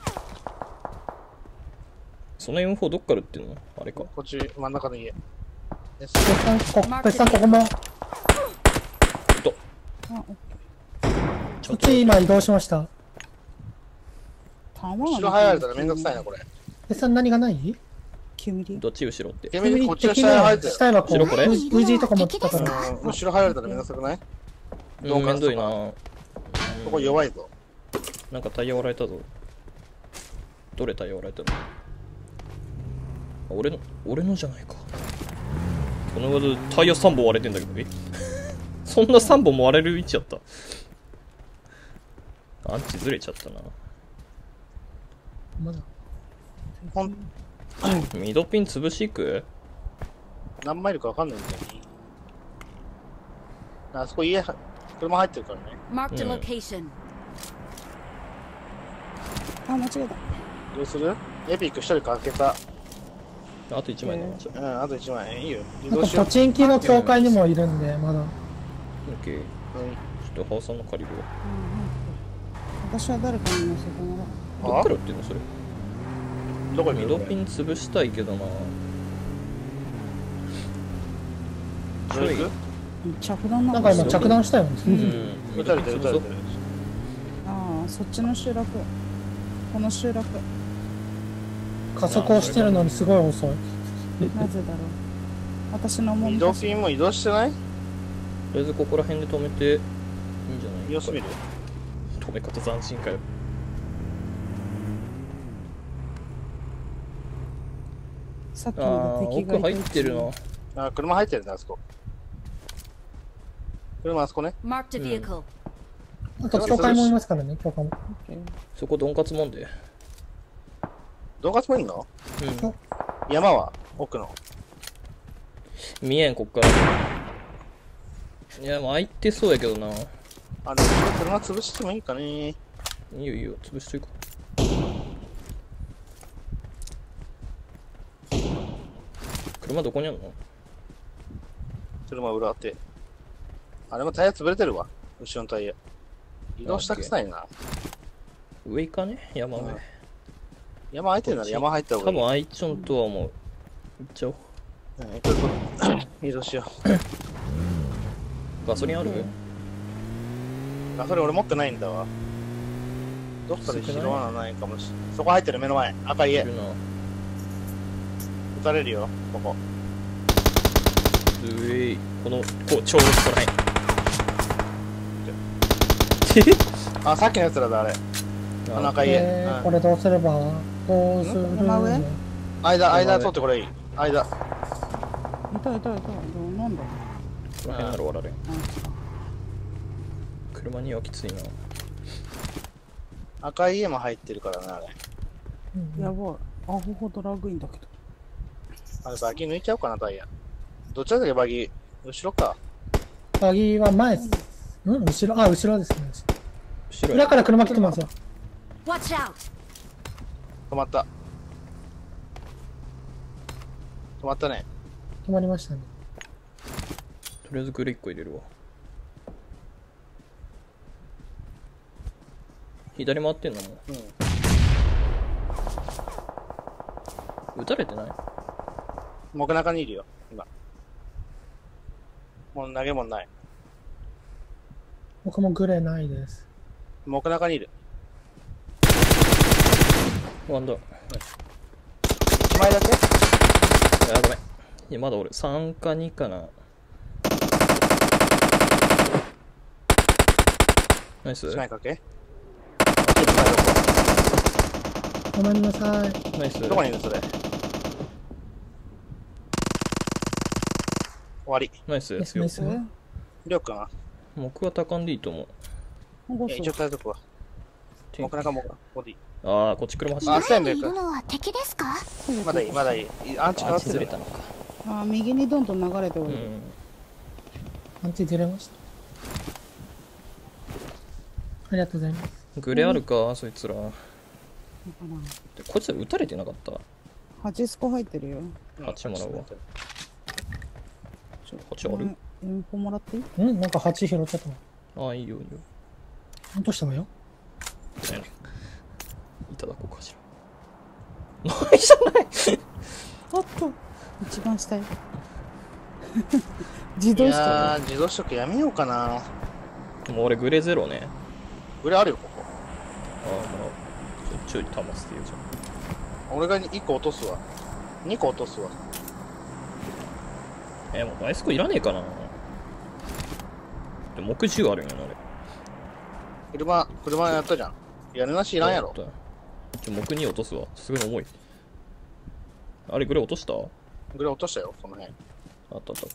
その エムフォー どっから撃ってんの？あれか。 こっち、真ん中の家。 ペッさん、こ、ペッさん、ここも。 あ、 そっち今移動しました。 弾が後ろ入られたらめんどくさいな、これ。 ペッさん何がない煙。 どっち後ろって。 煙こっちの下に入ってる。 下へはこう、 後ろこれウジウジとか持ってたから。 うん、後ろ入られたらめんどくさくない？ うん、めんどいな。 ここ弱いぞ。 なんかタイヤ割られたぞ。どれタイヤ割られたの？あ俺の、俺のじゃないか。この技タイヤさんぼん割れてんだけど、えそんなさんぼんも割れる位置やった。アンチずれちゃったな。 まだ。 ほん、 ミドピン潰しいく？ 何マイルかわかんないんだよね。あそこ家、車入ってるからね。 Marked a location. あ、間違えどうする？エピック一人かけた。 あといちまいね。 うん、あといちまい。いいよ。移なんか動しよう。 ポチンキの境界にもいるんで、まだ。 オッケー。ちょっとハウさんの借りるわ。 た。私は誰かに乗せてもらう。 どっから撃ってんのそれ？ どこにいるの？ ミドピン潰したいけどな。 どこ行く？ 着弾なんか今着弾したよね。 うん。 撃たれてる撃たれてる。 ああ、そっちの集落。この集落。 加速をしてるのにすごい遅い。 なぜだろう。私のもう移動ピンも移動してない？ りあえずここら辺で止めていいんじゃない？ 様子見る？ 止め方斬新かよ。 さっきあのー奥入ってるな。 あ、車入ってるね、あそこ。車あそこね。 Marked a vehicle. あと教会もいますからね、教会も。 そこドンカツもんで。 動画つもいんの？ うん山は奥の。 見えんこっから。いやもう開いてそうやけどな。 あ、でも車潰してもいいかね。 いいよいいよ、潰しといこう。車どこにあんの？ 車裏当て。あれもタイヤ潰れてるわ。後ろのタイヤ。移動したくさいな。 上行かね？山上。 うん山空いてるなら山入った方がいい。 多分開いちょんとは思う。行っちゃおう。 うん、行こう行こう移動しよガソリンある？ う。あ、それ俺持ってないんだわ。どっかで拾わないかもしれない。そこ入ってる目の前。赤い家。撃いるな。 たれるよ、ここ。 うえい。この、こう、ちょうどここらへん。 あ、さっきのやつらだ、あれ。あの赤い家。うんえーこれどうすればどうする山上間、間取ってこれいい。間。 いたいたいた。どうなんだろこの辺なら終わられん。 う。 車にはきついな。 赤い家も入ってるからな、あれ。 うんやばい。アホほどラグいんだけど。 あれ、バギー抜いちゃおうかな、タイヤ。どっちだっけ、バギー。後ろか。 バギーは前です。うん後ろあ、後ろですね。 後ろや。 裏から車来てますよ。 Watch out! 止まった。止まったね。 止まりましたね。 とりあえずグレーいっこ入れるわ。左回ってんのもうん。 う撃たれてない？ 木中にいるよ、今。もう投げもんない。 僕もグレーないです。 木中にいる。 ワンダー。 いちまいだけ？ いや、ごめん。いや、まだ俺、さんかにかな。ナイス。 いちまいかけ？ ごめんなさい。 ナイス。 どこにいるそれ？終わり。 ナイス。 です強い。 ですね。 りょうくんは？ 木は高んでいいと思う。 保護いや一応耐えとくわ。木中も、ここでいい。 あー、こっち車走っあ、 てせんべいか。 いるのは敵ですか？ まだいい、まだいい。アンチる。あー、 変わってる外れたのか。 あー、右にどんどん流れておる。 うん。 アンチ出れました。ありがとうございます。 グレあるか、そいつら。 だかでこいつら撃たれてなかった？ らはちスコ入ってるよ。 はちもらうわ。 ちょこっちある？ インフォもらっていい？ うんなんかはち拾っちゃったの。 あー、いいよ、いいよ。 落としたわよ。 何やねん。いただこうかしら。ないじゃないあった。一番下よ。自い動しやー、 た自動取得やめようかな。 もう俺グレゼロね。 グレあるよ、ここ。 ああ、まあ、ちょいちょい溜まってよ、じゃ俺がいっこ落とすわ。にこ落とすわ。 あ。えー、もうバイスコいらねえかな。でも木じゅうあるんやな、あれ。 車、車やったじゃん。屋根なしいらんやろ。 じゃあ木に落とすわ。すごい重い。あれ、グレ落とした？あっグレ落としたよ、この辺。 たあったあった。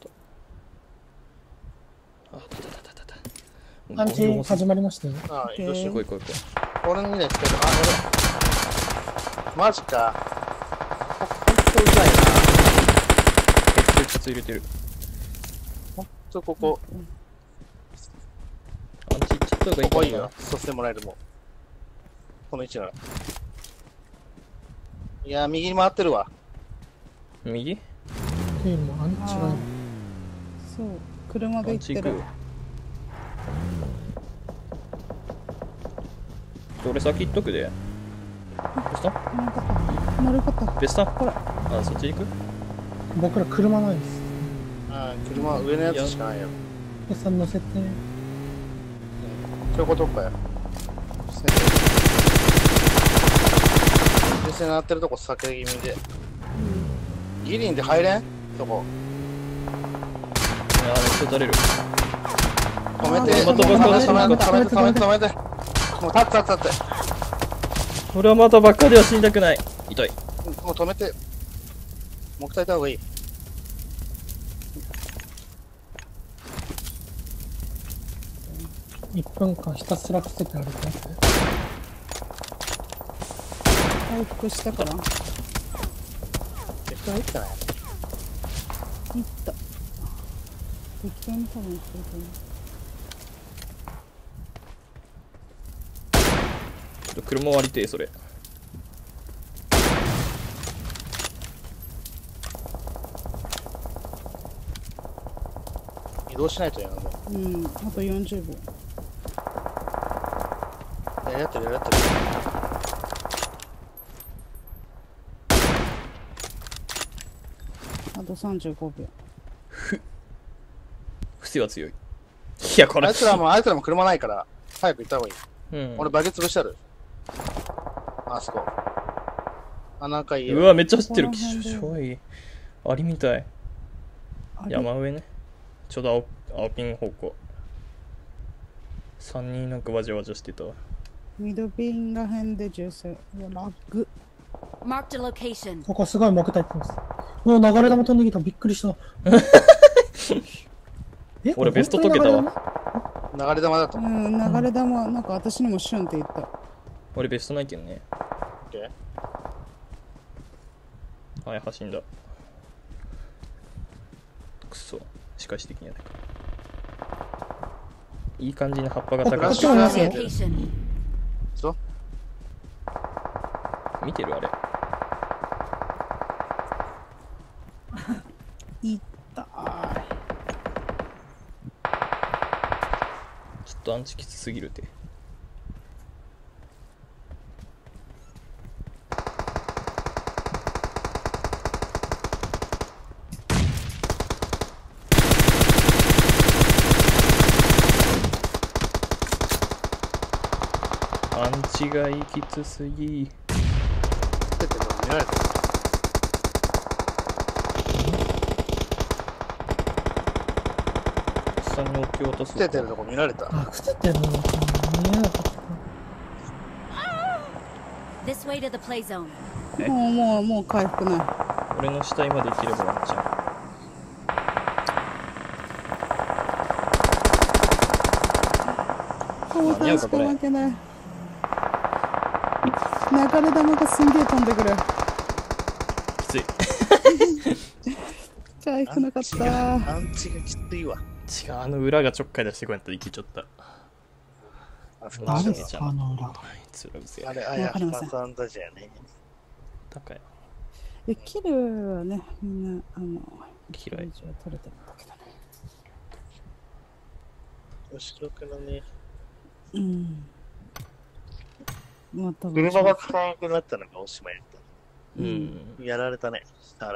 あったあったあったあった。 アンチ始まりましたよ。 ああ、移動しよう。 来い来い来い。 俺のにね、つける。あ、俺。マジか。ほほんとうざいな。 鉄鉄入れてる。 ほんとここ、 アンチいっちゃった方がいいかなここいいよ。。そしてもらえるもん。この位置なら。いやー、右に回ってるわ。 右？ というのもアンチがいる。 そう。車で行ってるアンチ行くよ。。俺先行っとくで。ベストなんかった。乗るかった。 ベストこれ。 あ、そっち行く？ 僕ら車ないです。 あー、車は上のやつしかないよ。 でさん乗せて。 そういうことかよ。電線鳴ってるとこ避け気味で。ギリンで入れんそこ。 あーめっちゃ撃たれる。 止めて、 また爆破してる止めて、止めて、止めて、止めて。もう立って立って立って。 俺はまた爆破では死にたくない。痛い。 もう止めて。もう一回いた方がいい。 いっぷんかんひたすら伏せて歩いてますね。 回復したから。 絶対入ったね。 いった適当に多分言ってると思う。 ちょっと車割りてえ、それ。 移動しないとやな、もうん、あとよんじゅうびょう。 う。やりやってる、やりやってる。 あとさんじゅうごびょう。 伏せは強い。いや、これ。 あいつらも、あいつらも車ないから、早く行った方がいい。 うん。 俺、バケツ潰してある。あそこ。あ、なんかいいよ。 うわ、めっちゃ走ってる。きこの辺でしょい。アリみたい。 あれ山上ね。ちょうど青青ピン方向。さんにんなんかわじゃわじゃしてたわ。 ミドピンらへんで銃声。うわ、ラッグ。 Marked a location. ここすごい木体ってます。うわ、流れ玉飛んできた。びっくりした。え俺ベスト解けたわ。 流れ玉だとう思う。 ん、流れ玉、なんか私にもシュンって言った。 俺ベストないけどね。 オッケー。 はい、走んだ。くそ。仕返し的にやないか。いい感じに葉っぱが高くてこっちもいますよ。 Location. そう見てるあれ。 いったー。 ちょっとアンチきつすぎるて。アンチがいきつすぎ。 出てるの見られてる。 下に置き落とす。 捨ててるとこ見られた。 あ、伏せてるの見えなかった。 This way to the play zone. えもう、もう、もう回復ない。 俺の死体まで生きればワンチャン。 もう確か負けない。流れ玉がすんげえ飛んでくる。 きつい。 回復なかった。 アンチがきついわ。 違う、あの裏がちょっかい出してこうやったら生きちゃった。 あそこ誰あですかあの裏。 あいつらうぜえ。 れ、あやふかさんだじゃね。 高い。 え、キルはね、みんな、あの、 嫌い。 取れてるんだけどね。 よし、よくだね。 うん。まあ、多分車が使わなくなったのがおしまいだった。 うん。 やられたね。